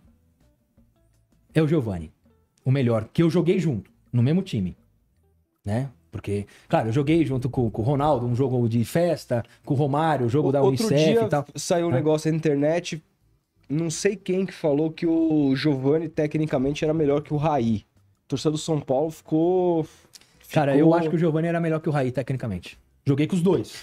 é o Giovani. O melhor, que eu joguei junto, no mesmo time. Né? Porque, claro, eu joguei junto com, com o Ronaldo, um jogo de festa, com o Romário, o jogo da Outro Unicef dia e tal. saiu um Ah. negócio na internet, não sei quem que falou que o Giovani tecnicamente era melhor que o Raí. A torcida do São Paulo ficou... Cara, ficou- eu acho que o Giovani era melhor que o Raí, tecnicamente. Joguei com os dois.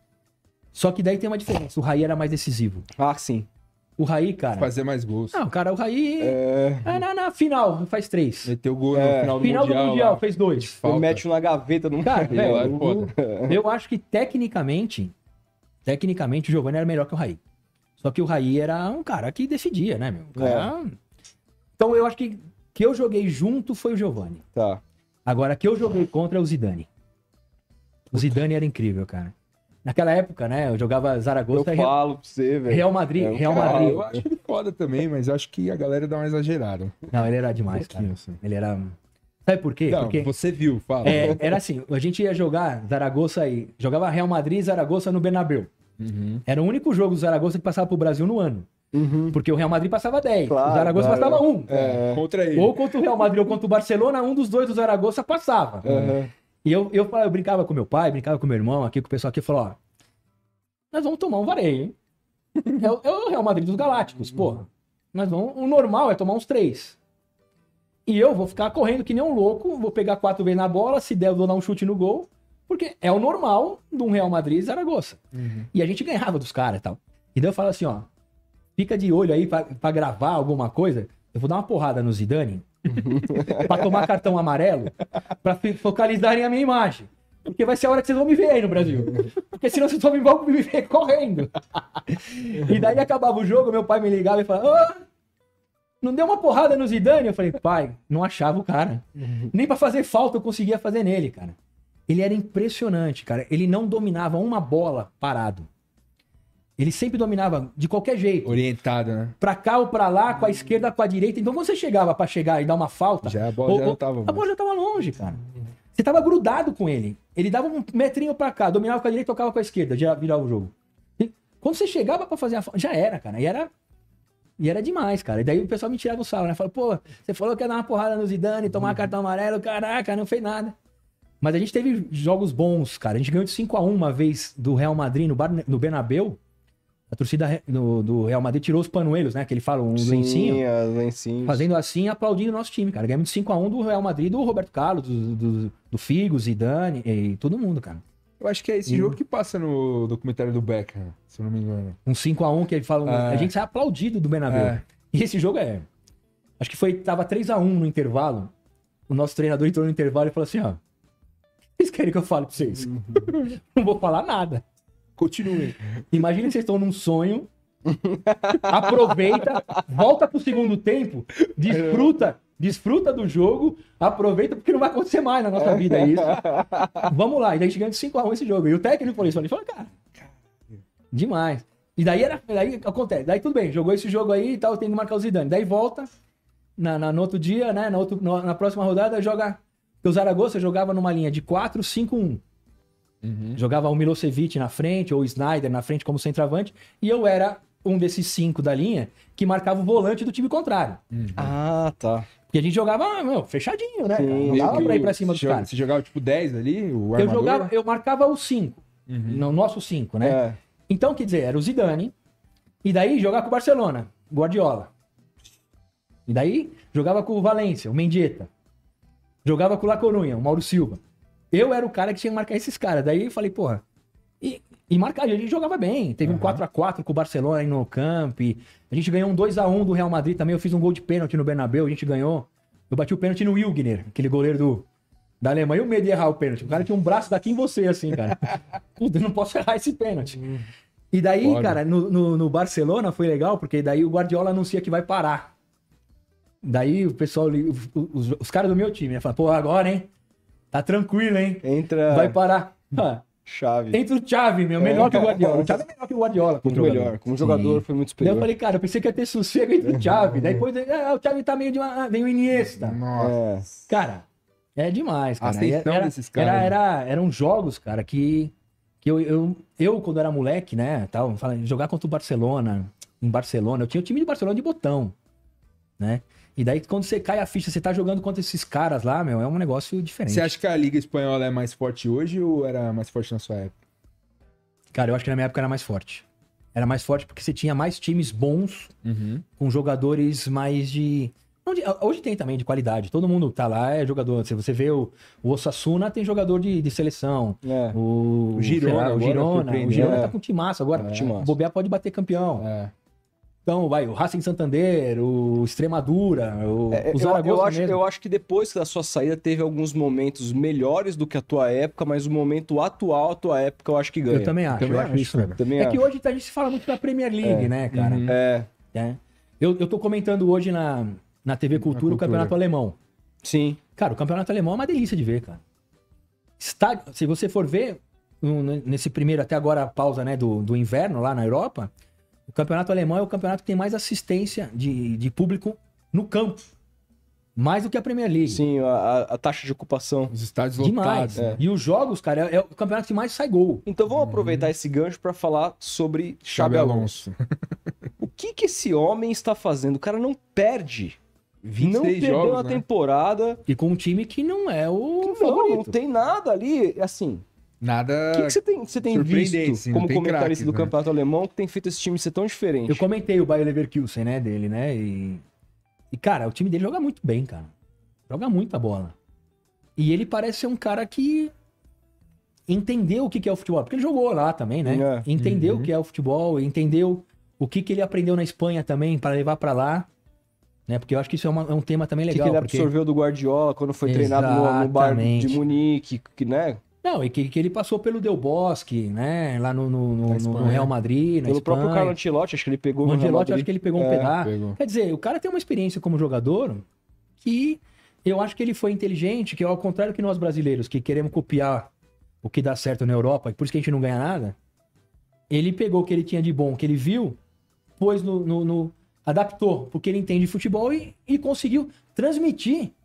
Só que daí tem uma diferença. O Raí era mais decisivo. Ah, sim. O Raí, cara... fazer mais gols. Não, cara, o Raí... É... É, na, na final, faz três. Meteu gol É. no final do Final Mundial. do Mundial, lá. fez dois. Falta. Mete um na gaveta no Cara, velho, lá é foda. Eu acho que tecnicamente, tecnicamente o Giovani era melhor que o Raí. Só que o Raí era um cara que decidia, né, meu? O cara- Então eu acho que que eu joguei junto foi o Giovani. Tá. Agora, que eu joguei contra é o Zidane. O Zidane era incrível, cara. Naquela época, né, eu jogava Eu Zaragoza e Real, falo pra você, velho. Real Madrid, É um Real cara- Ah, Madrid. eu acho ele foda também, mas eu acho que a galera dá uma exagerada. Não, ele era demais, Um pouquinho, cara. assim. Ele era... Sabe por quê? Não, Porque... você viu, fala. É, era assim, a gente ia jogar Zaragoza e jogava Real Madrid e Zaragoza no Bernabéu. Uhum. Era o único jogo do Zaragoza que passava pro Brasil no ano. Uhum. Porque o Real Madrid passava dez, Claro, o Zaragoza claro. passava um. É. Contra ele. Ou contra o Real Madrid ou contra o Barcelona, um dos dois do Zaragoza passava. Aham. E eu, eu, eu brincava com meu pai, brincava com meu irmão aqui, com o pessoal aqui, falou, ó, nós vamos tomar um vareio, hein? É, o- é o Real Madrid dos Galácticos, porra. Nós vamos, o normal é tomar uns três. E eu vou ficar correndo que nem um louco, vou pegar quatro vezes na bola, se der eu vou dar um chute no gol, porque é o normal de um Real Madrid e Zaragoza. Uhum. E a gente ganhava dos caras e tal. E daí eu falo assim, ó, fica de olho aí pra, pra gravar alguma coisa, eu vou dar uma porrada no Zidane, pra tomar cartão amarelo, pra fi- focalizarem a minha imagem. Porque vai ser a hora que vocês vão me ver aí no Brasil. Porque senão vocês vão vão me ver correndo. E daí acabava o jogo, meu pai me ligava e falava, "Ah, não deu uma porrada no Zidane?" Eu falei, pai, não achava o cara. Nem pra fazer falta eu conseguia fazer nele, cara. Ele era impressionante, cara. Ele não dominava uma bola parado. Ele sempre dominava de qualquer jeito. Orientada, né? Pra cá ou pra lá, com a esquerda, com a direita. Então quando você chegava pra chegar e dar uma falta... Já a bola ou- já não ou- tava. A bola já tava longe, cara. Você tava grudado com ele. Ele dava um metrinho pra cá, dominava com a direita, tocava com a esquerda, já virava o jogo. E quando você chegava pra fazer a falta, já era, cara. E era, e era demais, cara. E daí o pessoal me tirava o sal, né? Falou, pô, você falou que ia dar uma porrada no Zidane, tomar cartão amarelo, caraca, não fez nada. Mas a gente teve jogos bons, cara. A gente ganhou de cinco a um uma vez do Real Madrid no, Bar... no Bernabéu. A torcida do, do Real Madrid tirou os panuelos, né? Que ele fala, um Sim, lencinho. as lencinhos. Fazendo assim, aplaudindo o nosso time, cara. Ganhamos de cinco a um do Real Madrid, do Roberto Carlos, do, do, do Figo, Zidane e todo mundo, cara. Eu acho que é esse E- jogo que passa no documentário do Beckham, se eu não me engano. Um cinco a um que ele fala, É. a gente sai aplaudido do Bernabéu. É. E esse jogo é... Acho que foi, tava três a um no intervalo. O nosso treinador entrou no intervalo e falou assim, ó, o que vocês querem que eu fale pra vocês? Não vou falar nada. Continue. Imagina que vocês estão num sonho, aproveita, volta pro segundo tempo, desfruta, desfruta do jogo, aproveita porque não vai acontecer mais na nossa vida isso. Vamos lá, e daí a gente ganha de cinco a um esse jogo. E o técnico falou isso, ele falou, cara, demais. E daí era, daí acontece, daí tudo bem, jogou esse jogo aí e tal, tem que marcar o Zidane. Daí volta, na, na, no outro dia, né, na, outro, na, na próxima rodada, joga... Porque o Zaragoza jogava numa linha de quatro cinco um. Uhum. Jogava o Milosevic na frente, ou o Snyder na frente como centroavante, e eu era um desses cinco da linha que marcava o volante do time contrário. Ah, tá. Porque a gente jogava, meu, fechadinho, né? Sim, cara? Não meio dava que pra ir o- pra cima dos você joga- caras. Você jogava tipo dez ali, o Eu armador? jogava, eu marcava os cinco. Uhum. No nosso cinco, né? É. Então, quer dizer, era o Zidane, e daí jogar com o Barcelona, Guardiola. E daí jogava com o Valência, o Mendieta. Jogava com o La Coruña, o Mauro Silva. Eu era o cara que tinha que marcar esses caras. Daí eu falei, porra. E, e marcar, a gente jogava bem. Teve um Uhum. quatro a quatro com o Barcelona aí no camp. A gente ganhou um dois a um do Real Madrid também. Eu fiz um gol de pênalti no Bernabéu, a gente ganhou. Eu bati o pênalti no Wilgner, aquele goleiro do, da Alemanha. E o medo de errar o pênalti. O cara tinha um braço daqui em você, assim, cara. Puta, eu não posso errar esse pênalti. E daí, Foda. cara, no, no, no Barcelona foi legal, porque daí o Guardiola anuncia que vai parar. Daí o pessoal, os, os, os caras do meu time, né? Falam, pô, agora, hein? Tá tranquilo, hein? Entra Vai parar. Ah, chave. entra o Xavi, meu, melhor que o Guardiola. O Xavi é melhor que o Guardiola. como Muito jogador. melhor. Como jogador, foi muito Daí eu superior. falei, cara, eu pensei que ia ter sossego entre o Xavi. Daí depois, ah, o Xavi tá meio de uma... Vem o Iniesta. Nossa. É. Cara, é demais, cara. A ascensão era, desses caras, Era, né? era, eram jogos, cara, que, que eu, eu, eu, quando era moleque, né, tal, fala, jogar contra o Barcelona, em Barcelona, eu tinha o time de Barcelona de botão, né? E daí, quando você cai a ficha, você tá jogando contra esses caras lá, meu, é um negócio diferente. Você acha que a Liga Espanhola é mais forte hoje ou era mais forte na sua época? Cara, eu acho que na minha época era mais forte. Era mais forte porque você tinha mais times bons, Uhum. com jogadores mais de... não de- Hoje tem também de qualidade. Todo mundo que tá lá é jogador. Se você vê o, o Osasuna, tem jogador de, de seleção. É. O, O Girona sei lá, o agora Girona, o surpreendeu. Girona É. tá com timaço agora. É. Timaço. O Bobear pode bater campeão. É. Então, vai, o Racing Santander, o Extremadura, o, É, o eu, Zaragoza eu, acho, mesmo. eu acho que depois da sua saída teve alguns momentos melhores do que a tua época, mas o momento atual, a tua época, eu acho que ganha. Eu também acho, Também eu acho acho, isso. cara. Também é acho. que hoje a gente se fala muito da Premier League, É. né, cara? Uhum. É, É. Eu, eu tô comentando hoje na, na T V Cultura, Cultura. o Campeonato Alemão. sim. Cara, o Campeonato Alemão é uma delícia de ver, cara. Está, se você for ver, no- nesse primeiro, até agora, a pausa, né, do, do inverno lá na Europa, o Campeonato Alemão é o campeonato que tem mais assistência de, de público no campo. Mais do que a Premier League. Sim, a, a- a taxa de ocupação. Os estádios Demais. lotados. né? E os jogos, cara, é, é o campeonato que mais sai gol. Então vamos aproveitar esse gancho para falar sobre Xabi Xabi Alonso. Alonso. O que que esse homem está fazendo? O cara não perde. vinte e Não seis perdeu jogos, na né? temporada. E com um time que não é o Não, favorito. não tem nada ali. Assim, Nada. o que, que você tem, você tem surpreendente, visto sim, como não tem comentarista craques, do né? campeonato alemão que tem feito esse time ser tão diferente? Eu comentei o Bayer Leverkusen, né, dele, né? E, e, cara, o time dele joga muito bem, cara. Joga muita bola. E ele parece ser um cara que entendeu o que que é o futebol. Porque ele jogou lá também, né? É. Entendeu Uhum. o que é o futebol, entendeu o que que ele aprendeu na Espanha também para levar para lá. Né? Porque eu acho que isso é, uma- é um tema também O que, legal. que ele porque... absorveu do Guardiola quando foi treinado no, no bar de Exatamente. Munique, que, né? Não, e que, que ele passou pelo Del Bosque, né? Lá no, no, no- Na no Espanha. Real Madrid, na Pelo Espanha. próprio Carlo Ancelotti, acho que ele pegou O no Real Ancelotti, eu acho Madrid. que ele pegou um É, pedaço. pegou. Quer dizer, o cara tem uma experiência como jogador que eu acho que ele foi inteligente, que ao contrário que nós brasileiros, que queremos copiar o que dá certo na Europa, e por isso que a gente não ganha nada, ele pegou o que ele tinha de bom, que ele viu, pôs no... no- no- adaptou, porque ele entende de futebol e, e conseguiu transmitir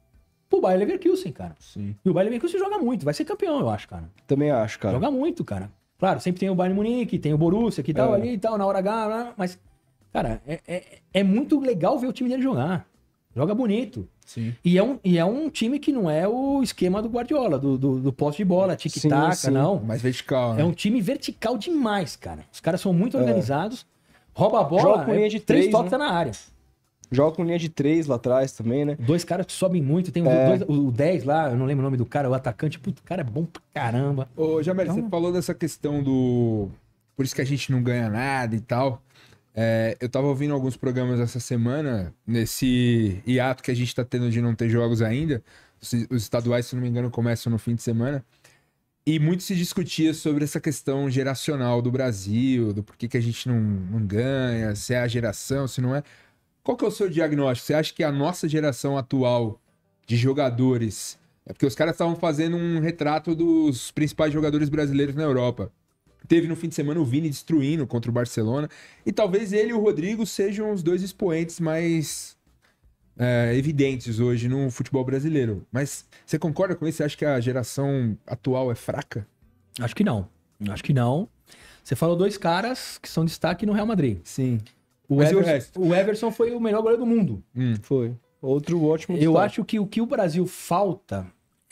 pro Bayer Leverkusen, cara. Sim. E o Bayer Leverkusen joga muito, vai ser campeão, eu acho, cara. Também acho, cara. Joga muito, cara. Claro, sempre tem o Bayern Munique, tem o Borussia, que tal É. ali e tal, na hora H, né? Mas, cara, é, é, é muito legal ver o time dele jogar. Joga bonito. Sim. E é, um, e é um time que não é o esquema do Guardiola, do, do, do poste de bola, tic-tac, Sim, sim. não. Mais vertical, né? É um time vertical demais, cara. Os caras são muito organizados, rouba a bola, Joga com é linha de três três, toques né? tá na área. Joga com linha de três lá atrás também, né? Dois caras que sobem muito, tem os É. dois, o dez lá, eu não lembro o nome do cara, o atacante, puto, o cara é bom pra caramba. Ô, Jamel, Então- você falou dessa questão do... Por isso que a gente não ganha nada e tal. É, eu tava ouvindo alguns programas essa semana, nesse hiato que a gente tá tendo de não ter jogos ainda. Os os estaduais, se não me engano, começam no fim de semana. E muito se discutia sobre essa questão geracional do Brasil, do porquê que a gente não, não ganha, se é a geração, se não é. Qual que é o seu diagnóstico? Você acha que a nossa geração atual de jogadores... É porque os caras estavam fazendo um retrato dos principais jogadores brasileiros na Europa. Teve no fim de semana o Vini destruindo contra o Barcelona. E talvez ele e o Rodrigo sejam os dois expoentes mais é, evidentes hoje no futebol brasileiro. Mas você concorda com isso? Você acha que a geração atual é fraca? Acho que não. Acho que não. Você falou dois caras que são destaque no Real Madrid. Sim. O, Mas e o Everson, resto? o Everson foi o melhor goleiro do mundo. Hum. Foi. Outro ótimo Eu destaque. acho que o que o Brasil falta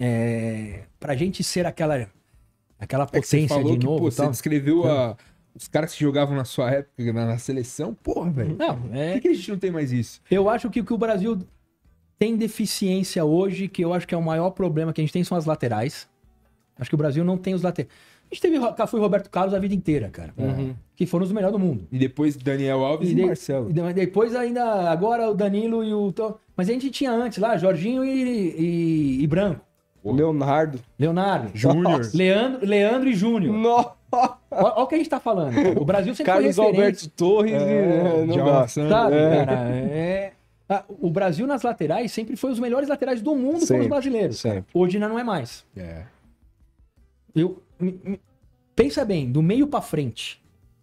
é pra gente ser aquela, aquela É que você potência falou de que, novo. pô, e você tal. descreveu a- os caras que jogavam na sua época na, na seleção. Porra, velho. Não, Por é, que, que a gente não tem mais isso? eu acho que o que o Brasil tem deficiência hoje, que eu acho que é o maior problema que a gente tem, são as laterais. Acho que o Brasil não tem os laterais. A gente teve Cafu e Roberto Carlos a vida inteira, cara. Uhum. Que foram os melhores do mundo. E depois Daniel Alves e, de- Marcelo. e de- depois ainda, agora o Danilo e o... Tom- Mas a gente tinha antes lá, Jorginho e, e- e Branco. Leonardo. Leonardo. Júnior. Leandro, Leandro e Júnior. Nossa! Olha o que a gente tá falando. cara. O Brasil sempre Carlos foi referência. Alberto Torres É, e... Não Djalma dá. Santos. Sabe, É. cara? É... Ah, o Brasil nas laterais sempre foi os melhores laterais do mundo foram Sempre, os brasileiros. cara. sempre. Hoje ainda não é mais. É. Eu, me- me- pensa bem, do meio pra frente,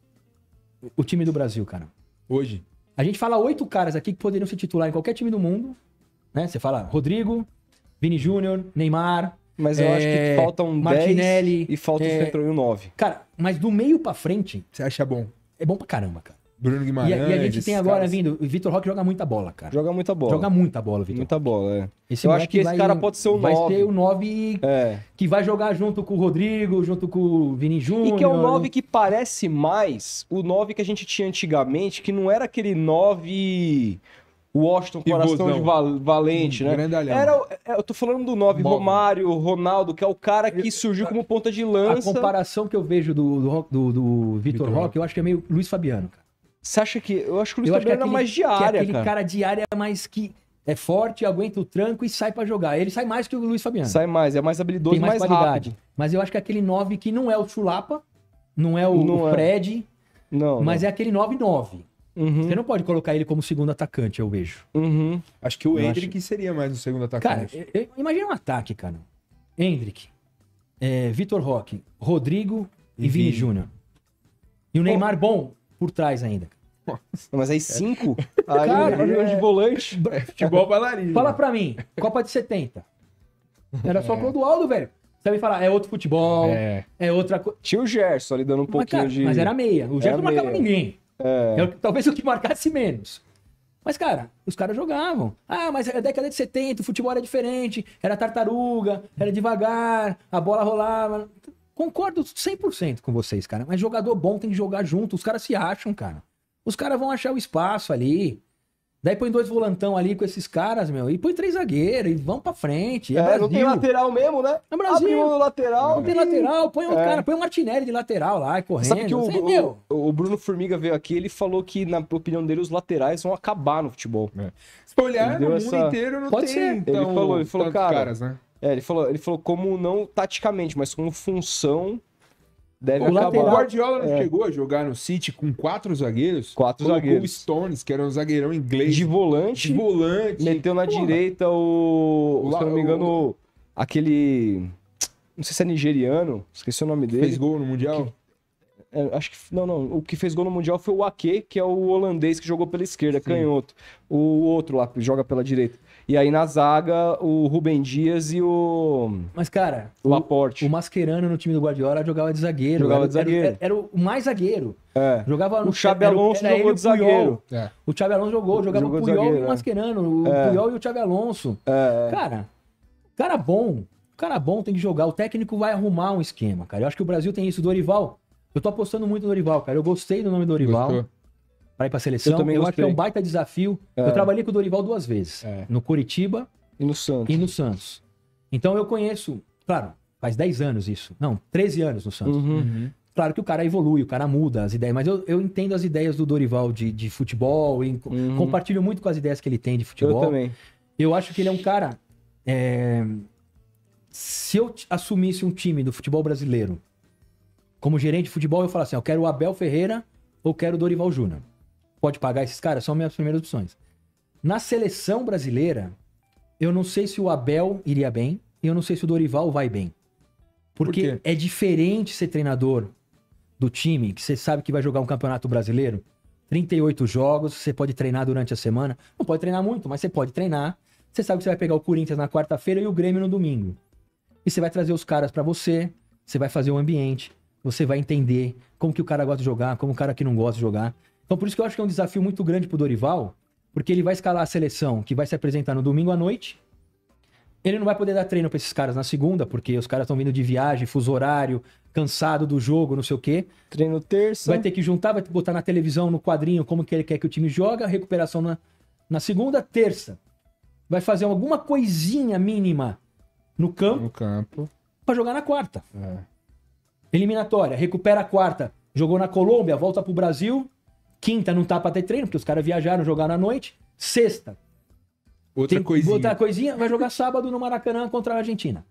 o- o time do Brasil, cara. Hoje. A gente fala oito caras aqui que poderiam se titular em qualquer time do mundo, né? Você fala Rodrigo, Vini Júnior, Neymar. Mas eu É, acho que falta um Martinelli, dez e falta é, o centro e um nove. Cara, mas do meio pra frente Você acha bom? é bom pra caramba, cara. Bruno E, Guimarães. a- e a gente esses tem agora caras. vindo, o Vitor Roque joga muita bola, cara. Joga muita bola. Joga muita bola, Vitor. muita bola, é. Esse Eu acho moleque que esse vai- cara pode ser o Vai nove. ser o nove É. que vai jogar junto com o Rodrigo, junto com o Vini Júnior. E que é o nove que parece mais o nove que a gente tinha antigamente, que não era aquele nove Washington, coração Pivôzão. de val- valente, né? Grandalhão. Era, o- é, eu tô falando do nove Móvel. Romário, Ronaldo, que é o cara que surgiu como ponta de A lança. comparação que eu vejo do, do, do, do Vitor Vitor Roque, eu acho que é meio Luiz Fabiano, cara. Você acha que... Eu acho que o Luiz Eu acho que é Fabiano aquele, era mais de que é área, aquele cara. cara de área, mas que é forte, aguenta o tranco e sai pra jogar. Ele sai mais que o Luiz Fabiano. Sai mais, é mais habilidoso, Tem mais, mais, qualidade. rápido. Mas eu acho que é aquele nove que não é o Chulapa, não é o, Não o é. Fred, Não, mas é aquele nove nove. Uhum, Você não pode colocar ele como segundo atacante, eu vejo. uhum. Acho que o Eu Hendrick seria mais o segundo Cara, atacante. eu- eu- imagina um ataque, cara. Hendrick, é, Vitor Roque, Rodrigo e, E Vini Vini. Júnior. E o Neymar bom por trás ainda. Mas aí cinco? Cara, aí é- de volante. Futebol bailarino. Fala pra mim, Copa de setenta. Era só Clodoaldo, velho. Você vai falar, é outro futebol, é, É. outra coisa. Tinha o Gerson ali dando um Mas, pouquinho cara, de... mas era meia. O Gerson não Era marcava meia. ninguém. É. É o que- talvez o que marcasse menos. Mas, cara, os caras jogavam. Ah, mas é década de setenta, o futebol era diferente. Era tartaruga, era devagar, a bola rolava. Concordo cem por cento com vocês, cara. Mas jogador bom tem que jogar junto. Os caras se acham, cara. Os caras vão achar o espaço ali. Daí põe dois volantão ali com esses caras, meu. E põe três zagueiros e vão pra frente. É, É, Brasil. não tem lateral mesmo, né? É Brasil. Abre um no lateral. Não tem e- lateral. Põe um É. cara, põe um Martinelli de lateral lá, e correndo. Sabe que o, Sei, meu. o, o Bruno Formiga veio aqui, ele falou que, na opinião dele, os laterais vão acabar no futebol. Se for olhar Ele no deu mundo essa- inteiro, não Pode tem ser. então, Ele falou- ele falou, tantos cara, caras, né? É, ele falou, ele falou como não taticamente, mas como função deve O O acabar. lateral- Guardiola não É. chegou a jogar no City com quatro zagueiros? Quatro Colocou zagueiros. o Stones, que era um zagueirão inglês. De volante, de volante. meteu na Porra. direita o, O se eu não me engano, aquele, não sei se é nigeriano, esqueci o nome dele. Fez gol no Mundial. É, acho que, não, não, o que fez gol no Mundial foi o Ake, que é o holandês que jogou pela esquerda, Sim. canhoto. O outro lá, que joga pela direita. E aí na zaga, o Rubem Dias e o, Mas, cara, o Laporte. o Mascherano no time do Guardiola jogava de zagueiro. Jogava era, de zagueiro. Era, era o mais zagueiro. É. Jogava O Xabi Alonso era ele jogou e de o Puyol. zagueiro. É. O Xabi Alonso jogou, jogava Jogou o de Puyol zagueiro, e o é. Mascherano, o É. Puyol e o Xabi Alonso. É, é. Cara, cara bom, cara bom tem que jogar. O técnico vai arrumar um esquema, cara. Eu acho que o Brasil tem isso. O Dorival, eu tô apostando muito no Dorival, cara. Eu gostei do nome do Dorival Gostou? pra ir pra seleção. Eu também acho que é um gostei. baita desafio. É. Eu trabalhei com o Dorival duas vezes. É. No Curitiba E no Santos. e no Santos. Então eu conheço, claro, faz dez anos isso. Não, treze anos no Santos. Uhum. Uhum. Claro que o cara evolui, o cara muda as ideias, mas eu, eu entendo as ideias do Dorival de, de futebol, e Uhum. compartilho muito com as ideias que ele tem de Eu futebol. também. Eu acho que ele é um cara. é, Se eu t- assumisse um time do futebol brasileiro como gerente de futebol, eu falo assim: eu quero o Abel Ferreira ou quero o Dorival Júnior. Pode pagar esses caras? São minhas primeiras opções. Na seleção brasileira, eu não sei se o Abel iria bem e eu não sei se o Dorival vai bem. Porque Por quê? é diferente ser treinador do time, que você sabe que vai jogar um campeonato brasileiro. trinta e oito jogos, você pode treinar durante a semana. Não pode treinar muito, mas você pode treinar. Você sabe que você vai pegar o Corinthians na quarta-feira e o Grêmio no domingo. E você vai trazer os caras pra você, você vai fazer o ambiente, você vai entender como que o cara gosta de jogar, como o cara que não gosta de jogar. Então por isso que eu acho que é um desafio muito grande pro Dorival, porque ele vai escalar a seleção que vai se apresentar no domingo à noite. Ele não vai poder dar treino pra esses caras na segunda, porque os caras estão vindo de viagem, fuso horário, cansado do jogo, não sei o quê. Treino terça. Vai ter que juntar, vai ter que botar na televisão, no quadrinho, como que ele quer que o time joga, recuperação na, na segunda, terça. Vai fazer alguma coisinha mínima no campo No campo. pra jogar na quarta. É. Eliminatória, recupera a quarta, jogou na Colômbia, volta pro Brasil. Quinta não tá pra ter treino, porque os caras viajaram, jogaram à noite. Sexta, Outra tem que coisinha. botar coisinha, vai jogar sábado no Maracanã contra a Argentina.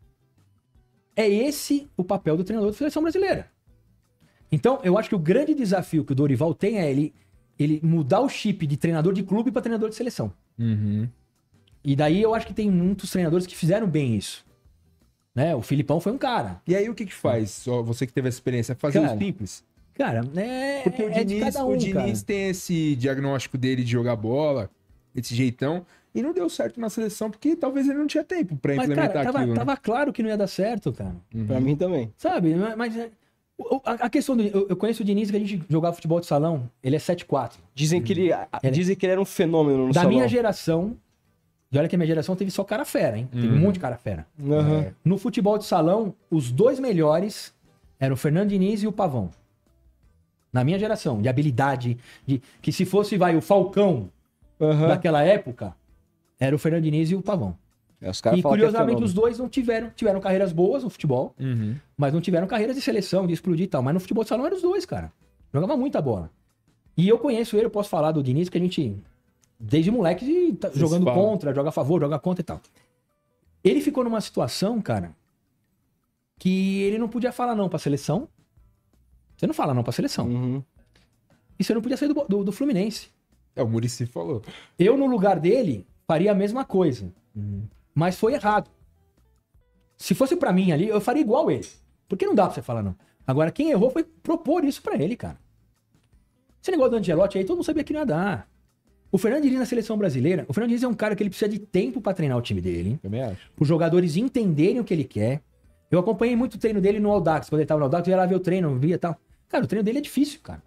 É esse o papel do treinador da seleção brasileira. Então, eu acho que o grande desafio que o Dorival tem é ele, ele mudar o chip de treinador de clube para treinador de seleção. Uhum. E daí eu acho que tem muitos treinadores que fizeram bem isso. Né? O Filipão foi um cara. E aí o que que faz? Só você que teve essa experiência, fazer Cara, o simples. Cara, é, Porque o é de Diniz, cada um, o Diniz cara. tem esse diagnóstico dele de jogar bola, esse jeitão, e não deu certo na seleção porque talvez ele não tinha tempo pra Mas, implementar cara, tava, aquilo. né? tava claro que não ia dar certo, cara. Pra mim também. Sabe? Mas- Mas é, o- a, a questão do... Eu, eu conheço o Diniz, que a gente jogava futebol de salão, ele é sete quatro. Dizem que ele, a- Ele- dizem que ele era um fenômeno no Da salão. minha geração, e olha que a minha geração teve só cara fera, hein? Teve um monte de cara fera. Aham. É. No futebol de salão, os dois melhores eram o Fernando Diniz e o Pavão. Na minha geração, de habilidade, de que se fosse, vai, o Falcão Aham. daquela época, era o Fernando Diniz e o Pavão. É, os caras E falam que é curiosamente fenômeno. os dois não tiveram, tiveram carreiras boas no futebol, Uhum. mas não tiveram carreiras de seleção, de explodir e tal. Mas no futebol de salão eram os dois, cara. Jogava muita bola. E eu conheço ele, eu posso falar do Diniz, que a gente, desde moleque, tá Vocês jogando falam. contra, joga a favor, joga contra e tal. Ele ficou numa situação, cara, que ele não podia falar não pra seleção. Você não fala não pra seleção. Uhum. E você não podia sair do, do, do Fluminense. É, o Muricy falou. Eu, no lugar dele, faria a mesma coisa. Mas foi errado. Se fosse pra mim ali, eu faria igual ele. Porque não dá pra você falar não. Agora, quem errou foi propor isso pra ele, cara. Esse negócio do Ancelotti aí, todo mundo sabia que não ia dar. O Fernando Diniz na seleção brasileira, o Fernando Diniz é um cara que ele precisa de tempo pra treinar o time dele. Também acho. Os jogadores entenderem o que ele quer. Eu acompanhei muito o treino dele no Audax. Quando ele tava no Audax, eu ia lá ver o treino, via e tal. Cara, o treino dele é difícil, cara.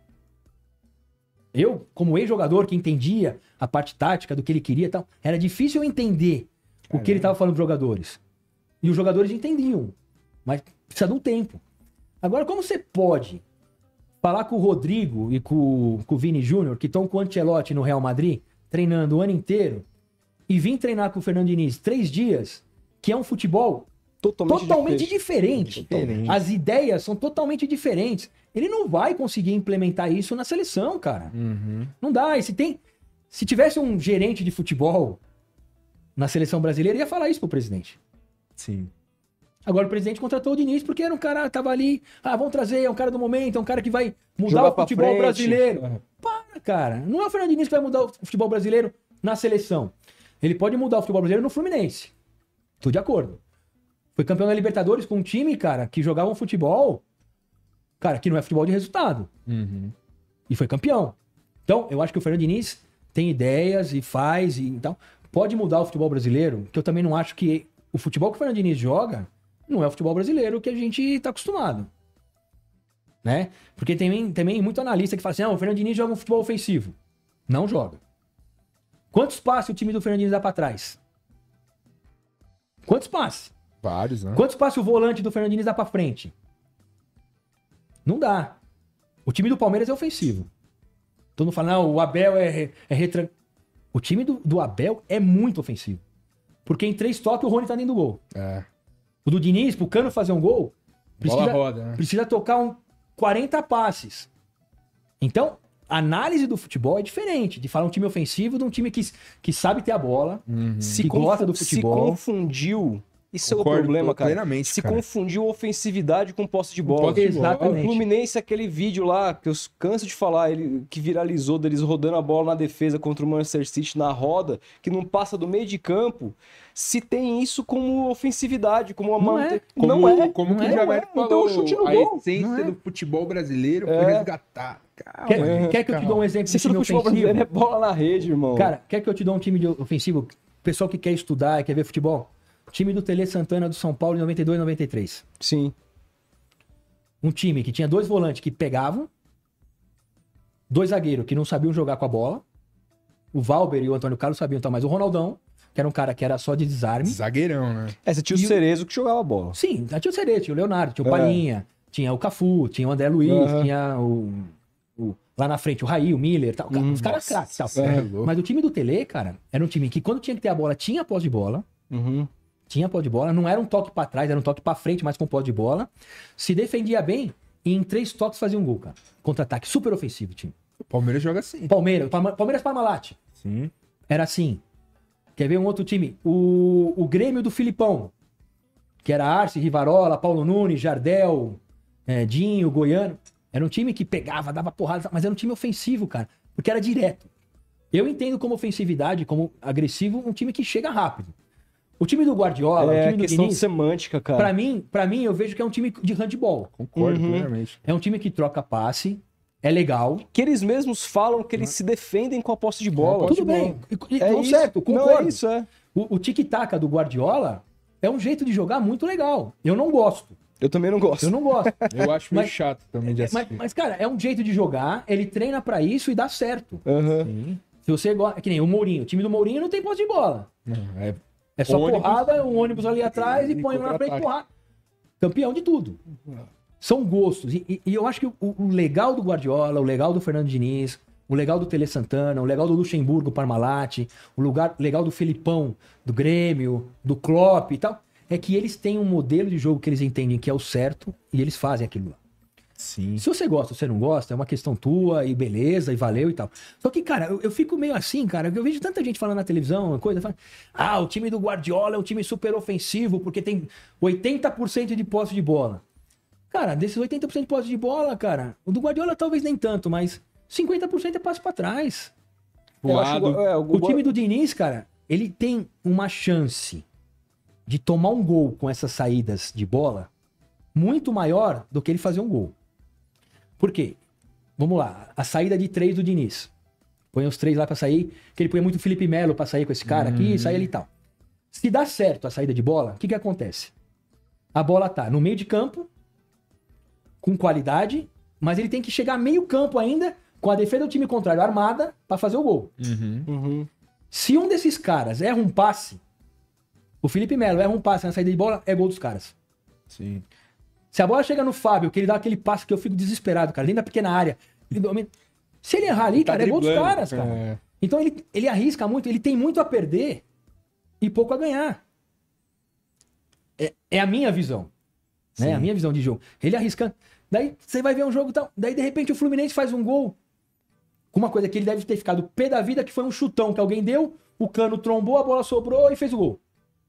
Eu, como ex-jogador que entendia a parte tática do que ele queria e tal, era difícil eu entender o que ele tava falando pros jogadores. E os jogadores entendiam. Mas precisa de um tempo. Agora, como você pode falar com o Rodrigo e com, com o Vini Júnior, que estão com o Ancelotti no Real Madrid, treinando o ano inteiro, e vir treinar com o Fernando Diniz três dias, que é um futebol Totalmente, totalmente diferente. diferente. Diferente. As ideias são totalmente diferentes. Ele não vai conseguir implementar isso na seleção, cara. Uhum. Não dá. E se tem, se tivesse um gerente de futebol na seleção brasileira, ia falar isso pro presidente. Sim. Agora o presidente contratou o Diniz porque era um cara que tava ali, ah, vamos trazer, é um cara do momento, é um cara que vai mudar Jogar o pra futebol frente. brasileiro. Uhum. Para, cara. Não é o Fernando Diniz que vai mudar o futebol brasileiro na seleção. Ele pode mudar o futebol brasileiro no Fluminense. Tô de acordo. Foi campeão da Libertadores com um time, cara, que jogava um futebol, cara, que não é futebol de resultado. Uhum. E foi campeão. Então, eu acho que o Fernando Diniz tem ideias e faz e tal. pode mudar o futebol brasileiro, que eu também não acho que o futebol que o Fernando Diniz joga não é o futebol brasileiro que a gente tá acostumado. Né? Porque tem também muito analista que fala assim, ah, o Fernando Diniz joga um futebol ofensivo. Não joga. Quantos passes o time do Fernando Diniz dá pra trás? Quantos passes? Vários, né? Quantos passes o volante do Fernando Diniz dá pra frente? Não dá. O time do Palmeiras é ofensivo. Todo mundo fala, não, o Abel é, é retran... O time do, do Abel é muito ofensivo. Porque em três toques o Rony tá dentro do gol. É. O do Diniz, pro Cano fazer um gol, precisa, Bola roda, né? precisa tocar um quarenta passes. Então, a análise do futebol é diferente. De falar um time ofensivo de um time que, que sabe ter a bola, Uhum. Se que gosta do Se futebol. confundiu. Isso Concordo é o problema, cara. plenamente, Se cara. confundiu ofensividade com posse de bola. posse de bola. Exatamente. O Fluminense, aquele vídeo lá, que eu canso de falar, ele que viralizou deles rodando a bola na defesa contra o Manchester City na roda, que não passa do meio de campo, se tem isso como ofensividade, como uma Não mante- é. Como, Não é. como não que é, o Jamer não é. Não falou, deu chute no a gol. Não essência é. do futebol brasileiro foi É. resgatada. Calma, Quer, aí, quer que eu te dou um calma. exemplo de Se time no futebol brasileiro ofensivo? é bola na rede, irmão. Cara, quer que eu te dou um time de ofensivo? Pessoal que quer estudar e quer ver futebol? Time do Tele Santana do São Paulo em noventa e dois e noventa e três. Sim. Um time que tinha dois volantes que pegavam, dois zagueiros que não sabiam jogar com a bola. O Valber e o Antônio Carlos sabiam, então, mas o Ronaldão, que era um cara que era só de desarme. Zagueirão, né? É, você tinha o E o- Cerezo que jogava bola. Sim, já tinha o Serete, tinha o Leonardo, tinha o É. Palinha, tinha o Cafu, tinha o André Luiz, Aham. tinha o, o- lá na frente o Raí, o Miller, tal. Hum, os caras nossa, craques, tal. cê é louco. Mas o time do Tele, cara, era um time que quando tinha que ter a bola, tinha posse de bola. Uhum. Tinha posse de bola, não era um toque pra trás, era um toque pra frente, mas com posse de bola. Se defendia bem e em três toques fazia um gol, cara. Contra-ataque, super ofensivo, time. O Palmeiras joga assim. Palmeiras, Palma- Palmeiras Parmalat. Sim. Era assim. Quer ver um outro time? O, o Grêmio do Filipão, que era Arce, Rivarola, Paulo Nunes, Jardel, é, Dinho, Goiano. Era um time que pegava, dava porrada, mas era um time ofensivo, cara, porque era direto. Eu entendo como ofensividade, como agressivo, um time que chega rápido. O time do Guardiola, o É time do questão de Diniz, semântica, cara. pra mim, pra mim, eu vejo que é um time de handball. Concordo Uhum. plenamente. É um time que troca passe, é legal. Que eles mesmos falam que eles se defendem com a posse de bola. Tudo bem. E, e, É não, isso. certo, Não, concordo. é isso, é. O, o tic-tac do Guardiola é um jeito de jogar muito legal. Eu não gosto. Eu também não gosto. Eu não gosto. Eu acho meio Mas- chato também de mas, assistir. mas, cara, é um jeito de jogar, ele treina pra isso e dá certo. Aham. Sim. Se você gosta. Que nem o Mourinho. O time do Mourinho não tem posse de bola. Não, é É só Ônibus. porrada, um ônibus ali atrás e, E põe um na frente contra-ataque. porrada. Campeão de tudo. São gostos. E, e- e eu acho que o, o legal do Guardiola, o legal do Fernando Diniz, o legal do Tele Santana, o legal do Luxemburgo, Parmalat, o lugar, legal do Felipão, do Grêmio, do Klopp e tal, é que eles têm um modelo de jogo que eles entendem que é o certo e eles fazem aquilo lá. Sim. Se você gosta ou você não gosta, é uma questão tua e beleza, e valeu e tal. Só que, cara, eu, eu fico meio assim, cara, eu vejo tanta gente falando na televisão, uma coisa, fala, ah, o time do Guardiola é um time super ofensivo porque tem oitenta por cento de posse de bola. Cara, desses oitenta por cento de posse de bola, cara, o do Guardiola talvez nem tanto, mas cinquenta por cento é passe pra trás. Eu acho, Voado. é, o, O time do Diniz, cara, ele tem uma chance de tomar um gol com essas saídas de bola muito maior do que ele fazer um gol. Por quê? Vamos lá, a saída de três do Diniz. Põe os três lá pra sair, que ele põe muito Felipe Melo pra sair com esse cara aqui, sai ali e tal. Se dá certo a saída de bola, o que que acontece? A bola tá no meio de campo, com qualidade, mas ele tem que chegar meio campo ainda, com a defesa do time contrário armada, pra fazer o gol. Uhum. Uhum. Se um desses caras erra um passe, o Felipe Melo erra um passe na saída de bola, é gol dos caras. Sim. Se a bola chega no Fábio, que ele dá aquele passe que eu fico desesperado, cara, dentro da pequena área, ele domina. Se ele errar ali, Tá cara, é gol dos driblando, caras, cara. é. Então ele, ele arrisca muito, ele tem muito a perder e pouco a ganhar. É, é a minha visão. Né? Sim. A minha visão de jogo. Ele arriscando. Daí você vai ver um jogo e tal. Daí, de repente, o Fluminense faz um gol. Com uma coisa que ele deve ter ficado pé da vida, que foi um chutão que alguém deu, o Cano trombou, a bola sobrou e fez o gol.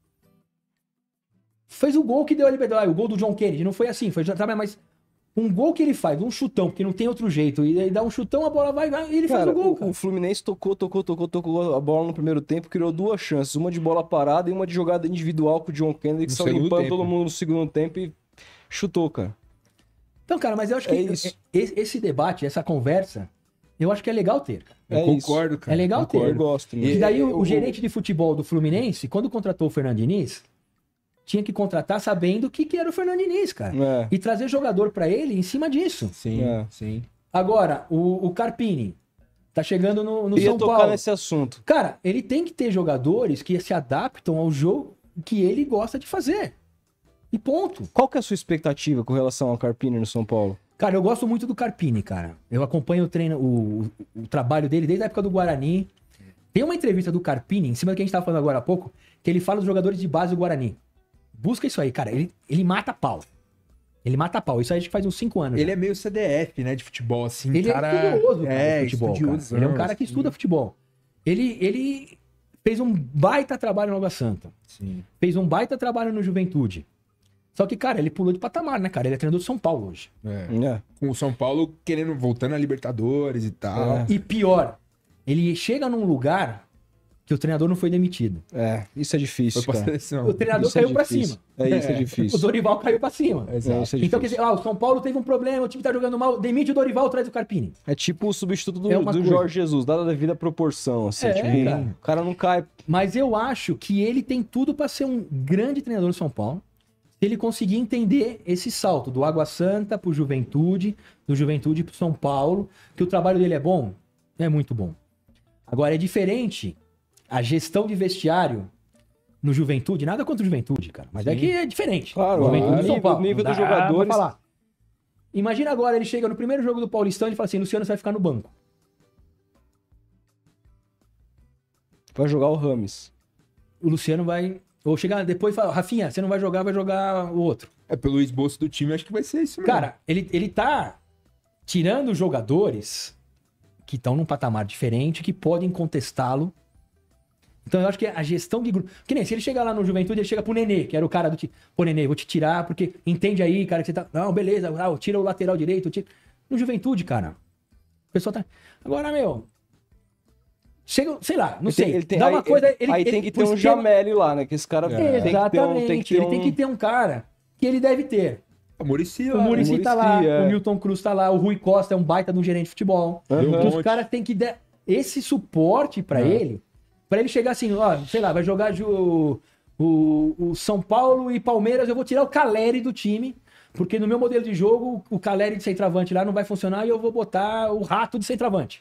Fez o gol que deu a liberdade. O gol do John Kennedy. Não foi assim, foi sabe, mas um gol que ele faz, um chutão, porque não tem outro jeito. E aí dá um chutão, a bola vai, vai e ele Cara, faz o gol, o, cara. o Fluminense tocou, tocou, tocou, tocou a bola no primeiro tempo, criou duas chances. Uma de bola parada e uma de jogada individual com o John Kennedy, que No saiu segundo limpando tempo. todo mundo no segundo tempo e chutou, cara. Então, cara, mas eu acho que É isso. esse, esse debate, essa conversa, eu acho que é legal ter. Eu É concordo, cara. É legal ter. Eu concordo. gosto. E mesmo. daí o, eu- o gerente de futebol do Fluminense, quando contratou o Fernando Diniz, tinha que contratar sabendo o que, que era o Fernando Diniz, cara. É. E trazer jogador pra ele em cima disso. Sim, É. sim. Agora, o, o Carpini tá chegando no, no Eu ia São tocar Paulo. nesse assunto. Cara, ele tem que ter jogadores que se adaptam ao jogo que ele gosta de fazer. E ponto. Qual que é a sua expectativa com relação ao Carpini no São Paulo? Cara, eu gosto muito do Carpini, cara. Eu acompanho o, treino, o, o, o trabalho dele desde a época do Guarani. Tem uma entrevista do Carpini, em cima do que a gente tava falando agora há pouco, que ele fala dos jogadores de base do Guarani. Busca isso aí, cara. Ele, ele mata pau. Ele mata pau. Isso aí acho que faz uns cinco anos. Ele já. é meio C D F, né, de futebol, assim. Ele cara... é estudioso, cara, é, de futebol. Cara. estudiosão, Ele é um cara que assim. estuda futebol. Ele, ele fez um baita trabalho no Água Santa. Sim. Fez um baita trabalho no Juventude. Só que, cara, ele pulou de patamar, né, cara? Ele é treinador do São Paulo hoje. É. É. Com o São Paulo querendo, voltando a Libertadores e tal. É. E pior, ele chega num lugar que o treinador não foi demitido. É, isso é difícil, Foi pra cara. seleção. O treinador Isso é caiu pra difícil. cima. É, isso é É. O difícil. Dorival caiu pra cima. É, isso é difícil. Então, quer dizer, ah, o São Paulo teve um problema, o time tá jogando mal, demite o Dorival, traz o Carpini. É tipo o substituto do, É uma do coisa. Jorge Jesus, dada a devida proporção, assim. É, tipo, cara. o cara não cai. Mas eu acho que ele tem tudo pra ser um grande treinador do São Paulo, se ele conseguir entender esse salto do Água Santa pro Juventude, do Juventude pro São Paulo, que o trabalho dele é bom, é muito bom. Agora, é diferente a gestão de vestiário no Juventude, nada contra o Juventude, cara, mas é Sim. que é diferente. Claro, Juventude o e São nível- Paulo. o nível não dos dá pra jogadores- falar. Imagina agora, ele chega no primeiro jogo do Paulistão e ele fala assim, Luciano, você vai ficar no banco. Vai jogar o Rames. O Luciano vai... Ou chegar depois e falar, Rafinha, você não vai jogar, vai jogar o outro. É, pelo esboço do time, acho que vai ser isso mesmo. Cara, ele, ele tá tirando jogadores que estão num patamar diferente, que podem contestá-lo. Então eu acho que a gestão de grupo... Que nem se ele chegar lá no Juventude, ele chega pro Nenê, que era o cara do... Ti... Pô, Nenê, vou te tirar, porque entende aí, cara, que você tá... Não, beleza, ah, tira o lateral direito, tira... No Juventude, cara, o pessoal tá... Agora, meu... Chega, sei lá, não Ele sei. tem- ele tem- Dá aí, uma coisa... ele- Ele, aí ele- tem que ter por um esquema- Jameli lá, né? Que esse cara É. tem que ter um... Exatamente, Tem que ter ele um... tem que ter um cara que ele deve ter. O Muricy O lá. Muricy Muricy, tá lá, é. o Milton Cruz tá lá, o Rui Costa é um baita de um gerente de futebol. Aham. Deu Então, os monte. caras têm que dar esse suporte pra É. ele, pra ele chegar assim, ó, sei lá, vai jogar ju- o, o São Paulo e Palmeiras, eu vou tirar o Caleri do time, porque no meu modelo de jogo, o Caleri de centroavante lá não vai funcionar e eu vou botar o Rato de centroavante.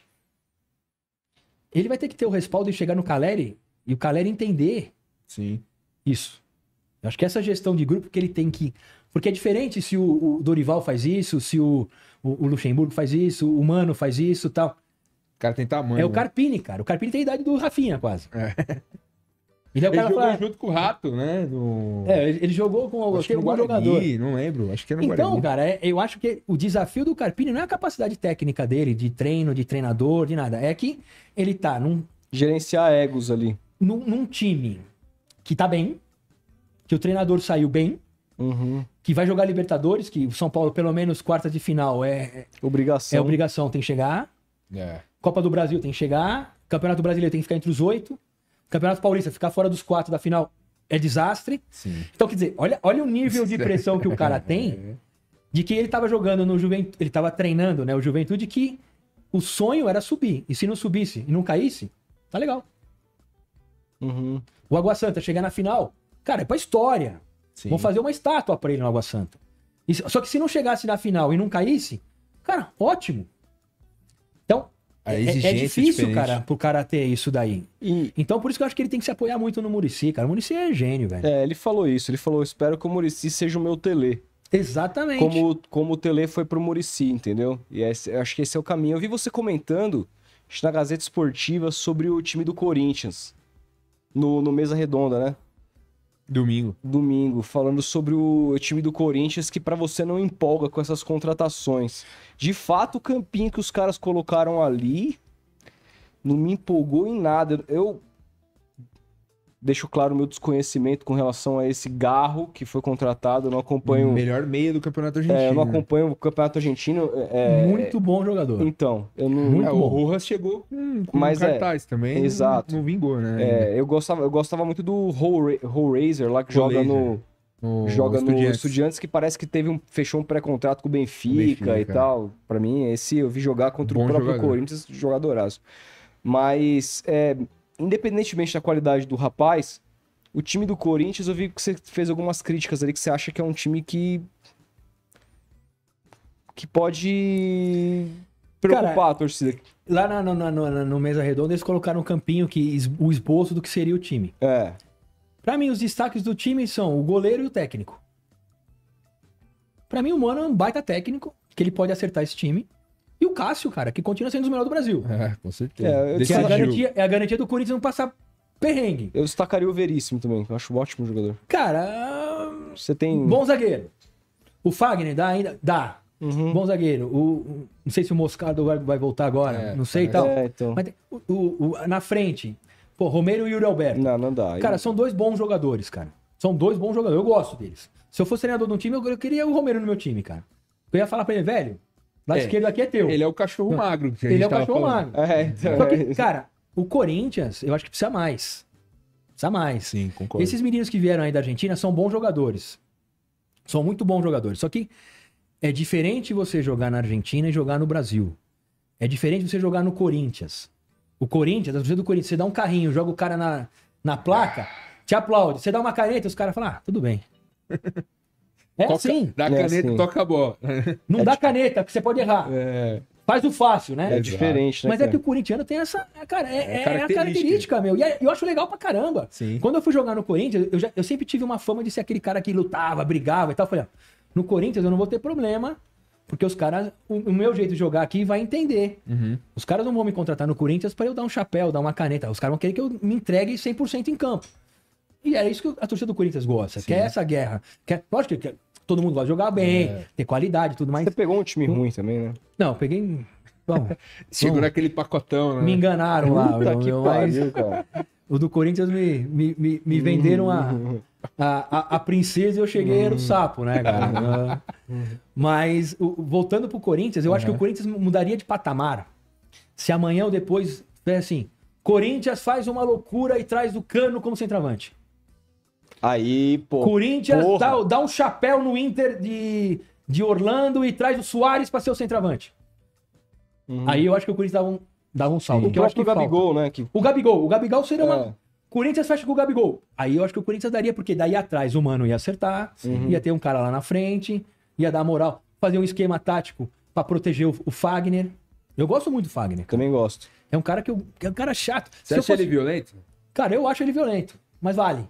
Ele vai ter que ter o respaldo de chegar no Caleri e o Caleri entender Sim. isso. Eu acho que essa gestão de grupo que ele tem que... Porque é diferente se o, o Dorival faz isso, se o, o, o Luxemburgo faz isso, o Mano faz isso e tal. O cara tem tamanho. É o né? Carpini, cara. O Carpini tem a idade do Rafinha, quase. É. E daí o Ele cara jogou fala... junto com o Rato, né? No... É, ele ele jogou com acho que algum no Guarani, jogador. não lembro. Acho que era no Então, Guarani. cara, é- eu acho que o desafio do Carpini não é a capacidade técnica dele, de treino, de treinador, de nada. É que ele tá num, Gerenciar egos ali. num, num time que tá bem, que o treinador saiu bem, Uhum. que vai jogar Libertadores, que o São Paulo, pelo menos, quartas de final é, Obrigação. é obrigação, tem que chegar. É. Copa do Brasil tem que chegar. Campeonato Brasileiro tem que ficar entre os oito. Campeonato Paulista, ficar fora dos quatro da final é desastre. Sim. Então, quer dizer, olha, olha o nível de pressão que o cara tem de que ele tava jogando no Juventude, ele tava treinando, né, o Juventude, que o sonho era subir. E se não subisse e não caísse, tá legal. Uhum. O Água Santa chegar na final, cara, é pra história. Sim. Vão fazer uma estátua pra ele no Água Santa. E se- só que se não chegasse na final e não caísse, cara, ótimo. Então, A é, exigência é difícil, diferente. cara, pro cara ter isso daí. E, Então, por isso que eu acho que ele tem que se apoiar muito no Muricy, cara. O Muricy é gênio, velho. é, ele falou isso. Ele falou, espero que o Muricy seja o meu Telê. Exatamente. Como, como o Telê foi pro Muricy, entendeu? E esse- eu acho que esse é o caminho. Eu vi você comentando acho que na Gazeta Esportiva sobre o time do Corinthians. No, no Mesa Redonda, né? Domingo. Domingo, falando sobre o time do Corinthians, que pra você não empolga com essas contratações. De fato, o campinho que os caras colocaram ali não me empolgou em nada. Eu deixo claro o meu desconhecimento com relação a esse Garro que foi contratado. Eu não acompanho, Melhor meia do Campeonato Argentino. é, eu não acompanho o Campeonato Argentino. é, Muito bom jogador. Então, eu não. Muito É, o bom. Rojas chegou com, com Mas é, cartaz também. não- exato. Não, vingou, né? É, eu, gostava, eu gostava muito do Hellra- Hellraiser lá que joga no, O Joga no Estudiantes. Estudiantes, que parece que teve um, fechou um pré-contrato com o Benfica, Benfica. e tal. Pra mim, esse eu vi jogar contra Bom o próprio jogador. Corinthians, jogadoraço. Mas, é, independentemente da qualidade do rapaz, o time do Corinthians, eu vi que você fez algumas críticas ali, que você acha que é um time que... que pode preocupar Cara, a torcida. Lá na, na, na, na- no Mesa Redonda, eles colocaram um campinho que es- o esboço do que seria o time. É, Pra mim, os destaques do time são o goleiro e o técnico. Pra mim, o Mano é um baita técnico, que ele pode acertar esse time. E o Cássio, cara, que continua sendo o melhor do Brasil. É, com certeza. É, eu Que é a, Decidiu. garantia, é a garantia do Corinthians não passar perrengue. eu destacaria o Veríssimo também, que eu acho um ótimo jogador. Cara, Você tem... bom zagueiro. O Fagner dá ainda? Dá. Uhum. Bom zagueiro. O, o- não sei se o Moscardo vai, vai voltar agora, É, não sei e parece- tal. É, então... Mas tem- o, o- o- na frente, pô, Romero e Yuri Alberto. Não, não dá. Cara, são dois bons jogadores, cara. São dois bons jogadores. Eu gosto deles. Se eu fosse treinador de um time, eu, eu queria o Romero no meu time, cara. Eu ia falar pra ele, velho, lado É, esquerdo aqui é teu. Ele é o cachorro magro. Que a Ele gente é o tava cachorro falando. magro. É, então... Só que, cara, o Corinthians, eu acho que precisa mais. Precisa mais. Sim, concordo. Esses meninos que vieram aí da Argentina são bons jogadores. São muito bons jogadores. Só que é diferente você jogar na Argentina e jogar no Brasil. É diferente você jogar no Corinthians. O Corinthians, a torcida do Corinthians, você dá um carrinho, joga o cara na, na placa, te aplaude. Você dá uma caneta, os caras falam, ah, tudo bem. É Toca- assim. Dá a É caneta e assim. toca a bola. Não dá caneta, porque você pode errar. É. Faz o fácil, né? É diferente, né, Mas é cara? que o corintiano tem essa. é, Cara, é, É é a característica. característica, meu. E é- eu acho legal pra caramba. Sim. Quando eu fui jogar no Corinthians, eu, já- eu sempre tive uma fama de ser aquele cara que lutava, brigava e tal. Eu falei, ó, no Corinthians eu não vou ter problema, porque os caras, o, o meu jeito de jogar aqui vai entender. Uhum. Os caras não vão me contratar no Corinthians pra eu dar um chapéu, dar uma caneta. Os caras vão querer que eu me entregue cem por cento em campo. E é isso que a torcida do Corinthians gosta. Sim. Quer essa guerra. Quer, lógico que que todo mundo gosta de jogar bem, É. ter qualidade e tudo mais. Você pegou um time ruim também, né? Não, eu peguei. Bom, Chegou Bom, naquele pacotão, né? me enganaram lá. Puta meu, que meu, mas pariu, cara. o do Corinthians me, me, me, me venderam a, a, a, a princesa e eu cheguei era o sapo, né, cara? Mas, o- voltando pro Corinthians, eu acho que o Corinthians mudaria de patamar se amanhã ou depois, é assim, Corinthians faz uma loucura e traz o Cano como centroavante. Aí, pô. Corinthians porra. dá, dá um chapéu no Inter de, de Orlando e traz o Soares pra ser o centroavante. Uhum. Aí eu acho que o Corinthians dava um, dava um salto. O porque eu acho que próprio falta. Gabigol, né? Que... O Gabigol. O Gabigol seria É. uma... Corinthians fecha com o Gabigol. Aí eu acho que o Corinthians daria, porque daí atrás o Mano ia acertar, Uhum. ia ter um cara lá na frente, ia dar moral, fazer um esquema tático pra proteger o, o Fagner. Eu gosto muito do Fagner. Cara. Também gosto. É um cara que eu, é um cara chato. Você Se eu acha fosse- ele violento? Cara, eu acho ele violento, mas vale.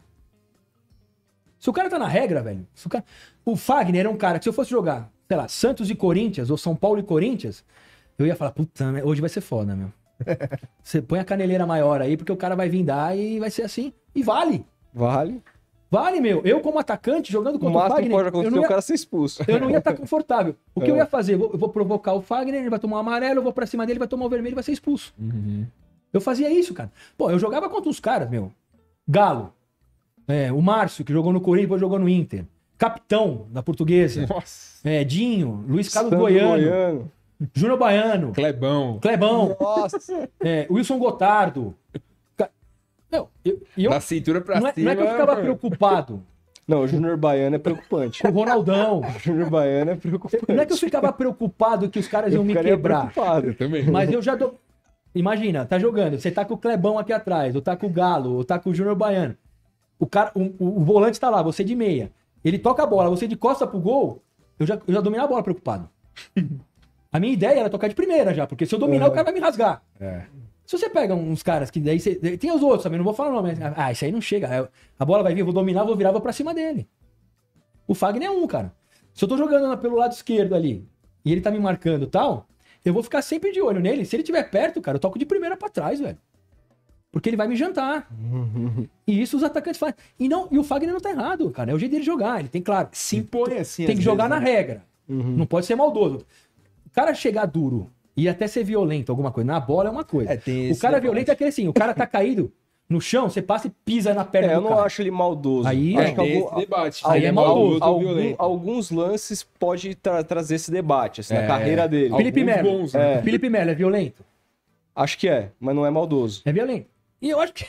Se o cara tá na regra, velho. Se o, cara... o Fagner é um cara que se eu fosse jogar, sei lá, Santos e Corinthians, ou São Paulo e Corinthians, eu ia falar, puta, né, hoje vai ser foda, meu. Você põe a caneleira maior aí, porque o cara vai vir dar e vai ser assim. E vale. Vale. Vale, meu. Eu, como atacante, jogando O contra o máximo que Fagner, pode eu acontecer não é o ia, cara ser expulso. eu não ia estar confortável. O que É. eu ia fazer? Eu vou, eu vou provocar o Fagner, ele vai tomar um amarelo, eu vou pra cima dele, vai tomar o vermelho e vai ser expulso. Uhum. Eu fazia isso, cara. Pô, eu jogava contra os caras, meu. Galo. É, o Márcio, que jogou no Corinthians, depois jogou no Inter. Capitão da Portuguesa. Nossa. É, Dinho. Luiz Carlos Sandro Goiano. Goiano. Júnior Baiano. Clebão. Clebão. Nossa. É, Wilson Gotardo. Ca- Não, eu, e eu, Da cintura pra não, é, cima. não é que eu ficava mano. preocupado Não, o Júnior Baiano é preocupante. com o Ronaldão. O Júnior Baiano é preocupante. Não é que eu ficava preocupado que os caras Eu iam me ficaria quebrar. preocupado. Eu também. Mas eu já dou. Imagina, tá jogando, você tá com o Clebão aqui atrás, ou tá com o Galo, ou tá com o Júnior Baiano. O, cara, o, o- o volante tá lá, você de meia. Ele toca a bola, você de costa pro gol, eu já, eu já dominei a bola preocupado. A minha ideia era tocar de primeira já, porque se eu dominar, Uhum. o cara vai me rasgar. É. Se você pega uns caras que daí você, tem os outros também, não vou falar o nome. mas, Ah, isso aí não chega. A bola vai vir, eu vou dominar, vou virar, vou pra cima dele. O Fagner é um, cara. Se eu tô jogando na- pelo lado esquerdo ali e ele tá me marcando e tal, eu vou ficar sempre de olho nele. Se ele estiver perto, cara, eu toco de primeira pra trás, velho. Porque ele vai me jantar. E isso os atacantes fazem. E, não, e o Fagner não tá errado, cara. É o jeito dele jogar. Ele tem, claro, Se impõe assim. tem às que jogar vezes, na né? regra. Não pode ser maldoso. O cara chegar duro e até ser violento, alguma coisa, na bola é uma coisa. É, tem O esse cara debate. violento é aquele assim, o cara tá caído no chão, você passa e pisa na perna É, eu do não cara. acho ele maldoso. Aí acho é, que Tem algum- esse debate. aí Ele é maldoso, ou algum- violento. alguns lances pode tra- trazer esse debate, assim, na É, carreira dele. Felipe alguns Melo. bons, né? É. Felipe Melo é violento? Acho que é, mas não é maldoso. É violento. E eu acho que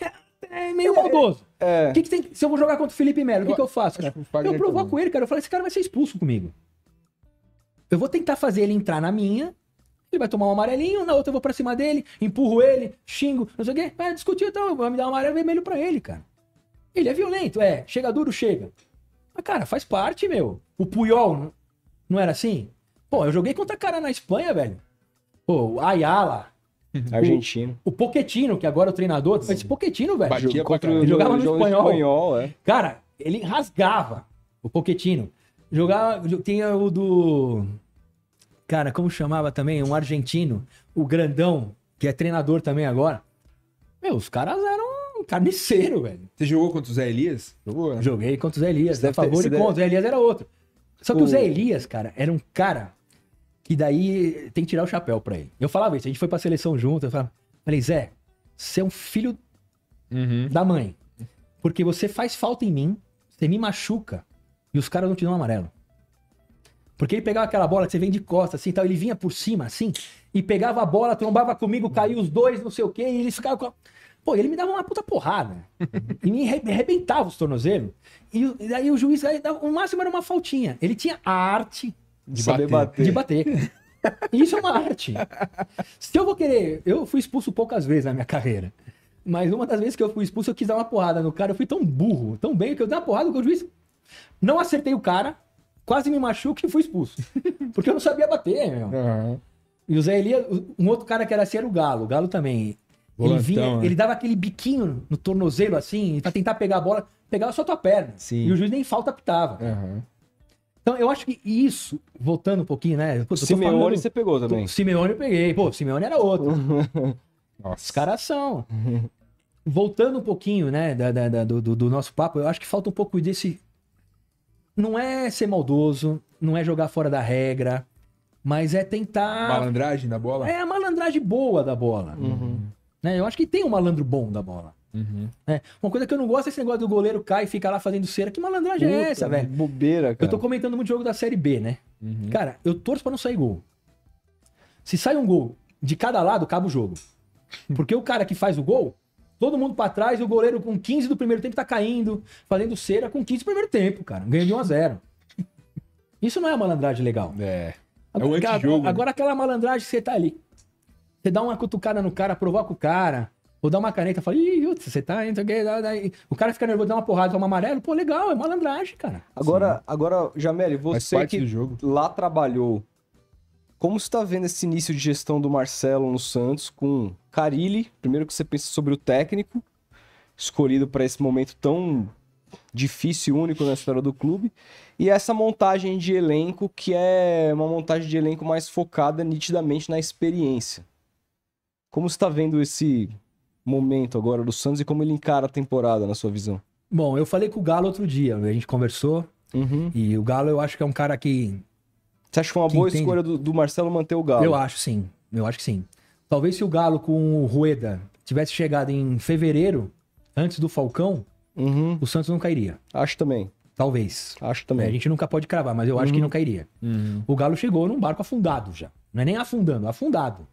é meio maldoso. É. Que que tem, se eu vou jogar contra o Felipe Melo, o que, que eu faço? Acho Cara? que o Fagner Eu provoco também. ele, cara. Eu falo, esse cara vai ser expulso comigo. Eu vou tentar fazer ele entrar na minha, ele vai tomar um amarelinho, na outra eu vou pra cima dele, empurro ele, xingo, não sei o quê. Vai discutir, então, vai me dar um amarelo vermelho pra ele, cara. Ele é violento, é. Chega duro, chega. Mas, cara, faz parte, meu. O Puyol, não era assim? Pô, eu joguei contra cara na Espanha, velho. Pô, o Ayala, Argentino. o Pochettino, que agora é o treinador. Esse Pochettino, velho. Batia pra Contra o caralho. Ele jogava no jogo espanhol. espanhol, é. Cara, ele rasgava o Pochettino. Jogava, tinha o do... Cara, como chamava também? Um argentino, o grandão, que é treinador também agora. Meu, os caras eram carniceiro, velho. Você jogou contra o Zé Elias? Jogou, né? Joguei contra o Zé Elias, Você a deve ter- favor você e deve- contra. O Zé Elias era outro. Só que o O- Zé Elias, cara, era um cara que daí tem que tirar o chapéu pra ele. Eu falava isso, a gente foi pra seleção junto, eu falava, falei, Zé, você é um filho Uhum. da mãe. Porque você faz falta em mim, você me machuca e os caras não te dão amarelo. Porque ele pegava aquela bola que você vem de costas, assim, tal, ele vinha por cima, assim, e pegava a bola, trombava comigo, caiu os dois, não sei o quê, e eles ficavam com a... Pô, ele me dava uma puta porrada. E me arre- me arrebentava os tornozelos. E, o- e aí o juiz, aí dava- o máximo era uma faltinha. Ele tinha a arte De Saber bater. de bater. cara. E isso é uma arte. Se eu vou querer... Eu fui expulso poucas vezes na minha carreira. Mas uma das vezes que eu fui expulso, eu quis dar uma porrada no cara. Eu fui tão burro, tão bem, que eu dei uma porrada que o juiz... Não acertei o cara, quase me machuco e fui expulso. Porque eu não sabia bater, meu. Aham. E o Zé Elias, um outro cara que era assim era o Galo. O Galo também. Ele, Volantão, vinha, né? ele dava aquele biquinho no tornozelo assim, pra tentar pegar a bola, pegava só tua perna. Sim. E o juiz nem falta pitava. Aham. Então eu acho que isso, voltando um pouquinho, né? Pô, eu tô Simeone falando- você pegou também. O Simeone eu peguei. Pô, o Simeone era outro. Nossa. Os caras são. Voltando um pouquinho, né, da, da- da- do, do- do nosso papo, eu acho que falta um pouco desse. Não é ser maldoso, não é jogar fora da regra, mas é tentar. Malandragem da bola? É a malandragem boa da bola. Né? Eu acho que tem um malandro bom da bola. Uhum. Né? Uma coisa que eu não gosto é esse negócio do goleiro cai e fica lá fazendo cera. Que malandragem é Puta, essa, velho? Bobeira, cara. Eu tô comentando muito jogo da Série B, né? Uhum. Cara, eu torço pra não sair gol. Se sai um gol de cada lado, acaba o jogo. Porque o cara que faz o gol, todo mundo pra trás, e o goleiro com quinze do primeiro tempo tá caindo, fazendo cera com quinze do primeiro tempo, cara. Ganha de um a zero. Isso não é malandragem legal. É. É Agora, o cara, antijogo. né? agora aquela malandragem que você tá ali. Você dá uma cutucada no cara, provoca o cara, ou dá uma caneta, fala, ih, putz, você tá indo, o cara fica nervoso, dá uma porrada, toma amarelo, pô, legal, é malandragem, cara. Agora, agora, Jameli, Faz você parte que do jogo. lá trabalhou, como você tá vendo esse início de gestão do Marcelo no Santos com Carille? Primeiro que você pensa sobre o técnico, escolhido para esse momento tão difícil e único na história do clube, e essa montagem de elenco que é uma montagem de elenco mais focada nitidamente na experiência. Como você tá vendo esse momento agora do Santos e como ele encara a temporada, na sua visão? Bom, eu falei com o Galo outro dia, a gente conversou, Uhum. e o Galo eu acho que é um cara que... Você acha que foi uma Que boa entende? escolha do, do Marcelo manter o Galo? Eu acho sim, eu acho que sim. Talvez se o Galo com o Rueda tivesse chegado em fevereiro, antes do Falcão, Uhum. o Santos não cairia. Acho também. Talvez. Acho É, também. a gente nunca pode cravar, mas eu acho que não cairia. Uhum. O Galo chegou num barco afundado já. Não é nem afundando, afundado.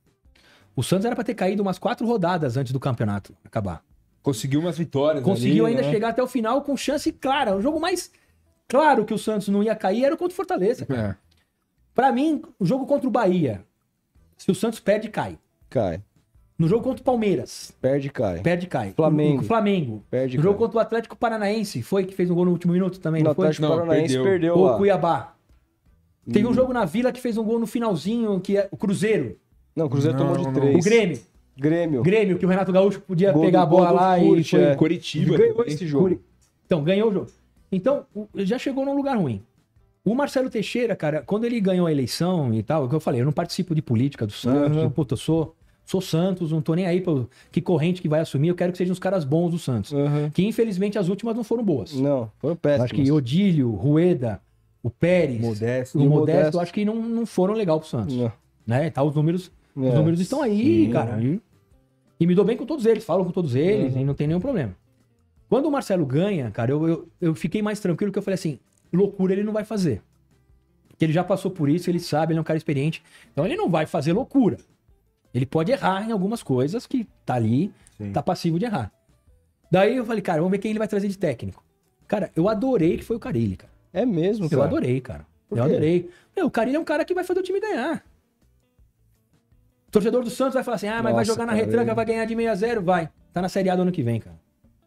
O Santos era pra ter caído umas quatro rodadas antes do campeonato acabar. Conseguiu umas vitórias. Conseguiu ali, ainda né? chegar até o final com chance clara. O jogo mais claro que o Santos não ia cair era o contra o Fortaleza. É. Pra mim, o jogo contra o Bahia, se o Santos perde, cai. Cai. No jogo contra o Palmeiras, Perde e cai. perde, cai. Flamengo. O, o Flamengo. Perde e No jogo cai. contra o Atlético Paranaense, foi que fez um gol no último minuto também, No não foi? Atlético Não, Paranaense perdeu. perdeu, Ou lá. o Cuiabá. Teve um Hum. jogo na Vila que fez um gol no finalzinho, que é o Cruzeiro. Não, o Cruzeiro Não, tomou de não. três. O Grêmio. Grêmio. Grêmio, que o Renato Gaúcho podia Gol pegar do- a bola gol do lá e Furt, foi... é. Coritiba. Ganhou também. esse jogo. Então, ganhou o jogo. Então, o- já chegou num lugar ruim. O Marcelo Teixeira, cara, quando ele ganhou a eleição e tal, o que eu falei, eu não participo de política do Santos, Uhum. eu, puta, eu sou, sou Santos, não tô nem aí pra que corrente que vai assumir, eu quero que sejam os caras bons do Santos. Uhum. Que infelizmente as últimas não foram boas. Não, foram Eu péssimos. acho que Odílio, Rueda, o Pérez, Modesto. o E o Modesto, Modesto. eu acho que não, não foram legal pro Santos. Não. Né? Tá, os números, os É. números estão aí, Sim. cara. E, e me dou bem com todos eles, falo com todos eles Uhum. e não tem nenhum problema. Quando o Marcelo ganha, cara, eu, eu, eu fiquei mais tranquilo que eu falei assim, loucura ele não vai fazer. Porque ele já passou por isso, ele sabe, ele é um cara experiente. Então ele não vai fazer loucura. Ele pode errar em algumas coisas que tá ali, Sim. tá passivo de errar. Daí eu falei, cara, vamos ver quem ele vai trazer de técnico. Cara, eu adorei que foi o Carille, cara. É mesmo, cara? Eu adorei, cara. Por Eu quê? adorei. Meu, o Carille é um cara que vai fazer o time ganhar. O torcedor do Santos vai falar assim, ah, mas vai Nossa, jogar na cara, retranca, eu- vai ganhar de seis a zero, vai. Tá na Série A do ano que vem, cara.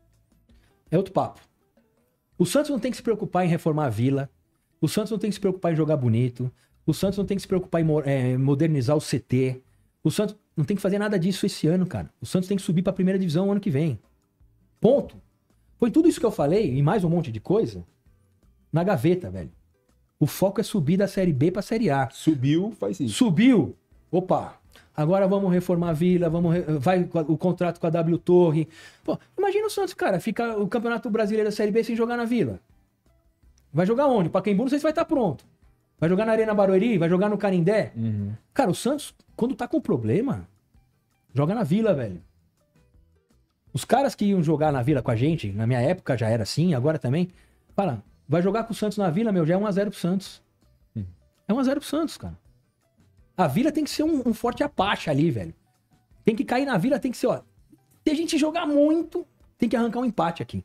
É outro papo. O Santos não tem que se preocupar em reformar a Vila. O Santos não tem que se preocupar em jogar bonito. O Santos não tem que se preocupar em mo- é, modernizar o C T. O Santos não tem que fazer nada disso esse ano, cara. O Santos tem que subir pra primeira divisão ano que vem. Ponto. Foi tudo isso que eu falei e mais um monte de coisa na gaveta, velho. O foco é subir da Série B pra Série A. Subiu, faz isso. Subiu. Opa. Agora vamos reformar a Vila, vamos re- vai com a- o contrato com a W Torre. Pô, imagina o Santos, cara, fica o Campeonato Brasileiro da Série B sem jogar na Vila. Vai jogar onde? Pacaembu, não sei se vai estar pronto. Vai jogar na Arena Barueri? Vai jogar no Canindé? Uhum. Cara, o Santos, quando tá com problema, joga na Vila, velho. Os caras que iam jogar na Vila com a gente, na minha época já era assim, agora também, fala, vai jogar com o Santos na Vila, meu, já é um a zero pro Santos. Hum. É um a zero pro Santos, cara. A Vila tem que ser um, um forte Apache ali, velho. Tem que cair na Vila, tem que ser, ó. Se a gente jogar muito, tem que arrancar um empate aqui.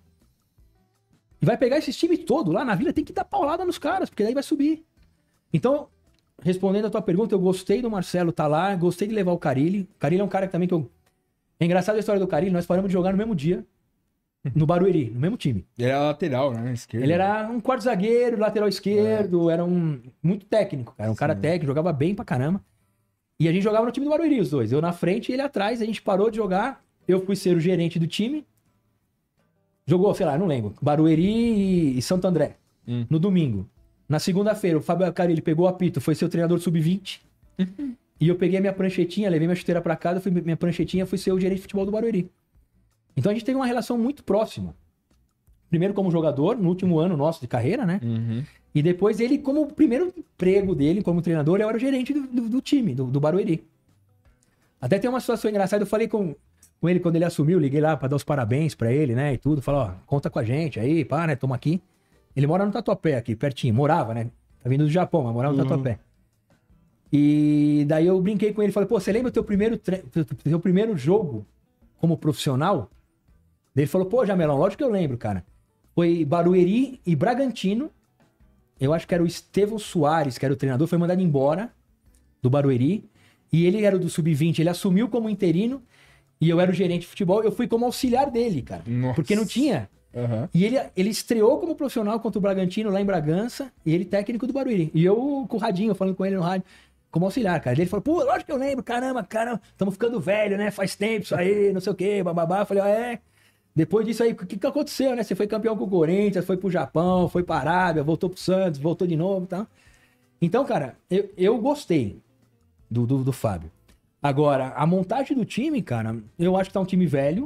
E vai pegar esses times todo lá na Vila, tem que dar paulada nos caras, porque daí vai subir. Então, respondendo a tua pergunta, eu gostei do Marcelo tá lá, gostei de levar o Carille. O Carille é um cara que também que eu... É engraçado a história do Carille, nós paramos de jogar no mesmo dia, no Barueri, no mesmo time. Ele era lateral, né? Esquerda. Ele era um quarto zagueiro, lateral esquerdo, era um muito técnico, cara. Um cara técnico, jogava bem pra caramba. E a gente jogava no time do Barueri, os dois. Eu na frente e ele atrás, a gente parou de jogar. Eu fui ser o gerente do time. Jogou, sei lá, não lembro. Barueri e, e Santo André. Hum. No domingo. Na segunda-feira, o Fábio Carilli pegou o apito, foi ser o treinador sub vinte. E eu peguei a minha pranchetinha, levei minha chuteira pra casa, fui, minha pranchetinha, fui ser o gerente de futebol do Barueri. Então a gente teve uma relação muito próxima. Primeiro como jogador, no último ano nosso de carreira, né? Uhum. E depois ele, como o primeiro emprego dele como treinador, eu era o gerente do, do, do time, do, do Barueri. Até tem uma situação engraçada, eu falei com, com ele quando ele assumiu, liguei lá pra dar os parabéns pra ele, né, e tudo. Falei, ó, conta com a gente aí, pá, né, tamo aqui. Ele mora no Tatuapé aqui, pertinho, morava, né? Tá vindo do Japão, mas morava no Uhum. Tatuapé. E daí eu brinquei com ele, falei, pô, você lembra o teu primeiro, tre... teu primeiro jogo como profissional? Daí ele falou, pô, Jamelão, lógico que eu lembro, cara. Foi Barueri e Bragantino. Eu acho que era o Estevão Soares, que era o treinador, foi mandado embora do Barueri. E ele era do sub vinte, ele assumiu como interino e eu era o gerente de futebol. Eu fui como auxiliar dele, cara. Nossa. Porque não tinha. Uhum. E ele, ele estreou como profissional contra o Bragantino lá em Bragança e ele técnico do Barueri. E eu com o radinho, falando com ele no rádio, como auxiliar, cara. Ele falou, pô, lógico que eu lembro, caramba, caramba, estamos ficando velho, né? Faz tempo isso aí, não sei o quê, bababá. Eu falei, ah, é. Depois disso aí, o que, que aconteceu, né? Você foi campeão com o Corinthians, foi pro Japão, foi pra Arábia, voltou pro Santos, voltou de novo e tal. Então, cara, eu, eu gostei do, do, do Fábio. Agora, a montagem do time, cara, eu acho que tá um time velho.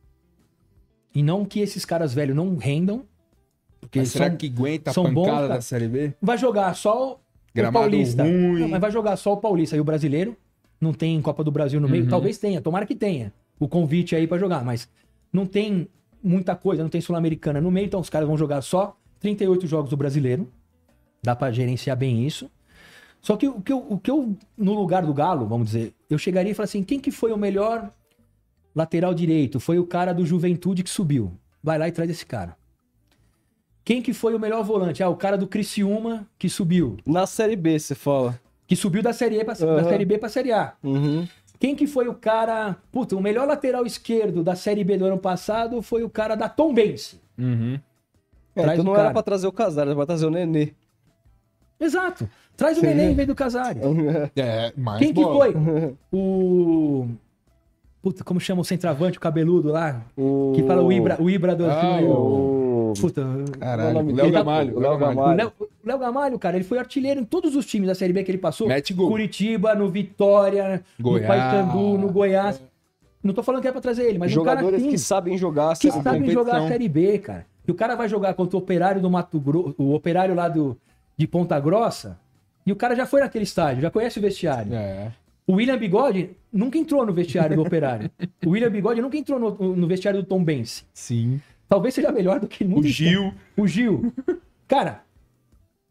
E não que esses caras velhos não rendam. Porque Mas será são- que aguenta a são bons, pancada cara. da Série B? vai jogar só o Gramado Paulista. ruim. Não, mas vai jogar só o Paulista e o brasileiro. Não tem Copa do Brasil no meio. Uhum. Talvez tenha, tomara que tenha o convite aí pra jogar, mas não tem muita coisa, não tem Sul-Americana no meio, então os caras vão jogar só trinta e oito jogos do brasileiro. Dá pra gerenciar bem isso. Só que o que, eu, o que eu, no lugar do Galo, vamos dizer, eu chegaria e falaria assim: quem que foi o melhor lateral direito? Foi o cara do Juventude que subiu. Vai lá e traz esse cara. Quem que foi o melhor volante? Ah, o cara do Criciúma que subiu. Na Série B, você fala. Que subiu da Série, E pra, Uhum. da série B pra Série A. Uhum. Quem que foi o cara... Puta, o melhor lateral esquerdo da Série B do ano passado foi o cara da Tombense. Uhum. É, Traz então o não era cara. pra trazer o Casares, era pra trazer o Nenê. Exato. Traz o Nenê em vez do Casares. É, mais Quem que bola. foi? O... Puta, como chama o centroavante, o cabeludo lá? O... Que fala o Ibra, o Ibra do... Ah, O... Puta... Caralho, o nome Léo dele? Gamalho. O Léo O Gamalho. Léo, o Léo Gamalho, cara, ele foi artilheiro em todos os times da Série B que ele passou. Mete gol. Curitiba, no Vitória, Goiás. no Paysandu, no Goiás. Não tô falando que é pra trazer ele, mas Jogadores um cara assim, que sabem jogar a que Série B. sabem competição. jogar a Série B, cara. E o cara vai jogar contra o Operário do Mato Grosso, o Operário lá do, de Ponta Grossa, e o cara já foi naquele estádio, já conhece o vestiário. É. O William Bigode nunca entrou no vestiário do Operário. O William Bigode nunca entrou no, no vestiário do Tombense. Sim. Talvez seja melhor do que O muito. Gil. O Gil. Cara,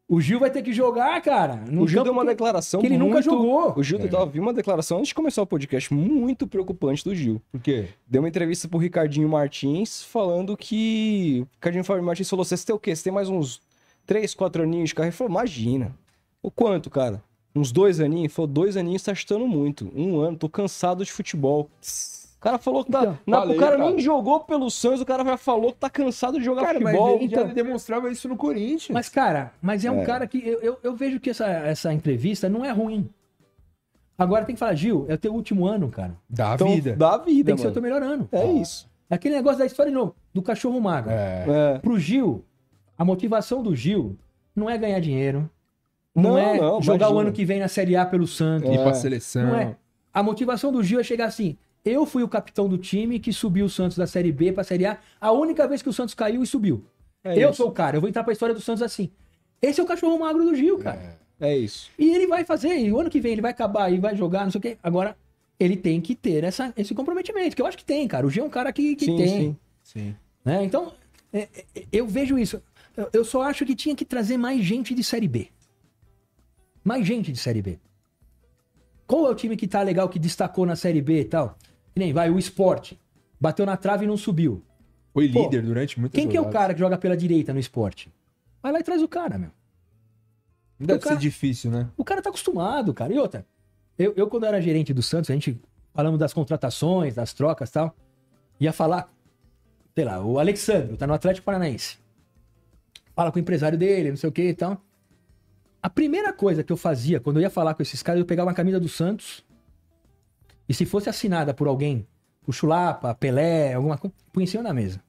O Gil vai ter que jogar, cara. O Gil deu uma declaração que ele muito... nunca jogou. O Gil, É. eu vi uma declaração antes de começar o podcast muito preocupante do Gil. Por quê? Deu uma entrevista pro Ricardinho Martins falando que... O Ricardinho Martins falou, você tem o quê? Você tem mais uns três, quatro aninhos de carreira? Ele falou, imagina. O quanto, cara? Uns dois aninhos? Ele falou, dois aninhos tá chutando muito. Um ano, tô cansado de futebol. O cara falou que tá... Então, na, falei, o cara, cara. nem jogou pelo Santos, o cara já falou que tá cansado de jogar Cara, mas futebol. ele então- já demonstrava isso no Corinthians. Mas, cara, mas é um É. cara que... Eu, eu, eu vejo que essa, essa entrevista não é ruim. Agora tem que falar, Gil, é o teu último ano, cara. Da Então, vida. dá a vida, Tem que ser o mano. teu melhor ano. É isso. É aquele negócio da história de novo, do cachorro magro. É. É. Pro Gil, a motivação do Gil não é ganhar dinheiro. Não, Não, é não, jogar o imagina. ano que vem na Série A pelo Santos. Ir É. pra seleção. Não é. A motivação do Gil é chegar assim. Eu fui o capitão do time que subiu o Santos da Série B pra Série A. A única vez que o Santos caiu e subiu. É eu isso. sou o cara. Eu vou entrar pra história do Santos assim. Esse é o cachorro magro do Gil, cara. É isso. E ele vai fazer. E o ano que vem ele vai acabar e vai jogar, não sei o quê. Agora, ele tem que ter essa, esse comprometimento. Que eu acho que tem, cara. O Gil é um cara que, que Sim, tem. sim. Sim. Né? Então, é, é, eu vejo isso. Eu, eu só acho que tinha que trazer mais gente de Série B. Mais gente de Série B. Qual é o time que tá legal, que destacou na Série B e tal? Que nem, vai, o Sport. Bateu na trave e não subiu. Foi Pô, líder durante muitas Quem que é o rodadas. cara que joga pela direita no Sport? Vai lá e traz o cara, meu. Deve o cara- ser difícil, né? O cara tá acostumado, cara. E outra, eu, eu quando era gerente do Santos, a gente falando das contratações, das trocas e tal, ia falar, sei lá, o Alexandre, tá no Atlético Paranaense. Fala com o empresário dele, não sei o que e tal. A primeira coisa que eu fazia quando eu ia falar com esses caras, eu pegava uma camisa do Santos e se fosse assinada por alguém, o Chulapa, Pelé, alguma coisa, punha em cima da mesa.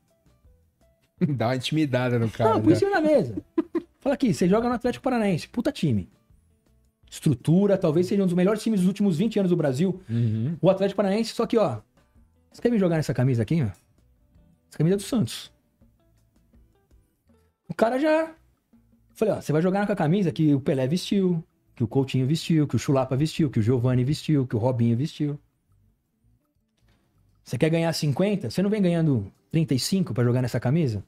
Dá uma intimidada no cara. Não, punha em né? cima da mesa. Fala aqui, você joga no Atlético Paranaense, puta time. Estrutura, talvez seja um dos melhores times dos últimos vinte anos do Brasil. Uhum. O Atlético Paranaense, só que, ó, você quer vir jogar nessa camisa aqui, ó? Essa camisa é do Santos. O cara já... Falei, ó, você vai jogar com a camisa que o Pelé vestiu, que o Coutinho vestiu, que o Chulapa vestiu, que o Giovani vestiu, que o Robinho vestiu. Você quer ganhar cinquenta? Você não vem ganhando trinta e cinco pra jogar nessa camisa?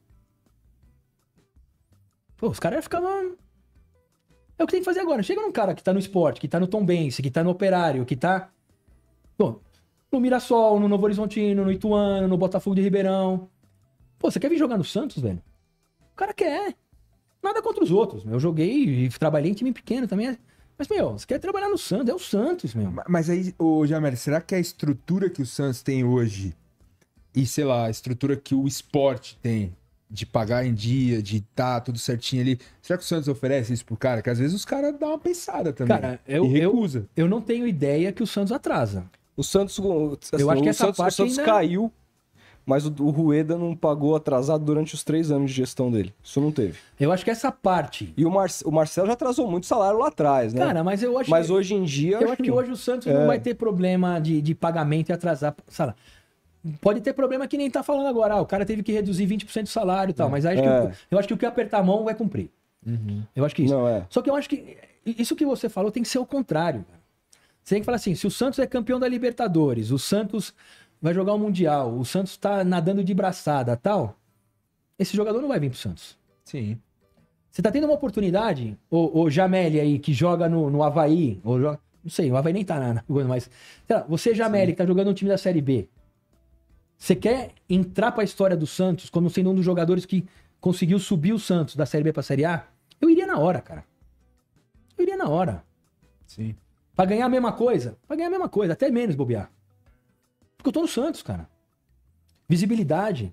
Pô, os caras ficavam... É o que tem que fazer agora. Chega num cara que tá no Sport, que tá no Tombense, que tá no Operário, que tá... Pô, no Mirassol, no Novo Horizontino, no Ituano, no Botafogo de Ribeirão. Pô, você quer vir jogar no Santos, velho? O cara quer. Nada contra os outros. Eu joguei e trabalhei em time pequeno também. Mas, meu, você quer trabalhar no Santos, é o Santos, meu. Mas aí, ô Jamel, será que a estrutura que o Santos tem hoje e, sei lá, a estrutura que o esporte tem de pagar em dia, de tá tudo certinho ali, será que o Santos oferece isso pro cara? Que às vezes os caras dão uma pensada também. Cara, eu, e eu, recusa. eu não tenho ideia que o Santos atrasa. O Santos, assim, Eu acho que o essa Santos, o parte Santos ainda- caiu, mas o, o Rueda não pagou atrasado durante os três anos de gestão dele. Isso não teve. Eu acho que essa parte... E o, Mar, o Marcelo já atrasou muito salário lá atrás, né? Cara, mas eu acho mas que... hoje em dia... Eu acho que hoje o Santos É. não vai ter problema de, de pagamento e atrasar salário. Pode ter problema que nem tá falando agora. Ah, o cara teve que reduzir vinte por cento do salário e tal. Mas acho que É. o- eu acho que o que apertar a mão vai cumprir. Eu acho que isso. Não, é. Só que eu acho que isso que você falou tem que ser o contrário. Cara. Você tem que falar assim: se o Santos é campeão da Libertadores, o Santos vai jogar o Mundial, o Santos tá nadando de braçada tal, esse jogador não vai vir pro Santos. Sim. Você tá tendo uma oportunidade, o, o Jameli aí, que joga no, no Avaí, ou joga, não sei, o Avaí nem tá na, na mas sei lá, você, Jameli, que tá jogando no time da Série B, você quer entrar pra história do Santos como sendo um dos jogadores que conseguiu subir o Santos da Série B pra Série A? Eu iria na hora, cara. Eu iria na hora. Sim. Pra ganhar a mesma coisa? Pra ganhar a mesma coisa, até menos bobear. Porque eu tô no Santos, cara. Visibilidade.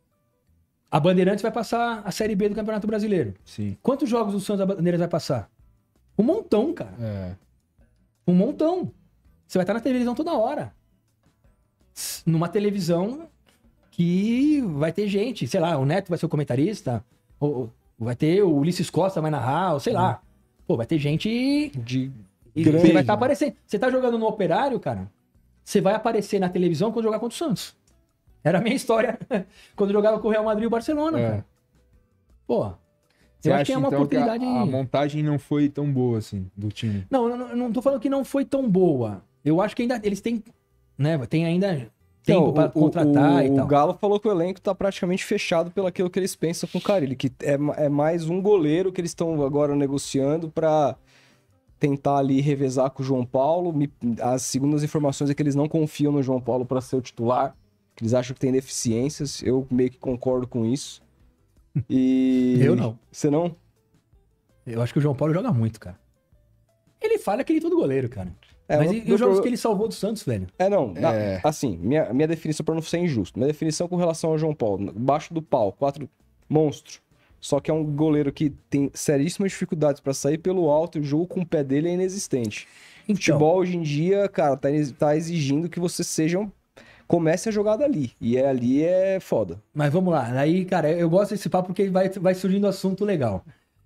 A Bandeirantes vai passar a Série B do Campeonato Brasileiro. Sim. Quantos jogos o Santos da Bandeirantes vai passar? Um montão, cara. É. Um montão. Você vai estar na televisão toda hora. S- Numa televisão que vai ter gente, sei lá, o Neto vai ser o comentarista, ou, ou vai ter o Ulisses Costa vai narrar, ou sei lá. Pô, vai ter gente De e grande, você vai estar né? aparecendo. Você tá jogando no Operário, cara, você vai aparecer na televisão quando jogar contra o Santos. Era a minha história quando eu jogava com o Real Madrid e o Barcelona, É. cara. Pô, Você eu acha acho que é uma então que a- oportunidade... a, montagem não foi tão boa assim do time? Não, eu não, eu não tô falando que não foi tão boa. Eu acho que ainda eles têm, né, tem ainda tempo Não, pra o- contratar o, e o tal. Galo falou que o elenco tá praticamente fechado pelo aquilo que eles pensam com o Carille, que é, ma- é mais um goleiro que eles estão agora negociando pra tentar ali revezar com o João Paulo. Me- As segundas informações é que eles não confiam no João Paulo pra ser o titular, que eles acham que tem deficiências. Eu meio que concordo com isso. E Eu não. Você não? Eu acho que o João Paulo joga muito, cara. Ele falha aquele todo goleiro, cara. É, Mas meu- e, e meu os jogos pro- que ele salvou do Santos, velho? É, não. na- É. Assim, minha, minha definição, pra não ser injusto, minha definição com relação ao João Paulo, baixo do pau, quatro monstro. Só que é um goleiro que tem seríssimas dificuldades pra sair pelo alto e o jogo com o pé dele é inexistente. Então, Futebol hoje em dia, cara, tá, tá exigindo que você seja um... comece a jogada ali. E é, ali é foda. mas vamos lá. Aí, cara, eu gosto desse papo porque vai, vai surgindo assunto legal.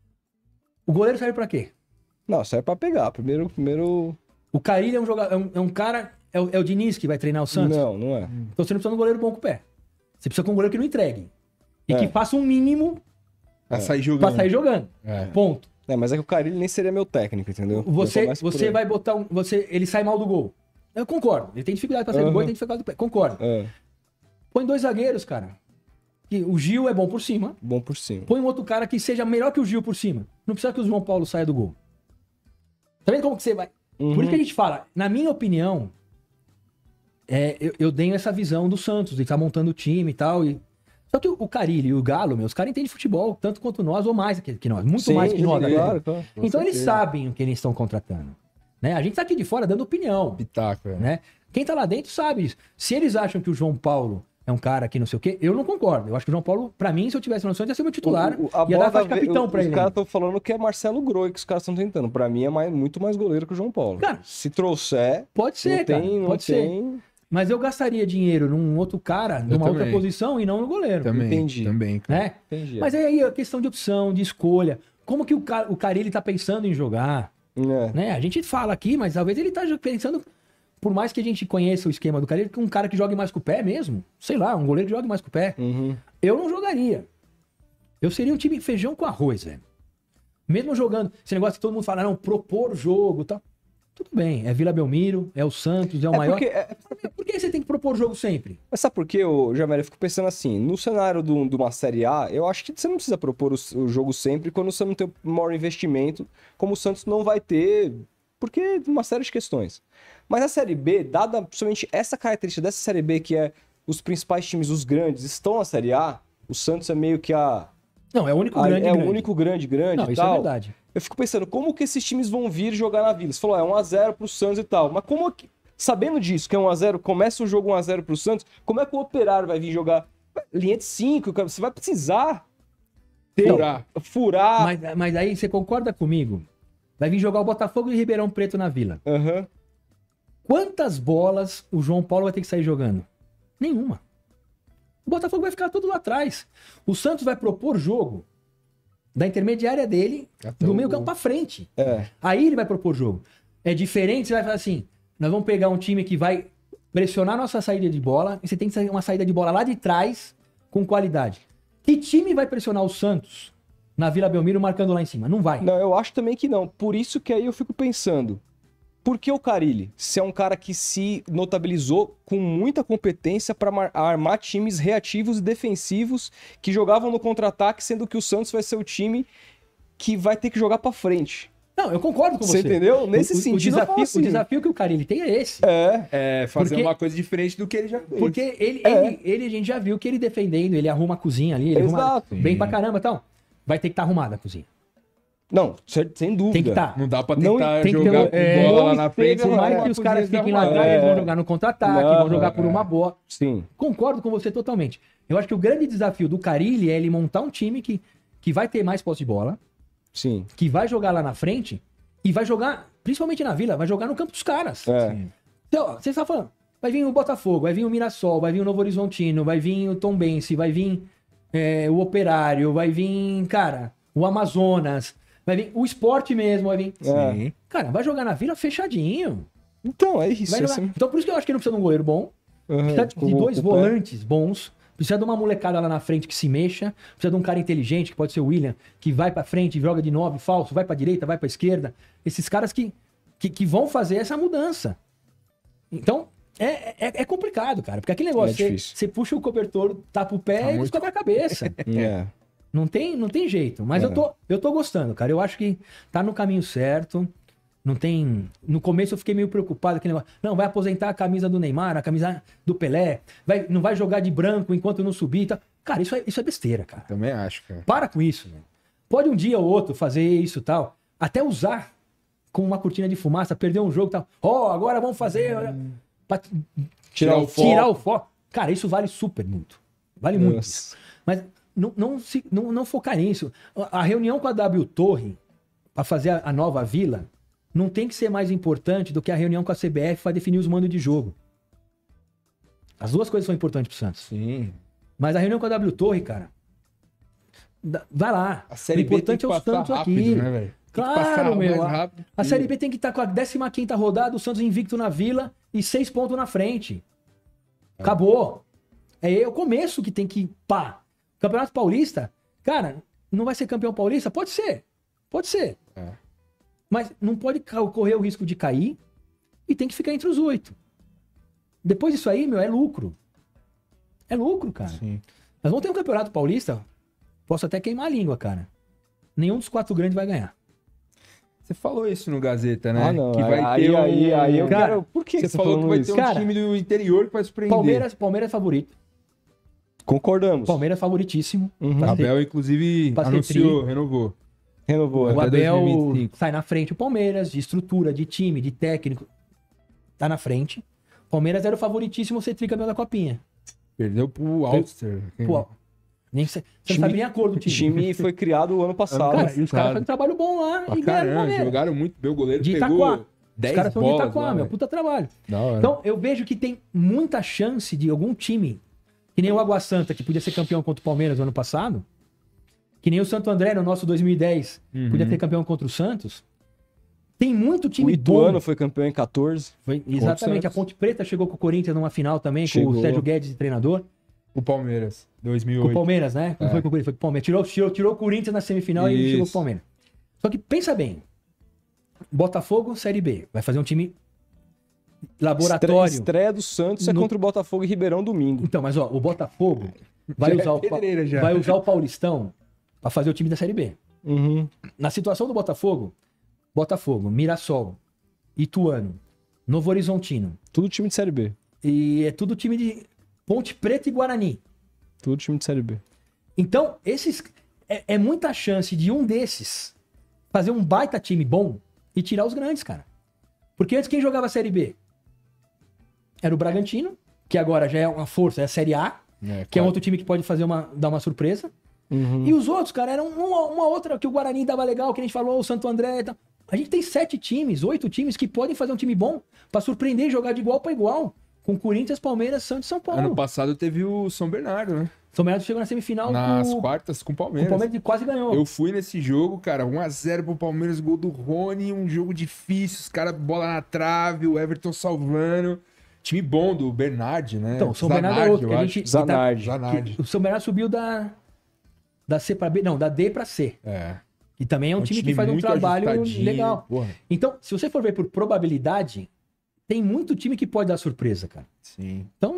O goleiro serve pra quê? Não, só é pra pegar. Primeiro, primeiro... O Carille é um, jogador, é um, é um cara... É o, é o Diniz que vai treinar o Santos? Não, não é. Então você não precisa de um goleiro bom com o pé. Você precisa de um goleiro que não entregue. E É. que faça um mínimo Pra sair jogando. pra sair jogando. É. Ponto. É, mas é que o Carille nem seria meu técnico, entendeu? Eu Você, começo por você aí. vai botar um... Você, ele sai mal do gol. Eu concordo. Ele tem dificuldade pra sair do Aham. gol e tem dificuldade do pé. Concordo. É, Põe dois zagueiros, cara. Que o Gil é bom por cima. bom por cima. Põe um outro cara que seja melhor que o Gil por cima. Não precisa que o João Paulo saia do gol. Tá vendo como que você vai? Uhum. Por isso que a gente fala, na minha opinião, é, eu, eu tenho essa visão do Santos, de estar montando o time e tal. E... Só que o, o Carille e o Galo, meu, os caras entendem futebol, tanto quanto nós, ou mais que, que nós. Muito Sim, mais que nós. até. claro, claro, com Então eles certeza. sabem o que eles estão contratando. Né? A gente tá aqui de fora dando opinião. Pitaco, é. Né? Quem tá lá dentro sabe isso. Se eles acham que o João Paulo é um cara que não sei o quê, eu não concordo. Eu acho que o João Paulo, pra mim, se eu tivesse noção, ia ser meu titular. O- o- a ia bola dar faixa da de ve- capitão o- pra os ele. caras estão falando que é Marcelo Groi que os caras estão tentando. Pra mim é mais, muito mais goleiro que o João Paulo. Cara, se trouxer, Pode ser, não cara. tem, não Pode ser. tem. Mas eu gastaria dinheiro num outro cara, numa outra também. posição e não no goleiro. Também, Entendi. também, cara. Né? Entendi. Mas aí a questão de opção, de escolha. Como que o, cara, o Carille tá pensando em jogar? É. Né? A gente fala aqui, mas talvez ele tá pensando, por mais que a gente conheça o esquema do Carille, que um cara que jogue mais com o pé mesmo. Sei lá, um goleiro que jogue mais com o pé. Uhum. Eu não jogaria. Eu seria um time feijão com arroz, velho. Mesmo jogando, esse negócio que todo mundo fala, não, propor jogo e tal. Tudo bem, é Vila Belmiro, é o Santos, é o É maior. porque, é- Por que você tem que propor jogo sempre? mas sabe por quê, ô, Jamel? Eu fico pensando assim, no cenário do- de uma Série A, eu acho que você não precisa propor o, o jogo sempre quando você não tem o maior investimento, como o Santos não vai ter, porque de uma série de questões. Mas a Série B, dada principalmente essa característica dessa Série B, que é os principais times, os grandes, estão na Série A, o Santos é meio que a... Não, é o único a- grande. é grande. o único grande, grande Não, e isso é tal. verdade. Eu fico pensando, como que esses times vão vir jogar na Vila? Você falou, é um a zero pro Santos e tal. Mas como que, sabendo disso, que é um a zero, começa o jogo um a zero pro Santos, como é que o Operário vai vir jogar linha de cinco? Você vai precisar ter, Furar. furar. Mas, mas aí você concorda comigo? Vai vir jogar o Botafogo e Ribeirão Preto na Vila. Aham. Quantas bolas o João Paulo vai ter que sair jogando? Nenhuma. O Botafogo vai ficar todo lá atrás. O Santos vai propor jogo da intermediária dele, Até do o meio gol. campo pra frente. É. Aí ele vai propor jogo. É diferente, você vai falar assim, nós vamos pegar um time que vai pressionar nossa saída de bola, e você tem que sair uma saída de bola lá de trás com qualidade. Que time vai pressionar o Santos na Vila Belmiro marcando lá em cima? Não vai. Não, eu acho também que não. Por isso que aí eu fico pensando, por que o Carille? Se é um cara que se notabilizou com muita competência para armar times reativos e defensivos que jogavam no contra-ataque, sendo que o Santos vai ser o time que vai ter que jogar para frente. Não, eu concordo com você. Você entendeu? Nesse o, o, sentido, o desafio, eu falo assim. o desafio que o Carille tem é esse. É, É, fazer Porque- uma coisa diferente do que ele já fez. Porque ele, É. ele, ele, a gente já viu que ele defendendo, ele arruma a cozinha ali, ele arruma Exato. bem pra caramba e tal. Vai ter que estar arrumada a cozinha. não, cer- sem dúvida. Tem que estar. Não dá pra Não, tentar tem que ter jogar um- com é, bola lá não na frente. esteve Por lá, mais é, que os caras fiquem lá lá atrás, eles vão jogar no contra-ataque, Não, vão jogar por é. uma boa. Sim. Concordo com você totalmente. Eu acho que o grande desafio do Carille é ele montar um time que, que vai ter mais posse de bola, Sim. que vai jogar lá na frente e vai jogar, principalmente na Vila, vai jogar no campo dos caras. É. Então, ó, você está falando, vai vir o Botafogo, vai vir o Mirassol, vai vir o Novo Horizontino, vai vir o Tombense, vai vir é, o Operário, vai vir, cara, o Amazonas, vai vir o Sport mesmo, vai vir. É. Cara, vai jogar na Vila fechadinho. Então, é isso. Vai jogar- assim. Então por isso que eu acho que não precisa de um goleiro bom, Aham, precisa de com- dois com o pé. volantes bons, precisa de uma molecada lá na frente que se mexa, precisa de um cara inteligente, que pode ser o William, que vai pra frente, joga de nove, falso, vai pra direita, vai pra esquerda. Esses caras que, que, que vão fazer essa mudança. Então, É, é, é complicado, cara. Porque aquele negócio, É você, difícil. você puxa o cobertor, tapa o pé Tá e muito- descobre a cabeça. É. Não tem, não tem jeito. Mas É. eu, tô, eu tô gostando, cara. Eu acho que tá no caminho certo. Não tem... No começo eu fiquei meio preocupado. Aquele negócio, não, vai aposentar a camisa do Neymar, a camisa do Pelé. Vai, não vai jogar de branco enquanto não subir. Tá? Cara, isso é, isso é besteira, cara. Também acho, cara. Para com isso, velho. Pode um dia ou outro fazer isso e tal. Até usar com uma cortina de fumaça, perder um jogo e tal. Ó, oh, agora vamos fazer... olha, pra Tirar o foco. Tirar o foco. Cara, isso vale super muito. Vale muito. Nossa. Mas não, não, se, não, não focar nisso. A reunião com a W Torre para fazer a, a nova vila não tem que ser mais importante do que a reunião com a C B F para definir os mandos de jogo. As duas coisas são importantes pro Santos. Sim. Mas a reunião com a W Torre, cara, dá- vai lá. A Série o B importante tem é que o passar Santos rápido, aqui. né, velho? Tem que passar Claro, mais meu. A, rápido a que- Série B tem que estar com a décima quinta rodada, o Santos invicto na Vila e seis pontos na frente. Acabou. É o começo que tem que... Pá. Campeonato Paulista, cara, não vai ser campeão paulista? Pode ser. Pode ser. É. Mas não pode ca- correr o risco de cair e tem que ficar entre os oito. Depois disso aí, meu, é lucro. É lucro, cara. Sim. Nós vamos ter um campeonato paulista, posso até queimar a língua, cara. Nenhum dos quatro grandes vai ganhar. Você falou isso no Gazeta, né? Ah, não. Que vai aí, ter um... aí, aí eu Cara, quero... Por que Você que você falou que falando vai isso? ter um Cara, time do interior que vai surpreender. Palmeiras, Palmeiras é favorito. Concordamos. Palmeiras favoritíssimo. Uhum. Pra ser- Abel, inclusive, pra ser anunciou, renovou. Renovou. O Até Abel dois mil e vinte e cinco. sai na frente. O Palmeiras, de estrutura, de time, de técnico, tá na frente. Palmeiras era o favoritíssimo a ser tricampeão da Copinha. Perdeu pro Ulster. Pô, nem sei, você Time- não sabe nem a cor do O time. time foi criado ano passado. Cara, e os caras Sabe. fazem um trabalho bom lá Pra e ganharam o caramba, Palmeiras. jogaram muito bem. O goleiro De pegou Itaquá. dez Os caras são de bolas Itaquá, lá, meu. velho. Puta trabalho. Da hora. Então, eu vejo que tem muita chance de algum time, que nem o Água Santa, que podia ser campeão contra o Palmeiras no ano passado, que nem o Santo André no nosso dois mil e dez, Uhum. podia ser campeão contra o Santos. Tem muito O time Ituano bom. foi campeão em quatorze. Foi, exatamente. A Santos. Ponte Preta chegou com o Corinthians numa final também, com Chegou. o Sérgio Guedes de treinador. O Palmeiras, dois mil e Com o oito. Palmeiras, né? Não É. foi com o Corinthians, foi com o Palmeiras. Tirou, tirou, tirou o Corinthians na semifinal e Isso. chegou com o Palmeiras. Só que pensa bem. Botafogo, Série B. Vai fazer um time laboratório. Estre- Estreia do Santos é No- contra o Botafogo e Ribeirão domingo. Então, mas ó, o Botafogo vai Já é usar, o, pa- pedreira já. vai usar o Paulistão pra fazer o time da Série B. Uhum. Na situação do Botafogo, Botafogo, Mirassol, Ituano, Novo Horizontino. Tudo time de Série B. E é tudo time de Ponte Preta e Guarani. Tudo time de Série B. Então, esses é, é muita chance de um desses fazer um baita time bom e tirar os grandes, cara. Porque antes quem jogava a Série B? Era o Bragantino, que agora já é uma força, é a Série A, É, que é um claro. outro time que pode fazer uma, dar uma surpresa. Uhum. E os outros, cara, eram uma, uma outra que o Guarani dava legal, que a gente falou, o Santo André e tal. A gente tem sete times, oito times que podem fazer um time bom pra surpreender e jogar de igual pra igual. Com Corinthians, Palmeiras, Santos e São Paulo. Ano passado teve o São Bernardo, né? São Bernardo chegou na semifinal Nas com, quartas com o com o Palmeiras. Palmeiras e quase ganhou. Eu fui nesse jogo, cara, um a zero pro Palmeiras, gol do Rony, um jogo difícil, os caras, bola na trave, o Everton salvando. Time bom do Bernardi, né? Então, o São Bernardo é outro, eu que a acho. gente- Zanardi. Zanardi. Que o São Bernardo subiu da, da C pra B, não, da D pra C. É. E também é um, time, que faz um muito trabalho ajustadinho, legal. Porra, Então, se você for ver por probabilidade, tem muito time que pode dar surpresa, cara. sim. Então,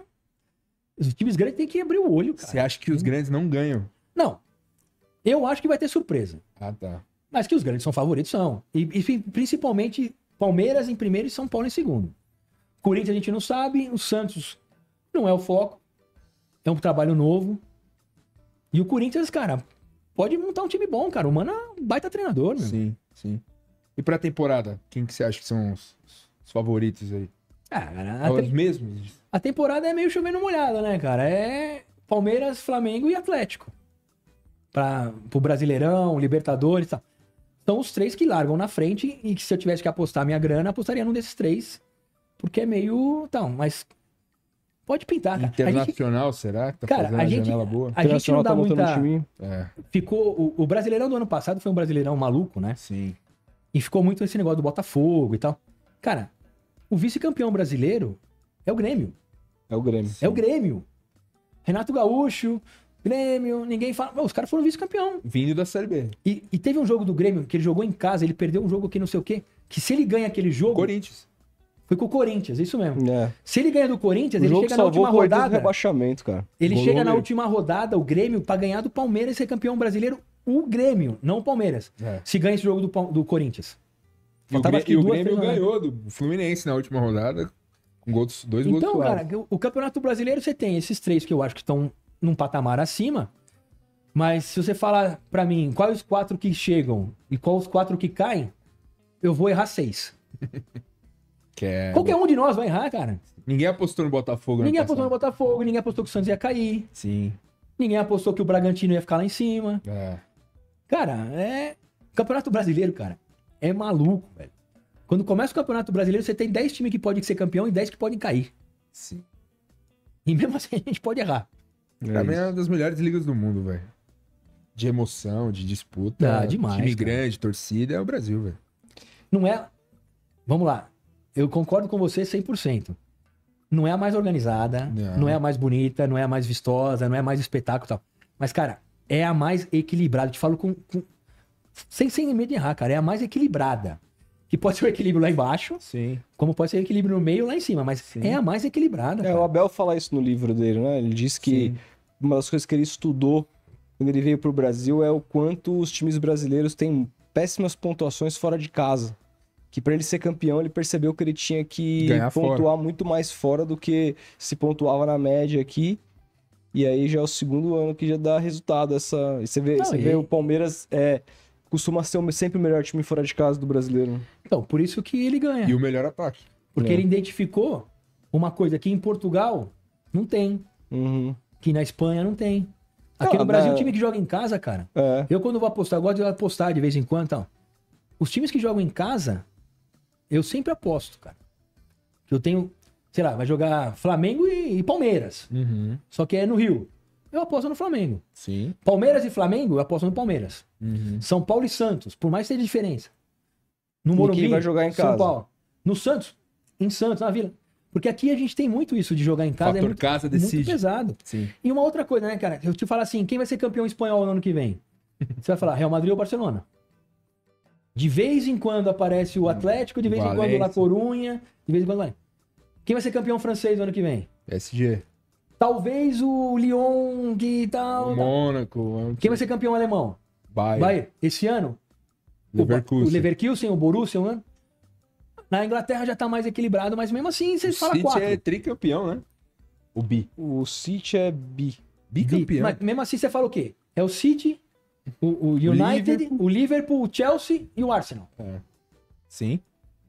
os times grandes têm que abrir o olho, cara. Você acha que os grandes não ganham? Não. Eu acho que vai ter surpresa. Ah, tá. Mas que os grandes são favoritos, são. E, e principalmente Palmeiras em primeiro e São Paulo em segundo. Corinthians a gente não sabe, o Santos não é o foco. É um trabalho novo. E o Corinthians, cara, pode montar um time bom, cara. O Mano é um baita treinador, meu. Sim, sim. E pra temporada, quem que você acha que são os, os favoritos aí? Ah, cara, É a, os te- mesmos? a temporada é meio chovendo molhada, né, cara? É Palmeiras, Flamengo e Atlético. Pra, pro Brasileirão, Libertadores e tal. São os três que largam na frente e que se eu tivesse que apostar minha grana, apostaria num desses três. Porque é meio... Então, mas pode pintar, cara. A gente, Internacional, será? Que tá cara, fazendo a a gente, janela boa? a gente não Internacional dá tá montando muita... um time. É, Ficou... O, o Brasileirão do ano passado foi um Brasileirão maluco, né? sim. E ficou muito esse negócio do Botafogo e tal. Cara, o vice-campeão brasileiro é o Grêmio. É o Grêmio. É o Grêmio. Renato Gaúcho, Grêmio, ninguém fala. Pô, os caras foram vice-campeão. Vindo da Série B. E, e teve um jogo do Grêmio que ele jogou em casa, ele perdeu um jogo aqui, não sei o quê. Que se ele ganha aquele jogo, Corinthians. Foi com o Corinthians, isso mesmo. É. Se ele ganha do Corinthians, O ele jogo chega na salvou última o Corinthians do rodada. rebaixamento, cara. Ele Golou chega na mesmo. última rodada, o Grêmio, pra ganhar do Palmeiras e ser campeão brasileiro, o Grêmio, não o Palmeiras. É. Se ganha esse jogo do, Pal- do Corinthians. E o, Faltava, Grê- acho que e o duas, Grêmio três ganhou do Fluminense na última rodada, com gol dos- dois gols Então, do cara, Suárez. o, o Campeonato Brasileiro você tem esses três que eu acho que estão num patamar acima. Mas se você falar pra mim quais os quatro que chegam e quais os quatro que caem, eu vou errar seis. Que é... Qualquer um de nós vai errar, cara. Ninguém apostou no Botafogo. Ninguém ano apostou no passado. Botafogo, ninguém apostou que o Santos ia cair, Sim. ninguém apostou que o Bragantino ia ficar lá em cima. É. Cara, é. Campeonato Brasileiro, cara, é maluco, velho. Quando começa o Campeonato Brasileiro, você tem dez times que podem ser campeão e dez que podem cair. Sim. E mesmo assim a gente pode errar. Pra mim é uma das melhores ligas do mundo, velho. De emoção, de disputa. Ah, demais, Time cara. grande, torcida, é o Brasil, velho. Não é. Vamos lá. Eu concordo com você cem por cento. Não é a mais organizada, Não. não é a mais bonita, não é a mais vistosa, não é a mais espetáculo e tal. Mas, cara, é a mais equilibrada. Eu te falo com. com- Sem, sem medo de errar, cara. É a mais equilibrada. Que pode ser o equilíbrio lá embaixo, Sim. como pode ser o equilíbrio no meio lá em cima. Mas Sim. é a mais equilibrada. É, cara. o Abel fala isso no livro dele, né? Ele diz que Sim. uma das coisas que ele estudou quando ele veio pro Brasil é o quanto os times brasileiros têm péssimas pontuações fora de casa. Que pra ele ser campeão, ele percebeu que ele tinha que Ganhar pontuar muito mais fora do que se pontuava na média aqui. E aí já é o segundo ano que já dá resultado essa. E você vê, Não, você e- vê o Palmeiras é, costuma ser o- sempre o melhor time fora de casa do brasileiro. né? Então, por isso que ele ganha. E o melhor ataque. Porque É. ele identificou uma coisa que em Portugal não tem, Uhum. que na Espanha não tem. Aqui Ah, no Brasil, na- o time que joga em casa, cara. É. Eu, quando vou apostar, eu gosto de apostar de vez em quando. Então, os times que jogam em casa, eu sempre aposto, cara. Que eu tenho, sei lá, vai jogar Flamengo e, e Palmeiras. Uhum. Só que é no Rio. Eu aposto no Flamengo. Sim. Palmeiras e Flamengo, eu aposto no Palmeiras. Uhum. São Paulo e Santos, por mais que tenha diferença. No E Morumbi, quem vai jogar em São casa? Paulo. No Santos, em Santos, na Vila. Porque aqui a gente tem muito isso de jogar em casa. Fator é muito, casa muito decide. pesado. Sim. E uma outra coisa, né, cara? Eu te falar assim, quem vai ser campeão espanhol no ano que vem? Você vai falar Real Madrid ou Barcelona? De vez em quando aparece o Atlético, de vez em quando o La Valência. Corunha, de vez em quando vai. Quem vai ser campeão francês no ano que vem? P S G. Talvez o Lyon que tal. O Mônaco. Quem vai ser campeão alemão? Bayern. Vai, esse ano? O Ba- Leverkusen. O Leverkusen, o Borussia, né? Na Inglaterra já tá mais equilibrado, mas mesmo assim você O fala City quatro. é tricampeão, né? O bi. O City é bi. Bicampeão. Mas mesmo assim você fala o quê? É o City, o, o United, Liverpool. o Liverpool, o Chelsea e o Arsenal. É. Sim.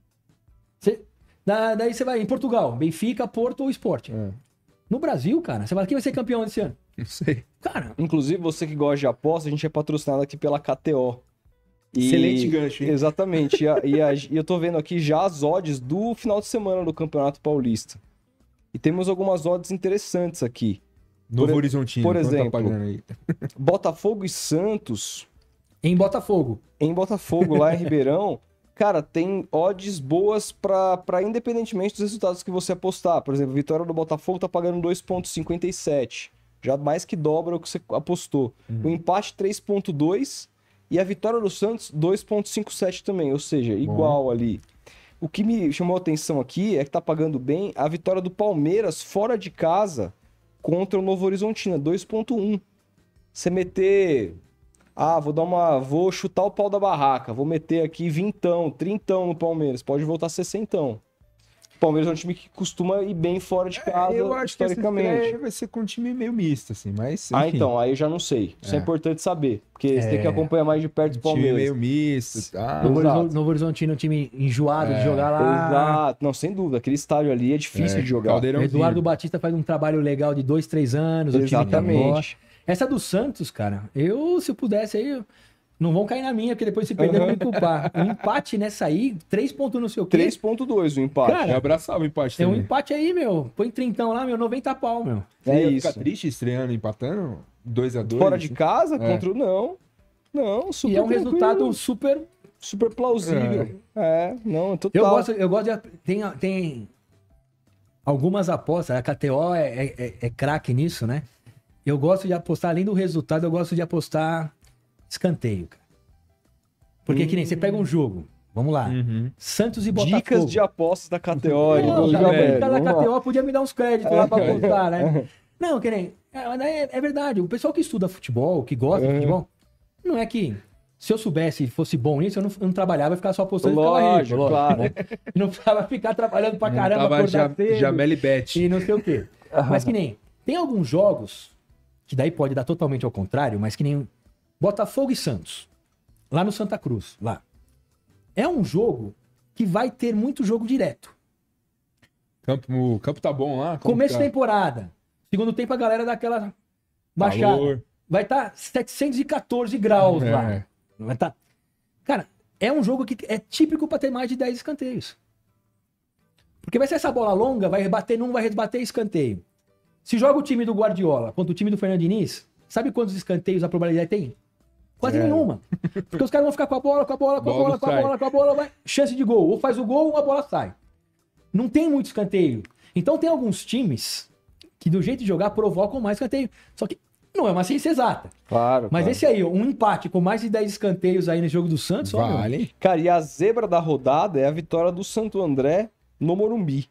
Você- da- daí você vai em Portugal, Benfica, Porto ou Sport. É. No Brasil, cara, você fala quem vai ser campeão desse ano? Não sei. Cara, Inclusive, você que gosta de aposta, a gente é patrocinado aqui pela K T O. E- Excelente gancho, hein? Exatamente. E, a- e a- e eu tô vendo aqui já as odds do final de semana do Campeonato Paulista. E temos algumas odds interessantes aqui. Novo Por e- Horizontino. por quanto tá exemplo, pagando aí? Botafogo e Santos, em Botafogo. em Botafogo, lá em Ribeirão, cara, tem odds boas pra, pra independentemente dos resultados que você apostar. Por exemplo, a vitória do Botafogo tá pagando dois vírgula cinquenta e sete. Já mais que dobra o que você apostou. O empate três vírgula dois e a vitória do Santos dois vírgula cinquenta e sete também, ou seja, igual ali. O que me chamou a atenção aqui é que tá pagando bem a vitória do Palmeiras fora de casa contra o Novo Horizontino, dois vírgula um. Você meter... Ah, vou dar uma... Vou chutar o pau da barraca. Vou meter aqui vintão, trintão no Palmeiras. Pode voltar sessentão. O Palmeiras é um time que costuma ir bem fora de casa, É, eu acho que essa historicamente. estreia vai ser com um time meio misto, assim, mas. Ah, enfim, então, aí eu já não sei. Isso é, É. importante saber. Porque você tem que É. acompanhar mais de perto o Um time Palmeiras. meio misto. Ah, Novo, Exato. Horizon- Novo Horizontino é um time enjoado de É, jogar lá. Exato. Não, sem dúvida. Aquele estádio ali é difícil É, de jogar. O Caldeirãozinho. Eduardo Batista faz um trabalho legal de dois, três anos. O time tá bom. Exatamente. Essa do Santos, cara, eu, se eu pudesse aí, eu- não vão cair na minha, porque depois se perder eu vou me culpar. Um empate nessa aí, três pontos não sei o quê. três vírgula dois o empate. Cara, Eu abraçava o empate É um também. empate aí, meu. Põe trintão lá, meu, noventa pau, meu. Você É ia isso. ficar triste estreando, empatando? dois a dois Fora de casa, É. contra o não. Não, super E é um tranquilo, resultado super. super plausível. É, não, total. Eu gosto, eu gosto de. Tem, tem algumas apostas, a K T O é, é, é- é craque nisso, né? Eu gosto de apostar, além do resultado, eu gosto de apostar escanteio, cara. Porque que nem você pega um jogo, Vamos lá. Uhum. Santos e Botafogo. Dicas de apostas da K T O. Não, do cara, Jabé. o cara da Vamos lá. K T O podia me dar uns créditos lá pra apostar, né? Não, que nem... É, mas é, é verdade. O pessoal que estuda futebol, que gosta de Uhum. futebol, não é que... Se eu soubesse e fosse bom nisso, eu não, eu não trabalhava e ficava só apostando e ficava rico. Lógico, claro. Né? Não precisava ficar trabalhando pra Não caramba, tava acordar ja- cedo Jameli Bet. e não sei o quê. Mas que nem... Tem alguns jogos, que daí pode dar totalmente ao contrário, mas que nem Botafogo e Santos. Lá no Santa Cruz, lá. É um jogo que vai ter muito jogo direto. Campo, o campo tá bom lá? Como Começo tá? de temporada. Segundo tempo, a galera dá aquela baixada. Calor. Vai estar setecentos e quatorze graus É. lá. Vai tá... Cara, é um jogo que é típico para ter mais de dez escanteios. Porque vai ser essa bola longa, vai rebater num, vai rebater escanteio. Se joga o time do Guardiola contra o time do Fernando Diniz, sabe quantos escanteios a probabilidade tem? Quase Zero. nenhuma. Porque os caras vão ficar com a bola, com a bola, com a Bola bola, com a sai. bola, com a bola, vai. Chance de gol. Ou faz o gol ou a bola sai. Não tem muito escanteio. Então tem alguns times que do jeito de jogar provocam mais escanteio. Só que não é uma ciência exata. Claro, Mas claro. esse aí, um empate com mais de dez escanteios aí no jogo do Santos, ó, meu, Vale. Cara, e a zebra da rodada é a vitória do Santo André no Morumbi.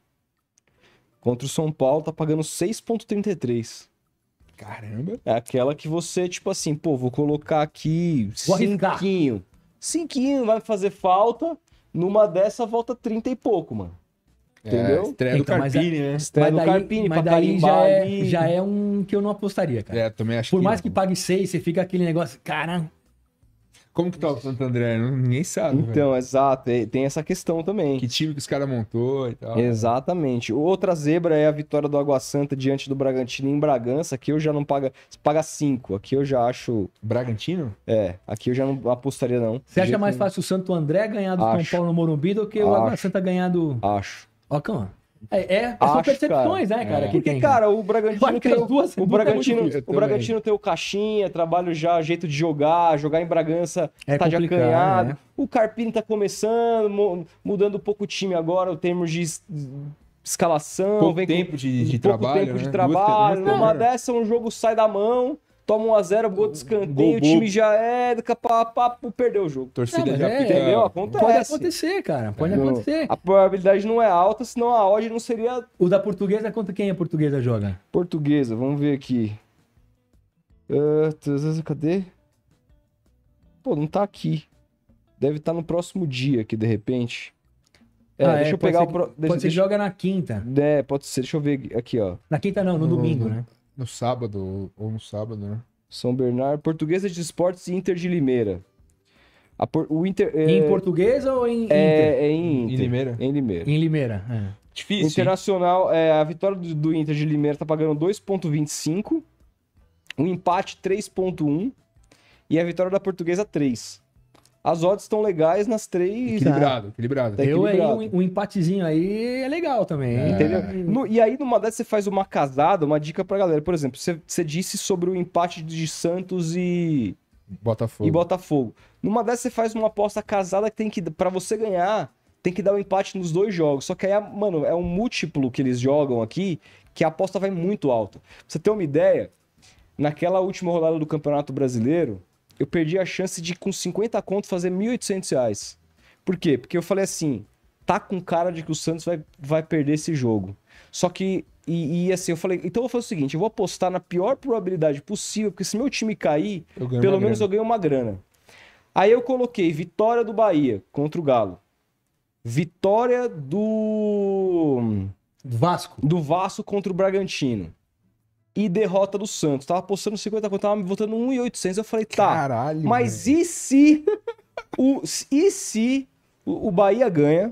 Contra o São Paulo, tá pagando seis vírgula trinta e três. Caramba. É aquela que você, tipo assim, pô, vou colocar aqui Vou arriscar. cinquinho. Cinquinho vai fazer falta, numa dessa volta trinta e pouco, mano. Entendeu? É, estreia do Então, mas Carpini, né? Estreia mas do daí, Carpini mas pra daí carimbar já é, ali. já é um que eu não apostaria, cara. É, também acho Por que... mais que pague seis, você fica aquele negócio, cara, Como que tá o Santo André? Não- Ninguém sabe, velho. Então, exato, é- tem essa questão também. Que time que os caras montou e tal. Exatamente. Outra zebra é a vitória do Água Santa diante do Bragantino em Bragança. Aqui eu já não paga, paga cinco. Aqui eu já acho, Bragantino? é, aqui eu já não apostaria não. você De acha jeito mais nenhum. fácil o Santo André ganhar do Acho. São Paulo no Morumbi do que o Água Acho. Santa ganhar do... Acho. Ó, calma. É, é, são Acho, percepções, cara. né, cara? É. que Porque, tem, cara, o Eu Bragantino acho que tem as o, duas- o duas é Bragantino, muito difícil o Bragantino tem o caixinha, trabalho já, jeito de jogar, jogar em Bragança É tá de complicado, acanhado. né? O Carpini tá começando, mu- mudando um pouco o time agora, em termos de es- escalação. Pouco vem com- tempo de, de pouco trabalho, tempo de né? trabalho. Duas- Numa duas- dessa, um jogo sai da mão, toma um a zero, gol de escanteio, Gol o time bobo. já é, daqui a pouco perdeu o jogo. Torcida Não, mas já é- fica... Entendeu? Acontece. Pode acontecer, cara. Pode Não, acontecer. A probabilidade não é alta, senão a odd não seria O da portuguesa, contra quem a portuguesa joga? portuguesa. Vamos ver aqui. Ah, tz- cadê? Pô, não tá aqui. Deve estar no próximo dia aqui, de repente. É, Ah, deixa eu pode pegar ser o... que- Pro... Pode Deixa, ser que deixa... joga na quinta. É, pode ser. Deixa eu ver aqui, ó. Na quinta não, no No- domingo, no- né? No sábado, ou no sábado, né? São Bernardo. Portuguesa de Esportes e Inter de Limeira. A por- O Inter... É... Em portuguesa ou em Inter? É, é em Em Inter. Limeira? Em Limeira. Em Limeira. é. Difícil, hein? Internacional, é, a vitória do, do Inter de Limeira tá pagando dois vírgula vinte e cinco. O empate três vírgula um. E a vitória da Portuguesa três. As odds estão legais nas três. Equilibrado, equilibrado. Tá Eu aí, equilibrado. um, um empatezinho aí é legal também. hein? Entendeu? No- e aí, numa dessas, você faz uma casada, uma dica pra galera. Por exemplo, você, você disse sobre o empate de Santos e, Botafogo. e Botafogo. Numa dessas, você faz uma aposta casada que tem que, pra você ganhar, tem que dar um empate nos dois jogos. Só que aí, mano, é um múltiplo que eles jogam aqui, que a aposta vai muito alta. Pra você ter uma ideia, naquela última rodada do Campeonato Brasileiro, eu perdi a chance de, com cinquenta contos, fazer mil e oitocentos reais. Por quê? Porque eu falei assim, tá com cara de que o Santos vai, vai perder esse jogo. Só que, e, e assim, eu falei, então eu vou fazer o seguinte, eu vou apostar na pior probabilidade possível, porque se meu time cair, Eu ganho pelo uma menos grana. eu ganho uma grana. Aí eu coloquei vitória do Bahia contra o Galo. Vitória do, Vasco. do Vasco contra o Bragantino. E derrota do Santos. Tava apostando cinquenta conto, tava me botando um mil e oitocentos. Eu falei, tá, Caralho, mas velho. e se o, e se o, o Bahia ganha,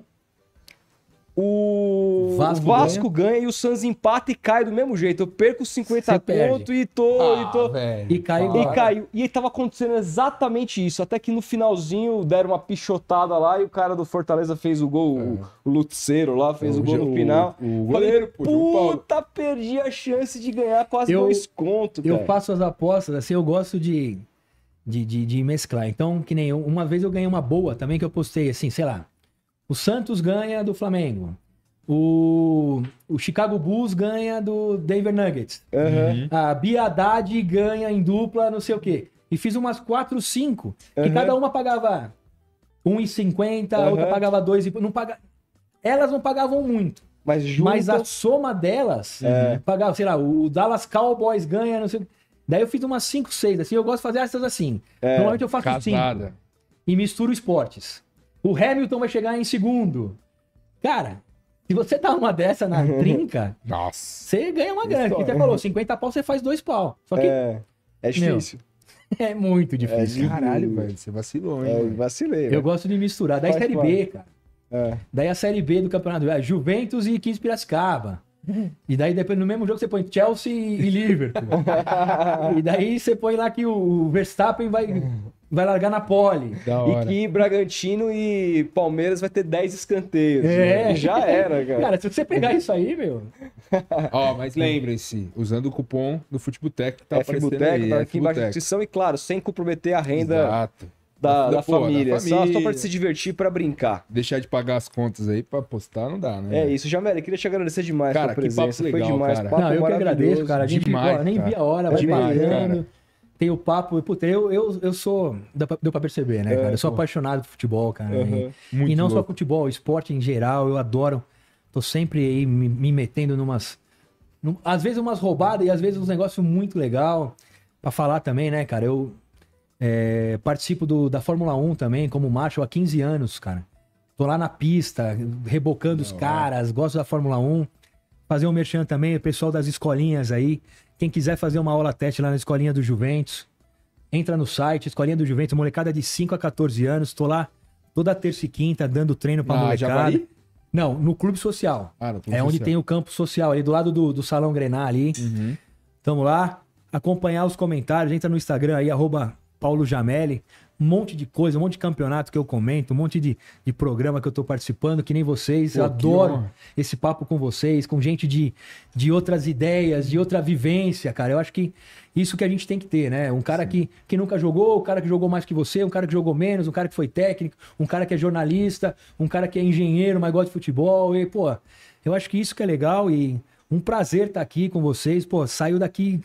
o Vasco o Vasco ganha. e o Santos empata e cai do mesmo jeito? Eu perco os cinquenta Você perde. conto e tô... Ah, e tô... velho, E caiu para. E caiu. E aí tava acontecendo exatamente isso. Até que no finalzinho deram uma pichotada lá e o cara do Fortaleza fez o gol, o, o Luceiro lá fez o, O gol jo- no final. o Falei, goleiro, pô, João Paulo. puta, perdi a chance de ganhar quase Eu- dois contos, Eu cara. faço as apostas, assim, eu gosto de, de, de, de mesclar. Então, que nem eu, uma vez eu ganhei uma boa também que eu postei, assim, sei lá. O Santos ganha do Flamengo. O, o Chicago Bulls ganha do Denver Nuggets. Aham. A Bia Haddad ganha em dupla, não sei o quê. E fiz umas quatro, cinco, que Uhum. cada uma pagava um e cinquenta, a Aham. outra pagava dois e não paga... Elas não pagavam muito. Mas junto... Mas a soma delas, É. pagava, sei lá, o Dallas Cowboys ganha, não sei. Daí eu fiz umas cinco, seis, assim, eu gosto de fazer essas assim. É, Normalmente eu faço Casada. cinco e misturo esportes. O Hamilton vai chegar em segundo. Cara, se você tá uma dessa na trinca, Nossa. você ganha uma grana. Porque História. você falou, cinquenta pau você faz dois pau. Só que é, É, é difícil. muito difícil. difícil. Caralho, velho. Você vacilou, hein? É, mano? vacilei. Eu né? gosto de misturar. Daí Faz Série parte. B, cara. É. Daí a Série B do campeonato é Juventus e quinze Piracicaba. E daí depois no mesmo jogo você põe Chelsea e Liverpool. E daí você põe lá que o Verstappen vai, vai largar na pole. Da E hora. que Bragantino e Palmeiras vai ter dez escanteios. É. né? Já era, cara. Cara, se você pegar isso aí, meu... Ó, mas lembrem-se, usando o cupom do Futeboteco que tá é aparecendo Fibuteco, aí. tá é aqui embaixo da Futeboteco. descrição. E claro, sem comprometer a renda Exato. da, da, pô, da família. Só, só família. pra se divertir, pra brincar. Deixar de pagar as contas aí pra postar não dá, né? É isso, Jameli, queria te agradecer demais Cara, pela que presença. papo Foi legal, demais, cara. papo Não, eu que maravilhoso. agradeço, cara. A gente demais, pô, nem cara. via a hora, É vai demais, parando. Tem o papo. Puta, eu, eu, eu sou... Deu pra, deu pra perceber, né, É, cara? Eu sou pô. apaixonado por futebol, cara. Aham. E, Muito e não só louco. futebol, esporte em geral, eu adoro. Tô sempre aí me, me metendo numas... num- às vezes umas roubadas e às vezes uns negócios muito legal. Pra falar também, né, cara? Eu é, participo do, da Fórmula um também, como marshal há quinze anos, cara. Tô lá na pista, rebocando os caras, gosto da Fórmula um. Fazer um merchan também, o pessoal das escolinhas aí. Quem quiser fazer uma aula teste lá na Escolinha do Juventus, entra no site, Escolinha do Juventus, molecada de cinco a quatorze anos. Tô lá toda terça e quinta dando treino pra Ah, molecada. Javari? Não, no Clube Social. Ah, no Clube É onde Social. tem o campo social, ali do lado do, do Salão Grená ali. Uhum. Tamo lá, acompanhar os comentários, entra no Instagram aí, arroba Paulo Jamelli. Um monte de coisa, um monte de campeonato que eu comento, um monte de, de programa que eu tô participando, que nem vocês. Pô, Eu que adoro honra. esse papo com vocês, com gente de, de outras ideias, de outra vivência, cara. Eu acho que isso que a gente tem que ter, né? Um cara que, que nunca jogou, um cara que jogou mais que você, um cara que jogou menos, um cara que foi técnico, um cara que é jornalista, um cara que é engenheiro, mas gosta de futebol. E, pô, eu acho que isso que é legal e um prazer estar aqui com vocês. Pô, saiu daqui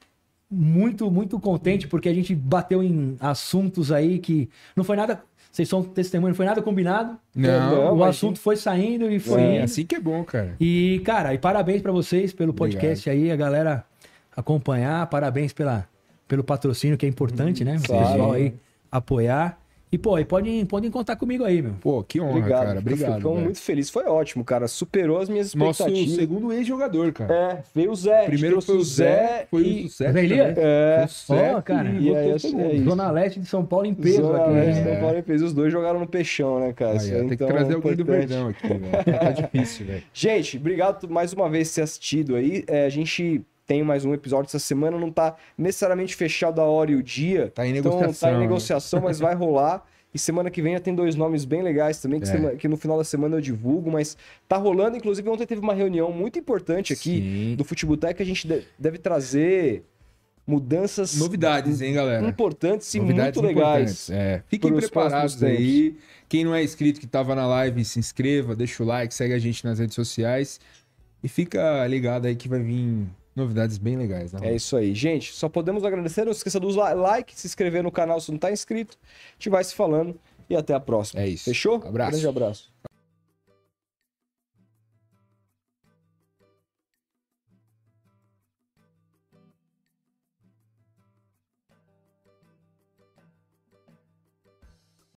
muito, muito contente porque a gente bateu em assuntos aí que não foi nada... Vocês são testemunho, não foi nada combinado. Não, o imagina. assunto foi saindo e foi É indo. assim que é bom, cara. E, cara, e parabéns pra vocês pelo podcast aí, a galera acompanhar. Parabéns pela, pelo patrocínio, que é importante, né? O Claro. pessoal aí apoiar. E, pô, e podem, podem contar comigo aí, meu. Pô, que honra, Obrigado, cara. Obrigado. Ficamos velho. muito felizes. Foi ótimo, cara. Superou as minhas Nosso expectativas. segundo ex-jogador, cara. É, veio o Zé. a gente Primeiro trouxe foi o Zé, foi e... o sucesso. Zé Elias? também. É, Foi o sucesso Ó, cara. e E você aí, foi é segundo. isso. Zona Leste de São Paulo em peso Zona aqui. Leste, né? São Paulo e fez. Os dois jogaram no peixão, né, cara? Aí, Isso ó, aí, tem que então, trazer é alguém do importante. Verdão aqui, velho. Tá difícil, velho. Gente, obrigado mais uma vez por ter assistido aí. É, a gente tem mais um episódio essa semana. Não tá necessariamente fechado a hora e o dia. Tá em Então tá negociação, em né? negociação, mas vai rolar. E semana que vem já tem dois nomes bem legais também, que, É. sema- que no final da semana eu divulgo, mas tá rolando. Inclusive, ontem teve uma reunião muito importante aqui Sim. do Futeboteco que a gente de- deve trazer mudanças Novidades, hein, galera? importantes e Novidades muito legais. importantes. É. Fiquem pros preparados próximos aí. Quem não é inscrito que tava na live, se inscreva, deixa o like, segue a gente nas redes sociais. E fica ligado aí que vai vir novidades bem legais. Né? É isso aí. Gente, só podemos agradecer. Não esqueça do like, se inscrever no canal se não tá inscrito. A gente vai se falando e até a próxima. É isso. Fechou? Abraço. Grande abraço.